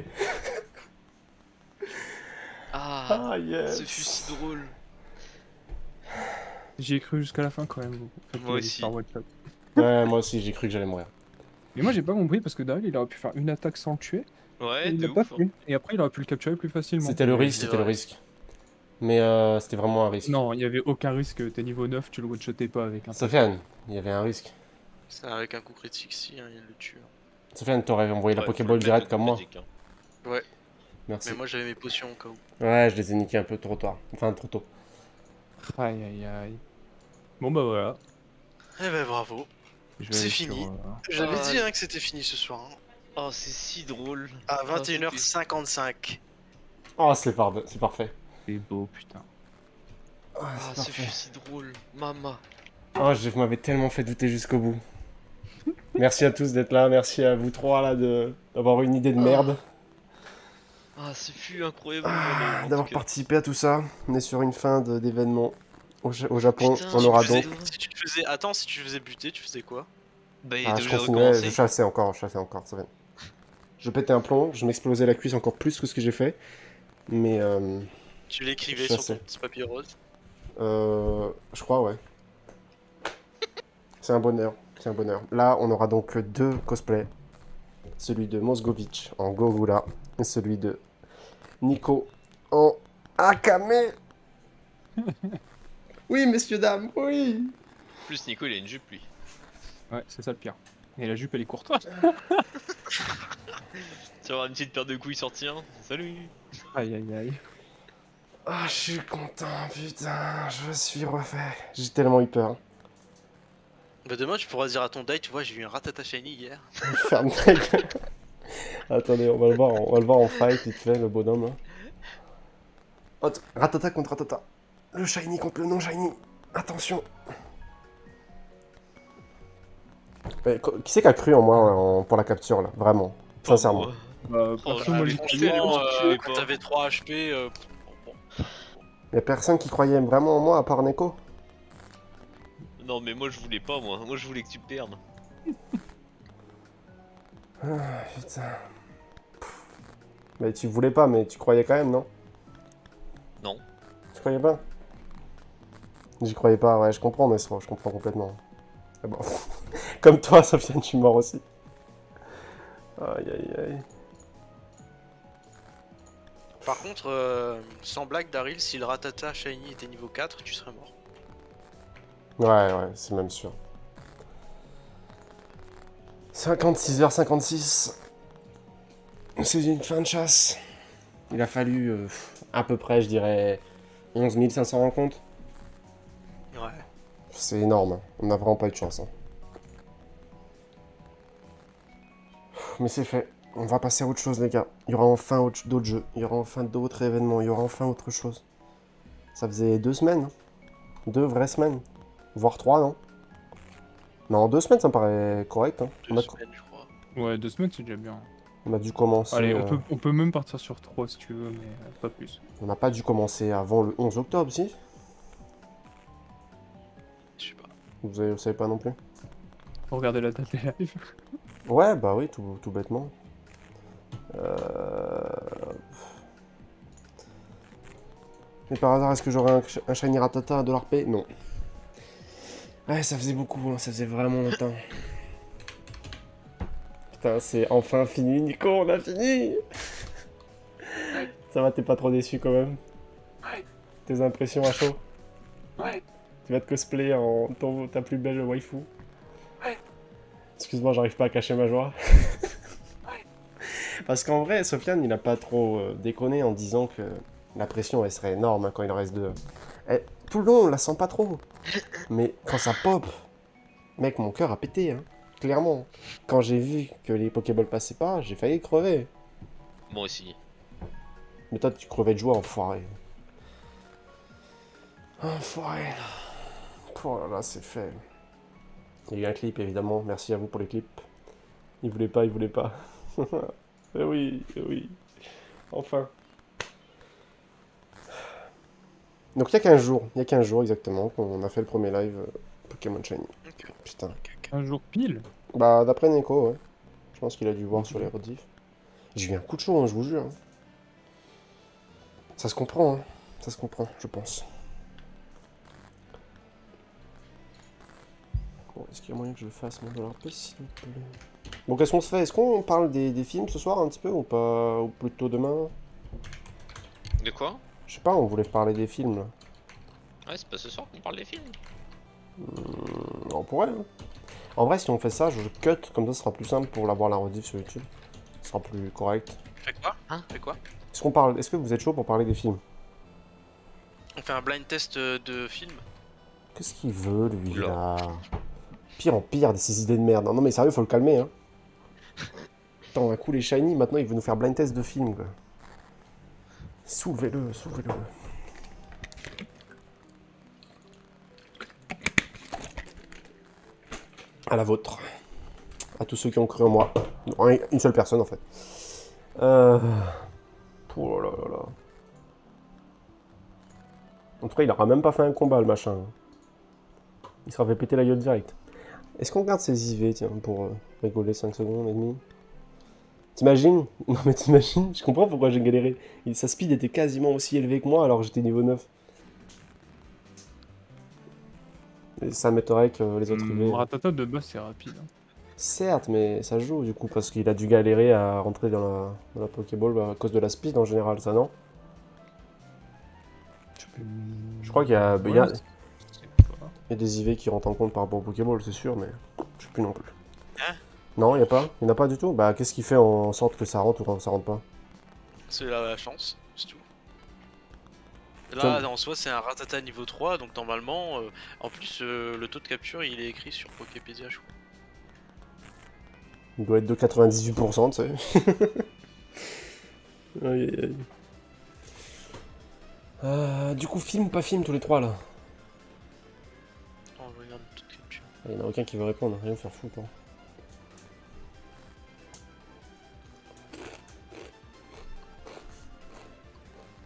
Ah, Ah yes. ce fut si drôle. J'y ai cru jusqu'à la fin quand même. En fait, Moi il allait aussi. se faire one shot. Ouais, moi aussi, j'ai cru que j'allais mourir. Mais moi j'ai pas compris parce que Daryl il aurait pu faire une attaque sans le tuer. Ouais, et il de l'a pas ouf. hein. fait. Et après il aurait pu le capturer plus facilement. C'était le risque, c'est c'était le vrai. risque. Mais euh, c'était vraiment un risque. Non, il y avait aucun risque. T'es niveau neuf, tu le one-shotais pas avec un. Sofiane, il y avait un risque. C'est avec un coup critique, si, hein, il le tue. hein. Sofiane, t'aurais envoyé la Ouais, faut Pokéball le direct mettre comme au moi. magic, hein. Ouais, Merci. mais moi j'avais mes potions au cas où. Ouais, je les ai niqués un peu trop tard. Enfin, trop tôt. Aïe aïe aïe. Bon bah voilà. Eh ben bravo. Je vais C'est aller fini. sur, euh, J'avais Ah, dit hein, que c'était fini ce soir. hein. Oh, c'est si drôle. À Ah, vingt et une heures c'était- cinquante-cinq. Oh, c'est par- c'est parfait. C'est beau putain. Ah, Ah, c'est ce fut parfait. si drôle. Mama. Oh, je vous m'avez tellement fait douter jusqu'au bout. Merci à tous d'être là, merci à vous trois là de d'avoir une idée de merde, Ah, ce fut incroyable. Ah, en tout d'avoir cas. participé à tout ça. On est sur une fin de- d'événement au, Ja- au Japon. Putain, On tu aura Tu faisais- donc. Si tu te faisais... Attends, si tu faisais buter, tu faisais quoi? Bah, il Ah, était je obligé de continuais, je recommencer. chassais encore, je chassais encore, ça va. Je pétais un plomb, je m'explosais la cuisse encore plus que ce que j'ai fait. Mais euh, Tu l'écrivais Je sur ton sais. petit papier rose. euh, je crois, ouais. C'est un bonheur, c'est un bonheur. Là, on aura donc deux cosplays. Celui de Mosgovitch en Gogula et celui de Nico en Akame. Oui, messieurs, dames, oui. En plus, Nico, il a une jupe, lui. Ouais, c'est ça le pire. Et la jupe elle est courte. Tu vas avoir une petite paire de couilles sortir. Salut. Aïe aïe aïe. Ah, je suis content, putain, je suis refait. J'ai tellement eu peur. Bah demain tu pourras dire à ton date, tu vois, j'ai eu un ratata shiny hier. Ferme ta gueule. Attendez, on va le voir, on va le voir en fight vite fait, le bonhomme. Là. Oh, t- Ratata contre Ratata. Le shiny contre le non shiny. Attention. Mais, co- qui c'est qui a cru en moi en- pour la capture là, vraiment, sincèrement. Bah, Oh, perso, je moi l'ai j'y franchi, croyais. elle est Franchement, morte, euh, je quand sais pas. t'avais trois H P, euh, bon, bon. Y'a personne qui croyait vraiment en moi à part Neko. Non mais moi je voulais pas moi, moi je voulais que tu perdes. Ah, putain. Mais tu voulais pas, mais tu croyais quand même, non? Non. Tu croyais pas? J'y croyais pas, ouais, je comprends, mais je comprends complètement. Ah bon. Comme toi, Sofiane, tu mort aussi. Aïe aïe aïe. Par contre, euh, sans blague, Daryl, si le Ratata Shiny était niveau quatre, tu serais mort. Ouais, ouais, c'est même sûr. cinquante-six heures cinquante-six. C'est une fin de chasse. Il a fallu euh, à peu près, je dirais, onze mille cinq cents rencontres. Ouais. C'est énorme. On n'a vraiment pas eu de chance. Hein. Mais c'est fait. On va passer à autre chose, les gars. Il y aura enfin autre- d'autres jeux. Il y aura enfin d'autres événements. Il y aura enfin autre chose. Ça faisait deux semaines. Hein. Deux vraies semaines. Voire trois, non? Non, deux semaines, ça me paraît correct. Hein. Deux On, a, semaines, je crois. Ouais, deux semaines, c'est déjà bien. on a dû commencer... Allez, on euh, peut, on peut même partir sur trois si tu veux, mais euh, pas plus. On n'a pas dû commencer avant le onze octobre, si? Je sais pas. Vous, avez, vous savez pas non plus? Faut regarder la date des lives. Ouais, bah oui, tout, tout bêtement. Euh... Mais par hasard, est-ce que j'aurais un, un Shiny Ratata à deux P? Non. Ouais, ça faisait beaucoup, hein, ça faisait vraiment longtemps. Putain, c'est enfin fini, Nico, on a fini. Ça va, t'es pas trop déçu quand même? Ouais. Tes impressions à chaud? Ouais. Tu vas te cosplayer en ton, ta plus belle waifu? Ouais. Excuse-moi, j'arrive pas à cacher ma joie. Ouais. Parce qu'en vrai, Sofiane, il a pas trop euh, déconné en disant que la pression, elle serait énorme hein, quand il en reste deux. Eh, tout le long, on la sent pas trop. Mais quand ça pop, mec, mon cœur a pété, hein, clairement. Quand j'ai vu que les Pokéballs passaient pas, j'ai failli crever. Moi aussi. Mais toi, tu crevais de joie, enfoiré. Enfoiré. Oh là là, c'est fait. Il y a eu un clip, évidemment. Merci à vous pour les clips. Il voulait pas, il voulait pas. Eh oui, eh oui. Enfin. Donc il y a quinze jours, il y a quinze jours exactement qu'on a fait le premier live euh, Pokémon Shiny. Ok. Putain. Ok, ok. Un jour pile. Bah d'après Neko, ouais. Je pense qu'il a dû voir sur les rediffs. J'ai eu un coup de chaud, hein, je vous jure. Ça se comprend, hein. Ça se comprend, je pense. Bon, est-ce qu'il y a moyen que je fasse mon dollar P, s'il vous plaît? Bon, qu'est-ce qu'on se fait? Est-ce qu'on parle des, des films ce soir un petit peu ou pas? Ou plutôt demain? De quoi? Je sais pas, on voulait parler des films là. Ouais, c'est pas ce soir qu'on parle des films. Hmm, on pourrait. Hein. En vrai, si on fait ça, je cut, comme ça ce sera plus simple pour l'avoir la rediff sur YouTube. Ce sera plus correct. Fais quoi? Hein? Fais quoi? Est-ce qu'on parle? Est-ce que vous êtes chaud pour parler des films? On fait un blind test euh, de film? Qu'est-ce qu'il veut lui Oula. là? Pire en pire de ces idées de merde. Non mais sérieux, faut le calmer hein. Attends, un coup les shiny, maintenant il veut nous faire blind test de film quoi. Soulevez-le, soulevez-le. À la vôtre. À tous ceux qui ont cru en moi. Non, une seule personne en fait. Euh... Oh là là là. En tout cas, il aura même pas fait un combat le machin. Il sera fait péter la gueule direct. Est-ce qu'on regarde ses I V, tiens, pour euh, rigoler cinq secondes et demie? T'imagines? Non mais t'imagines? Je comprends pourquoi j'ai galéré. Il- sa speed était quasiment aussi élevée que moi alors que j'étais niveau neuf. Et ça m'étonnerait que les autres I V... Hum, Ratata de base, c'est rapide. hein. Certes, mais ça joue du coup, parce qu'il a dû galérer à rentrer dans la, dans la Pokéball bah, à cause de la speed en général, ça non? Je crois qu'il y a, bah, il y a- Ouais, c'est pas- il y a des I V qui rentrent en compte par rapport au Pokéball, c'est sûr, mais je sais plus non plus. Hein? Non, il n'y a pas? Il n'y en a pas du tout? Bah qu'est-ce qui fait en sorte que ça rentre ou quand ça rentre pas? C'est la, la chance, c'est tout. Tiens. Là, en soi, c'est un Ratata niveau trois, donc normalement, euh, en plus, euh, le taux de capture, il est écrit sur Poképédia, je crois. Il doit être de quatre-vingt-dix-huit pour cent, tu sais. Aïe aïe aïe. Euh, du coup, film ou pas film tous les trois là? Oh, je regarde le taux de capture. Il n'y en a aucun qui veut répondre, rien me faire foutre. Hein.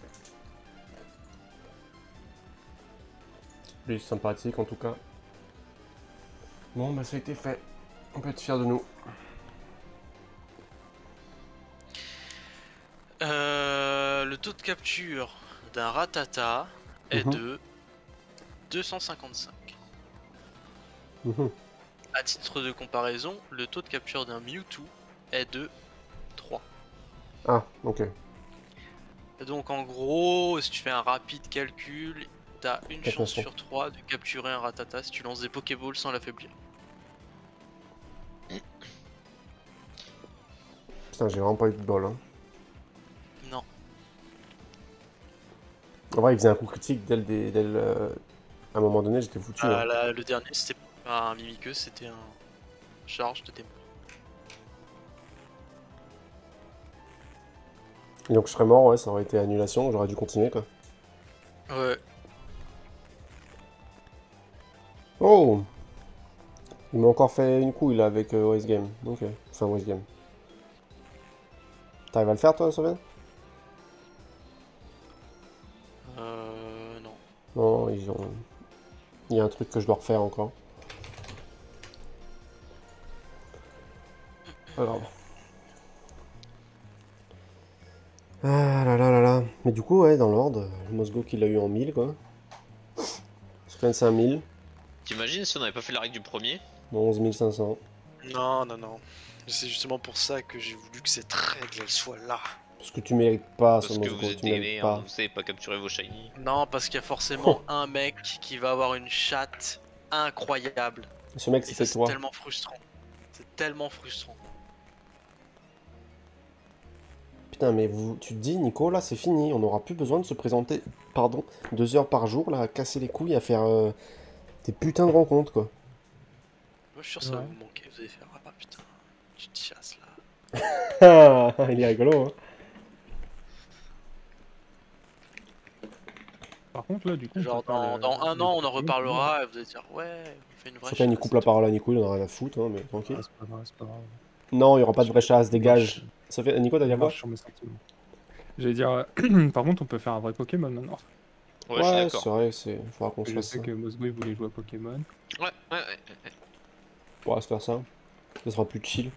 Plus sympathique en tout cas. Bon, bah ça a été fait. On peut être fiers de nous. Euh, le taux de capture d'un Rattata est Mhm. de deux cent cinquante-cinq. Mhm. À titre de comparaison, le taux de capture d'un Mewtwo est de trois. Ah, ok. Et donc en gros, si tu fais un rapide calcul, t'as une quatre chance neuf cents. sur trois de capturer un Rattata si tu lances des Pokéballs sans l'affaiblir. Putain, j'ai vraiment pas eu de bol. Hein. Non. En vrai, il faisait un coup critique dès le. dé- dès le- euh, À un moment donné, j'étais foutu. Ah, Hein. là, le dernier, c'était pas un Mimiqueux, c'était un charge de démon. Et donc je serais mort, ouais, ça aurait été annulation, j'aurais dû continuer quoi. Ouais. Oh! Il m'a encore fait une couille là avec euh, O S Game. Ok, enfin O S Game. T'arrives à le faire toi, Sofiane? Euh. Non. Non, ils ont... il y a un truc que je dois refaire encore. Alors. Ah là là là là. Mais du coup, ouais, dans l'ordre, le Mosgo qu'il a eu en mille quoi. Sofiane c'est un mille. T'imagines si on n'avait pas fait la règle du premier? Bon, onze mille cinq cents. Non, non, non. C'est justement pour ça que j'ai voulu que cette règle elle soit là. Parce que tu mérites pas Parce ce que Mosgo, vous êtes tu des mérites merdes, pas. vous savez pas capturer vos shiny. Non, parce qu'il y a forcément un mec qui va avoir une chatte incroyable. Ce mec Et ça, c'était c'est toi. tellement frustrant. C'est tellement frustrant. Putain, mais vous, tu te dis, Nico, là c'est fini, on n'aura plus besoin de se présenter, pardon, deux heures par jour, là, à casser les couilles, à faire euh, des putains de rencontres, quoi. Moi, je suis sûr que ça va Ouais. vous manquer. Vous allez faire, ah bah putain, tu te chasses là. Ah, il est rigolo, hein. Par contre, là, du coup, on Genre, peut faire dans, le- dans un le an, on en Pokémon, reparlera et vous allez dire, ouais, on fait une vraie Sofiane, il chasse coupe et la tout. parole à Nico, il en a rien à foutre, hein, mais tranquille. Ah, c'est pas grave, c'est pas grave. Non, il y aura pas de vraie chasse, Je dégage. marche- Sofiane, Nico, t'as je dit quoi? marche sur mes sentiments. J'allais dire, euh, par contre, on peut faire un vrai Pokémon maintenant. Ouais, je suis Ouais, d'accord. c'est vrai, c'est... faudra qu'on se Je fasse sais ça. que Mosgo il voulait jouer à Pokémon. Ouais, ouais, ouais. ouais. On pourra se faire ça. Ça sera plus chill.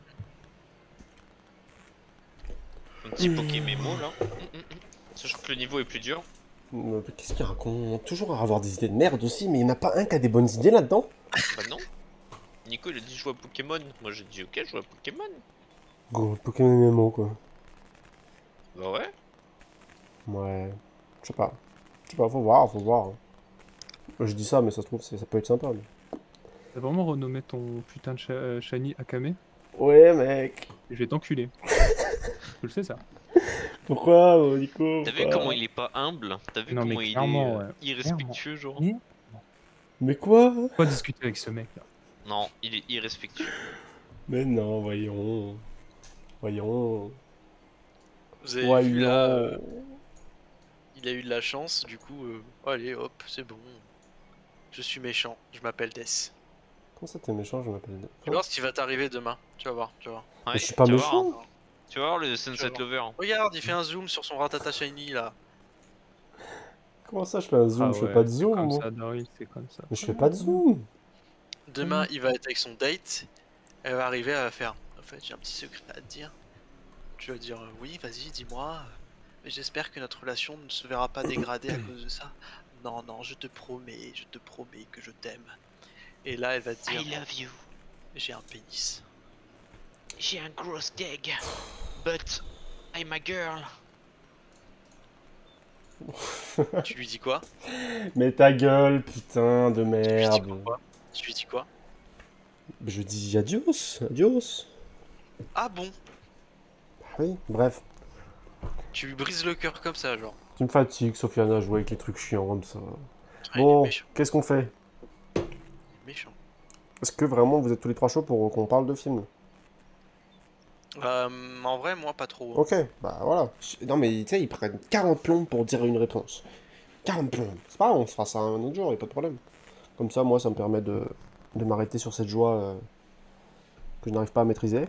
Un petit Pokémémo là. Hum, hum, hum. Sachant que le niveau est plus dur. Mais qu'est-ce qu'il raconte? Toujours à avoir des idées de merde aussi, mais il n'y en a pas un qui a des bonnes idées là-dedans. Bah non. Nico il a dit jouer à Pokémon. Moi j'ai dit ok, jouer à Pokémon. Go, Pokémon M M O, quoi. Bah ouais. Ouais, je sais pas. Je sais pas, faut voir, faut voir. Je dis ça, mais ça se trouve, c'est- ça peut être sympa. mais- T'as vraiment renommé ton putain de cha- euh, shiny Akame? Ouais, mec. Je vais t'enculer. Tu le sais ça? Pourquoi, oh, Nico? T'as vu pourquoi comment il est pas humble? T'as vu Non, mais comment il est clairement, euh, ouais. irrespectueux genre? Oui. Mais quoi? Pas discuter avec ce mec là. Non, il est irrespectueux. Mais non, voyons. Voyons. Vous avez vu là, euh, Voyons. il a eu de la chance, du coup, euh, allez hop, c'est bon. Je suis méchant, je m'appelle Death. Comment ça, t'es méchant, je m'appelle... Tu vas voir ce qui va t'arriver demain, tu vas voir, tu vas voir. Ouais, Mais je suis pas tu vas voir, méchant. hein. Tu vas voir le Sunset voir. Lover. Regarde, il fait un zoom sur son Rattata Shiny là. Comment ça, je fais un zoom? Ah je fais ouais, pas de c'est zoom, comme moi. ça, Daryl, c'est comme ça. Mais je fais pas de zoom. Demain, il va être avec son date. Elle va arriver, elle va faire. En fait, j'ai un petit secret à te dire. Tu vas dire, euh, oui, vas-y, dis-moi. Mais j'espère que notre relation ne se verra pas dégradée à cause de ça. Non, non, je te promets, je te promets que je t'aime. Et là, elle va te dire, I love you. j'ai un pénis. J'ai un gros dick. But I'm a girl. Tu lui dis quoi? Mais ta gueule, putain de Tu lui dis merde. quoi? Tu lui dis quoi? Je dis adios, adios. Ah bon? Ah oui, bref. Tu lui brises le cœur comme ça, genre. Tu me fatigues, Sofiane, à jouer avec les trucs chiants comme ça. Ah, il est Bon, méchant, qu'est-ce qu'on fait? il est méchant. Est-ce que vraiment vous êtes tous les trois chauds pour qu'on parle de film? Euh, en vrai, moi, pas trop. Ok, bah voilà. Non mais tu sais, ils prennent quarante plombes pour dire une réponse. quarante plombes. C'est pas grave, on se fera ça un autre jour, y a pas de problème. Comme ça, moi, ça me permet de, de m'arrêter sur cette joie euh, que je n'arrive pas à maîtriser.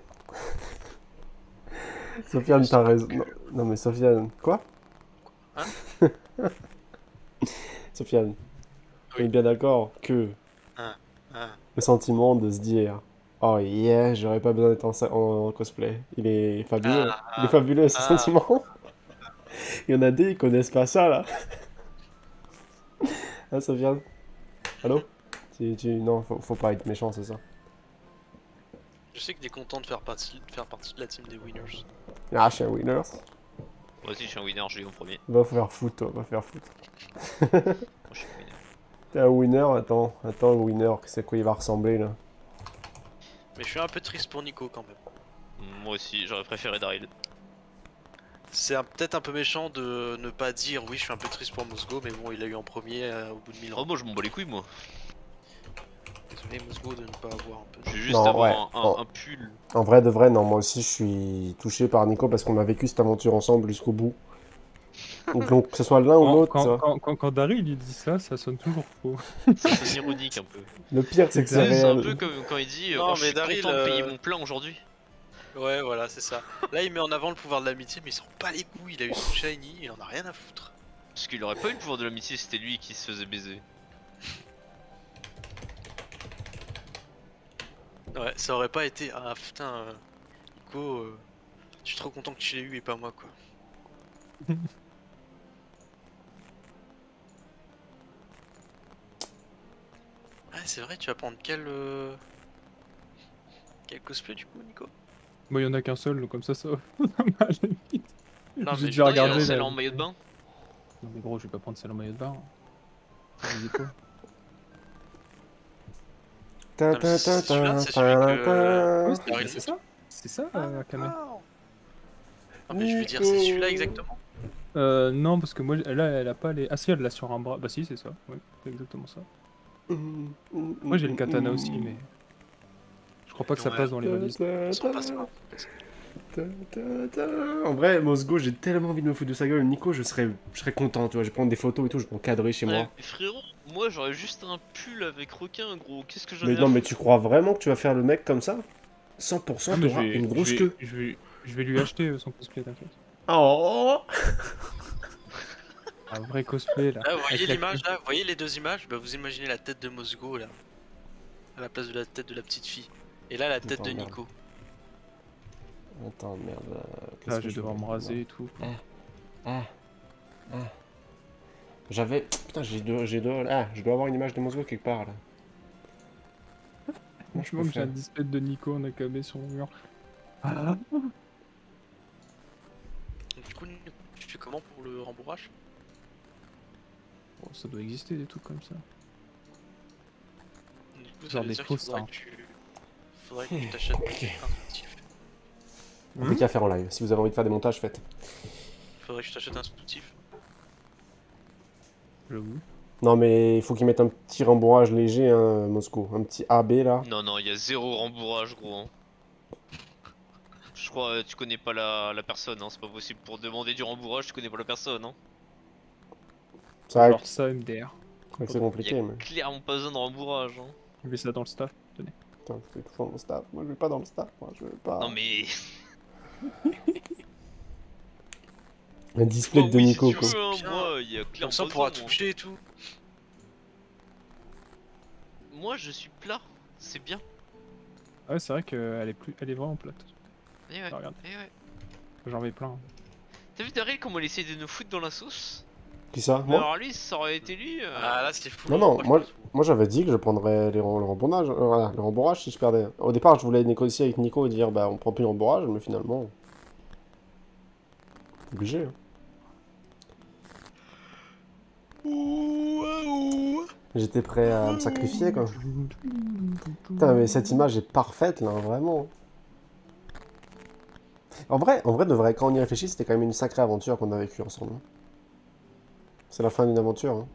Sofiane, t'as raison. Non, non, mais Sofiane... Quoi? Hein? Sofiane, on Oui. est bien d'accord que Ah. Le sentiment de se dire oh yeah, j'aurais pas besoin d'être en, sa- en- en cosplay. Il est fabuleux. Ah, Il est fabuleux ce ah. sentiment. Il y en a des, ils connaissent pas ça là. Ah, ça vient. Allô? tu, tu... Non, faut, faut pas être méchant, c'est ça. Je sais que t'es content de faire partie, de faire partie de la team des winners. Ah, je suis un winner. Moi aussi, je suis un winner, j'ai eu en premier. Va faire foutre, toi, va faire foutre. Moi, je suis un winner. T'es un winner? Attends, attends, le winner, c'est quoi il va ressembler là? Mais je suis un peu triste pour Nico quand même. Moi aussi, j'aurais préféré Daryl. C'est un- peut-être un peu méchant de ne pas dire oui, je suis un peu triste pour Mosgo, mais bon, il a eu en premier euh, au bout de mille Oh, ans. moi, je m'en bats les couilles, moi. Désolé Mosgo de ne pas avoir un peu. Je vais juste Non, avoir ouais, un, un- bon. un pull. En vrai de vrai, non, moi aussi je suis touché par Nico parce qu'on a vécu cette aventure ensemble jusqu'au bout. Donc, donc, que ce soit l'un ou Quand, l'autre, quand, ça. quand, quand, quand Daryl il dit ça, ça sonne toujours faux. Ça sonne ironique un peu. Le pire c'est que Tu c'est sais, C'est un réel. peu comme quand il dit Non, oh, je mais suis Daryl, content de payer euh, mon plein aujourd'hui. Ouais, voilà, c'est ça. Là, il met en avant le pouvoir de l'amitié, mais il s'en bat les couilles. Il a eu son shiny, il en a rien à foutre. Parce qu'il aurait pas eu le pouvoir de l'amitié, c'était lui qui se faisait baiser. Ouais, ça aurait pas été. Ah putain, euh, Nico, euh, je suis trop content que tu l'aies eu et pas moi, quoi. Ah, c'est vrai, tu vas prendre quel. euh, Quel cosplay du coup, Nico? Moi, il y en a qu'un seul, donc comme ça, ça va à la limite. Non, J'ai mais déjà Non, il y a regardé. celle là. en maillot de bain. Non, mais gros, je vais pas prendre celle en maillot de bain. Ça me dit pas. Ta Non, mais ta c'est- ta celui-là, ta c'est celui que- ta. Ouais, c'est- Daryl c'est ça C'est ça, euh, Akame. Ah, mais je veux dire, c'est celui-là exactement. Euh, non, parce que moi, là, elle a pas les. Ah, si, elle l'a sur un bras. Bah, si, c'est ça. Ouais, c'est exactement ça. Moi, j'ai le katana aussi, mais. Je crois pas que ça Ouais. passe dans les valises. Ta Ça ta passe pas. ta ta ta. En vrai, Mosgo, j'ai tellement envie de me foutre de sa gueule. Nico, je serais, je serais content, tu vois. Je vais prendre des photos et tout, je vais m'encadrer chez moi. Ouais, mais frérot, moi j'aurais juste un pull avec requin, gros. Qu'est-ce que j'en Mais ai à non, mais foutre tu crois vraiment que tu vas faire le mec comme ça? cent pour cent, Ah, mais je t'auras vais, une grosse je vais, queue. Je vais, je vais lui acheter euh, son cosplay, t'inquiète. Oh! Un vrai cosplay, là. Là, vous voyez Avec la l'image queue. là, vous voyez les deux images? Bah, vous imaginez la tête de Mosgo là, à la place de la tête de la petite fille. Et là, la tête Attends, de merde. Nico. Attends, merde. euh, qu'est-ce Ah, que je vais devoir fais me raser et tout. Ah. Ah. J'avais. Putain, j'ai deux, j'ai deux. Ah, je dois avoir une image de Mosgo quelque part là. Comment je Je peux vois que j'ai un faire? display de Nico en Akame sur mon mur. Ah. Donc, du coup, tu fais comment pour le rembourrage? Bon, ça doit exister des trucs comme ça. Du coup, ça Genre veut des dire qu'il fausses, faudrait hein. que tu. Faudrait que tu t'achètes Compliqué. un soutif. Compliqué à faire en live. Si vous avez envie de faire des montages, faites. Faudrait que je t'achète un soutif. J'avoue. Non, mais il faut qu'ils mettent un petit rembourrage léger, hein, Moscou. Un petit A B là. Non, non, il y a zéro rembourrage, gros. hein. Je crois euh, tu connais pas la, la personne, hein. C'est pas possible. Pour demander du rembourrage, tu connais pas la personne. Hein. C'est vrai Genre ça, M D R. que c'est Il y compliqué, a mais. clairement pas besoin de rembourrage. Hein. Je mets ça dans le staff. Tenez. Putain, je fais toujours dans le staff. Moi, je vais pas dans le staff. Moi, je veux pas. Non, mais. Un display Oh, de oui, Nico, si tu quoi. veux, hein, Bien. moi, il y a clairement Comme ça, on pas pourra besoin, moi. toucher et tout. Moi, je suis plat. C'est bien. Ah ouais, c'est vrai qu'elle est, plus... elle est vraiment plate. Eh ouais. Ah, regarde. eh ouais. J'en mets plein. T'as vu Daryl comment il essaie de nous foutre dans la sauce? Qui ça? Mais Moi? alors lui, ça aurait été lui. euh, Ah, là, c'était fou. Non, non, je moi- pense. Moi, j'avais dit que je prendrais les rem- le rembourrage, euh, voilà, le rembourrage si je perdais. Au départ, je voulais négocier avec Nico et dire, bah, on prend plus le rembourrage, mais finalement. Obligé, hein. J'étais prêt à me sacrifier, quoi. Putain, mais cette image est parfaite, là, vraiment. En vrai, en vrai, de vrai, quand on y réfléchit, c'était quand même une sacrée aventure qu'on a vécue ensemble. hein. C'est la fin d'une aventure. Hein.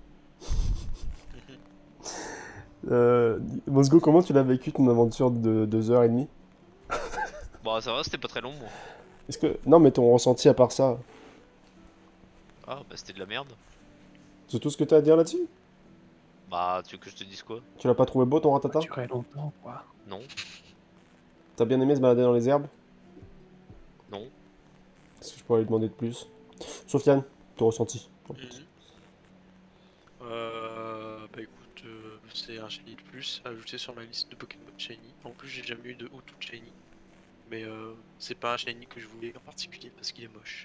euh, Mosgo, comment tu l'as vécu ton aventure de deux heures et demie? Bah, ça va, c'était pas très long, moi. Est-ce que... Non, mais ton ressenti à part ça, Ah, bah, c'était de la merde. c'est tout ce que t'as à dire là-dessus? Bah, tu veux que je te dise quoi? Tu l'as pas trouvé beau ton ratata? Ça durait longtemps, quoi. Non, T'as bien aimé se balader dans les herbes? non. Est-ce que je pourrais lui demander de plus? Sofiane, ton ressenti? Mhm. Euh. Bah écoute, euh, c'est un shiny de plus ajouté sur ma liste de Pokémon shiny. En plus, j'ai jamais eu de ou tout shiny. Mais euh, c'est pas un shiny que je voulais en particulier parce qu'il est moche.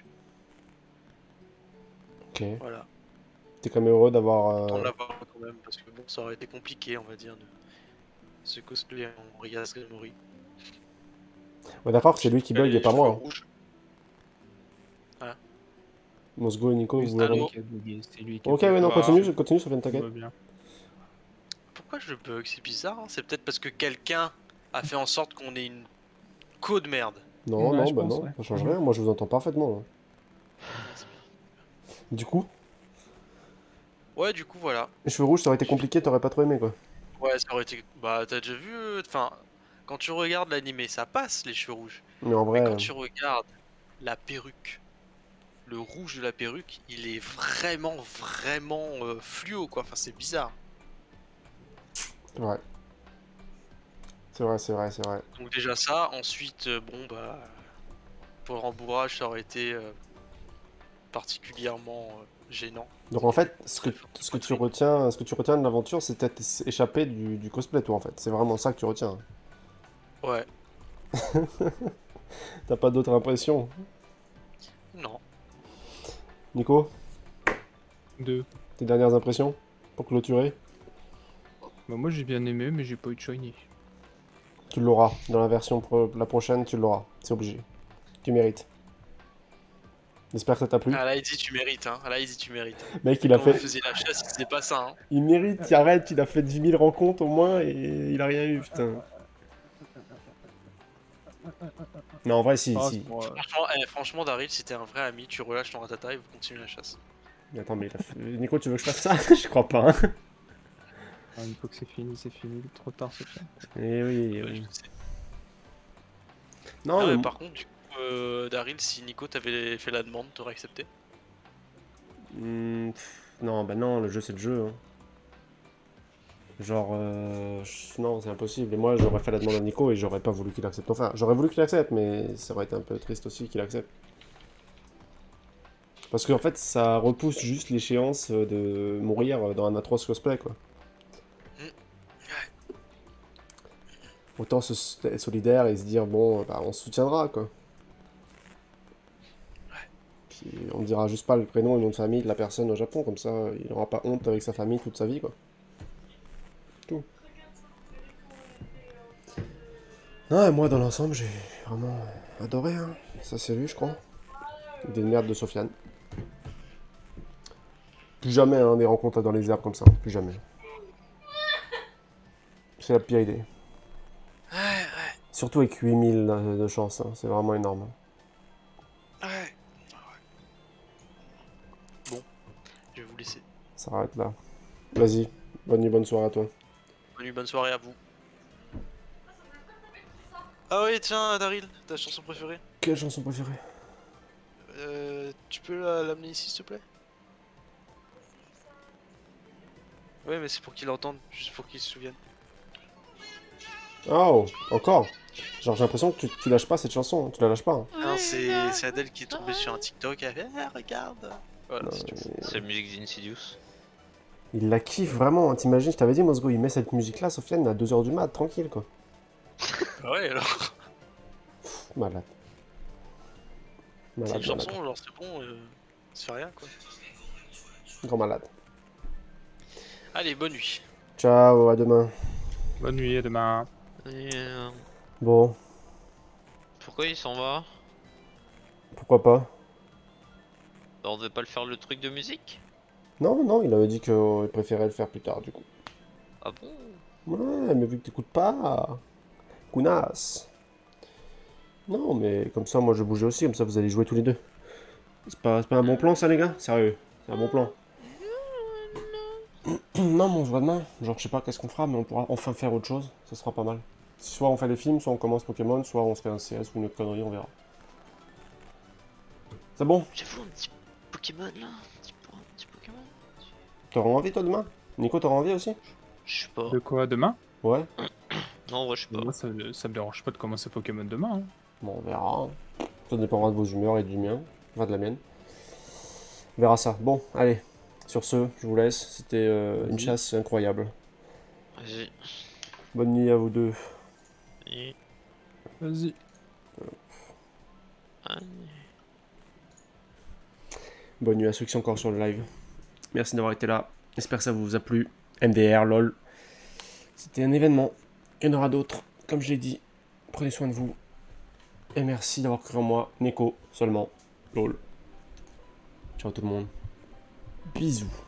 Ok. Voilà. T'es quand même heureux d'avoir. Autant Euh... l'avoir quand même parce que bon, ça aurait été compliqué, on va dire, de ce cosplay en Rias Gremory. Ouais, d'accord, c'est lui qui bug et pas moi. Hein. Ah. Mosgo et Nico, Oui, vous c'est m'avez. lui qui a bugué, c'est lui qui a Ok, bugué. ouais, non, Bah, continue, continue, Sofiane, Tout t'inquiète. va bien. Pourquoi je bug? C'est bizarre, hein. C'est peut-être parce que quelqu'un a fait en sorte qu'on ait une co de merde. Non, Ouais, non, je bah pense, non, ouais. ça change Mhm. rien, moi je vous entends parfaitement. Là. Du coup, Ouais, du coup, voilà. les cheveux rouges, ça aurait été compliqué, t'aurais pas trop aimé quoi. Ouais, ça aurait été. Bah, t'as déjà vu. euh, Enfin, quand tu regardes l'animé, ça passe les cheveux rouges. Mais en Mais vrai. quand euh, tu regardes la perruque, le rouge de la perruque, il est vraiment, vraiment euh, fluo quoi. Enfin, c'est bizarre. Ouais. C'est vrai, c'est vrai, c'est vrai. Donc, déjà ça. Ensuite, euh, bon, bah. Pour le rembourrage, ça aurait été euh, particulièrement euh, gênant. Donc en fait, ce que, ce que tu retiens, ce que tu retiens de l'aventure, c'est peut-être échappé du, du cosplay, toi en fait. C'est vraiment ça que tu retiens. Ouais, T'as pas d'autre impression. non. Nico, Deux. tes dernières impressions pour clôturer? Bah, moi j'ai bien aimé, mais j'ai pas eu de shiny. Tu l'auras. Dans la version pro la prochaine, tu l'auras. C'est obligé. Tu mérites. J'espère que ça t'a plu. Ah là, il dit tu mérites, hein. Ah là, il dit tu mérites. Mec, il a Quand fait. vous faisiez la chasse, c'est pas ça, hein. Il mérite, il arrête, il a fait dix mille rencontres au moins et il a rien eu, putain. Non, en vrai, si, Ah, si. c'est pour, euh, Franchement, eh, franchement, Daryl, si t'es un vrai ami, tu relâches ton ratata et vous continuez la chasse. Mais attends, mais il a fait... Nico, tu veux que je fasse ça? Je crois pas, hein. ah, une fois que c'est fini, c'est fini. Trop tard, c'est fait. Eh oui, eh Ouais, oui. je sais. Non, Ah ouais, mais... par contre, du coup, euh, Daryl, si Nico t'avait fait la demande, t'aurais accepté? Hmm, pff, non, bah non, le jeu c'est le jeu. Hein. Genre, euh, je- non, c'est impossible. Et moi, j'aurais fait la demande à Nico et j'aurais pas voulu qu'il accepte. Enfin, j'aurais voulu qu'il accepte, mais ça aurait été un peu triste aussi qu'il accepte. Parce qu'en fait, ça repousse juste l'échéance de mourir dans un atroce cosplay, quoi. Autant se être solidaire et se dire, bon, bah, on se soutiendra, quoi. Puis on ne dira juste pas le prénom et le nom de famille de la personne au Japon, comme ça, il n'aura pas honte avec sa famille toute sa vie, quoi. Tout. Non, et moi, dans l'ensemble, j'ai vraiment adoré, hein. Ça, c'est lui, je crois. Des merdes de Sofiane. Plus jamais, hein, des rencontres dans les herbes comme ça. Plus jamais. C'est la pire idée. Ouais, ouais, Surtout avec huit mille de de chance, hein. C'est vraiment énorme. ouais. Bon, je vais vous laisser. Ça arrête là. Vas-y, bonne nuit, bonne soirée à toi. Bonne nuit, bonne soirée à vous. Ah oui, tiens, Daryl, ta chanson préférée? Quelle chanson préférée? Euh, tu peux la- l'amener ici, s'il te plaît? Ouais, mais c'est pour qu'il l'entende, juste pour qu'il se souvienne. Oh, encore? Genre, j'ai l'impression que tu, tu lâches pas cette chanson, hein. Tu la lâches pas. Hein. Non, c'est c'est Adèle qui est tombée sur un TikTok, elle fait ah, regarde. Voilà, Non, c'est tout. mais- C'est la musique d'Insidious. Il la kiffe vraiment, hein. T'imagines, je t'avais dit, Mosgo, il met cette musique-là, Sofiane, à deux heures du mat, tranquille, quoi. Bah ouais, alors. Pff, malade. C'est Malade, une malade. chanson, genre c'est bon, euh, ça fait rien quoi. Grand malade. Allez, bonne nuit. Ciao, à demain. Bonne nuit, à demain. Et, euh, Bon, pourquoi il s'en va? pourquoi pas? Bah, on devait pas le faire le truc de musique? Non, non, il avait dit qu'il préférait le faire plus tard, du coup. Ah bon? Ouais, mais vu que t'écoutes pas... Kounas. Non, mais comme ça, moi, je bougeais aussi, comme ça, vous allez jouer tous les deux. C'est pas, c'est pas un bon plan, ça, les gars? Sérieux, c'est un bon plan. Non, mais on se voit demain. Genre, je sais pas qu'est-ce qu'on fera, mais on pourra enfin faire autre chose. Ça sera pas mal. Soit on fait des films, soit on commence Pokémon, soit on se fait un C S ou une autre connerie, on verra. C'est bon? J'avoue, un petit Pokémon là? Un petit, un petit Pokémon? T'auras envie, toi, demain? Nico, t'auras envie aussi? Je sais pas. De quoi, demain? Ouais? Non, en vrai, je sais pas. Moi, ça, ça me dérange pas de commencer Pokémon demain. Hein. Bon, on verra. Ça dépendra de vos humeurs et du mien. Enfin, de la mienne. On verra ça. Bon, allez. Sur ce, je vous laisse. C'était euh, une Vas-y. chasse incroyable. Vas-y. Bonne nuit à vous deux. Et- Vas-y. Ah, Bonne nuit à ceux qui sont encore sur le live. Merci d'avoir été là. J'espère que ça vous a plu. M D R, lol. C'était un événement. Il y en aura d'autres. Comme je l'ai dit, prenez soin de vous. Et merci d'avoir cru en moi. Neko seulement. Lol. Ciao tout le monde. Bisous.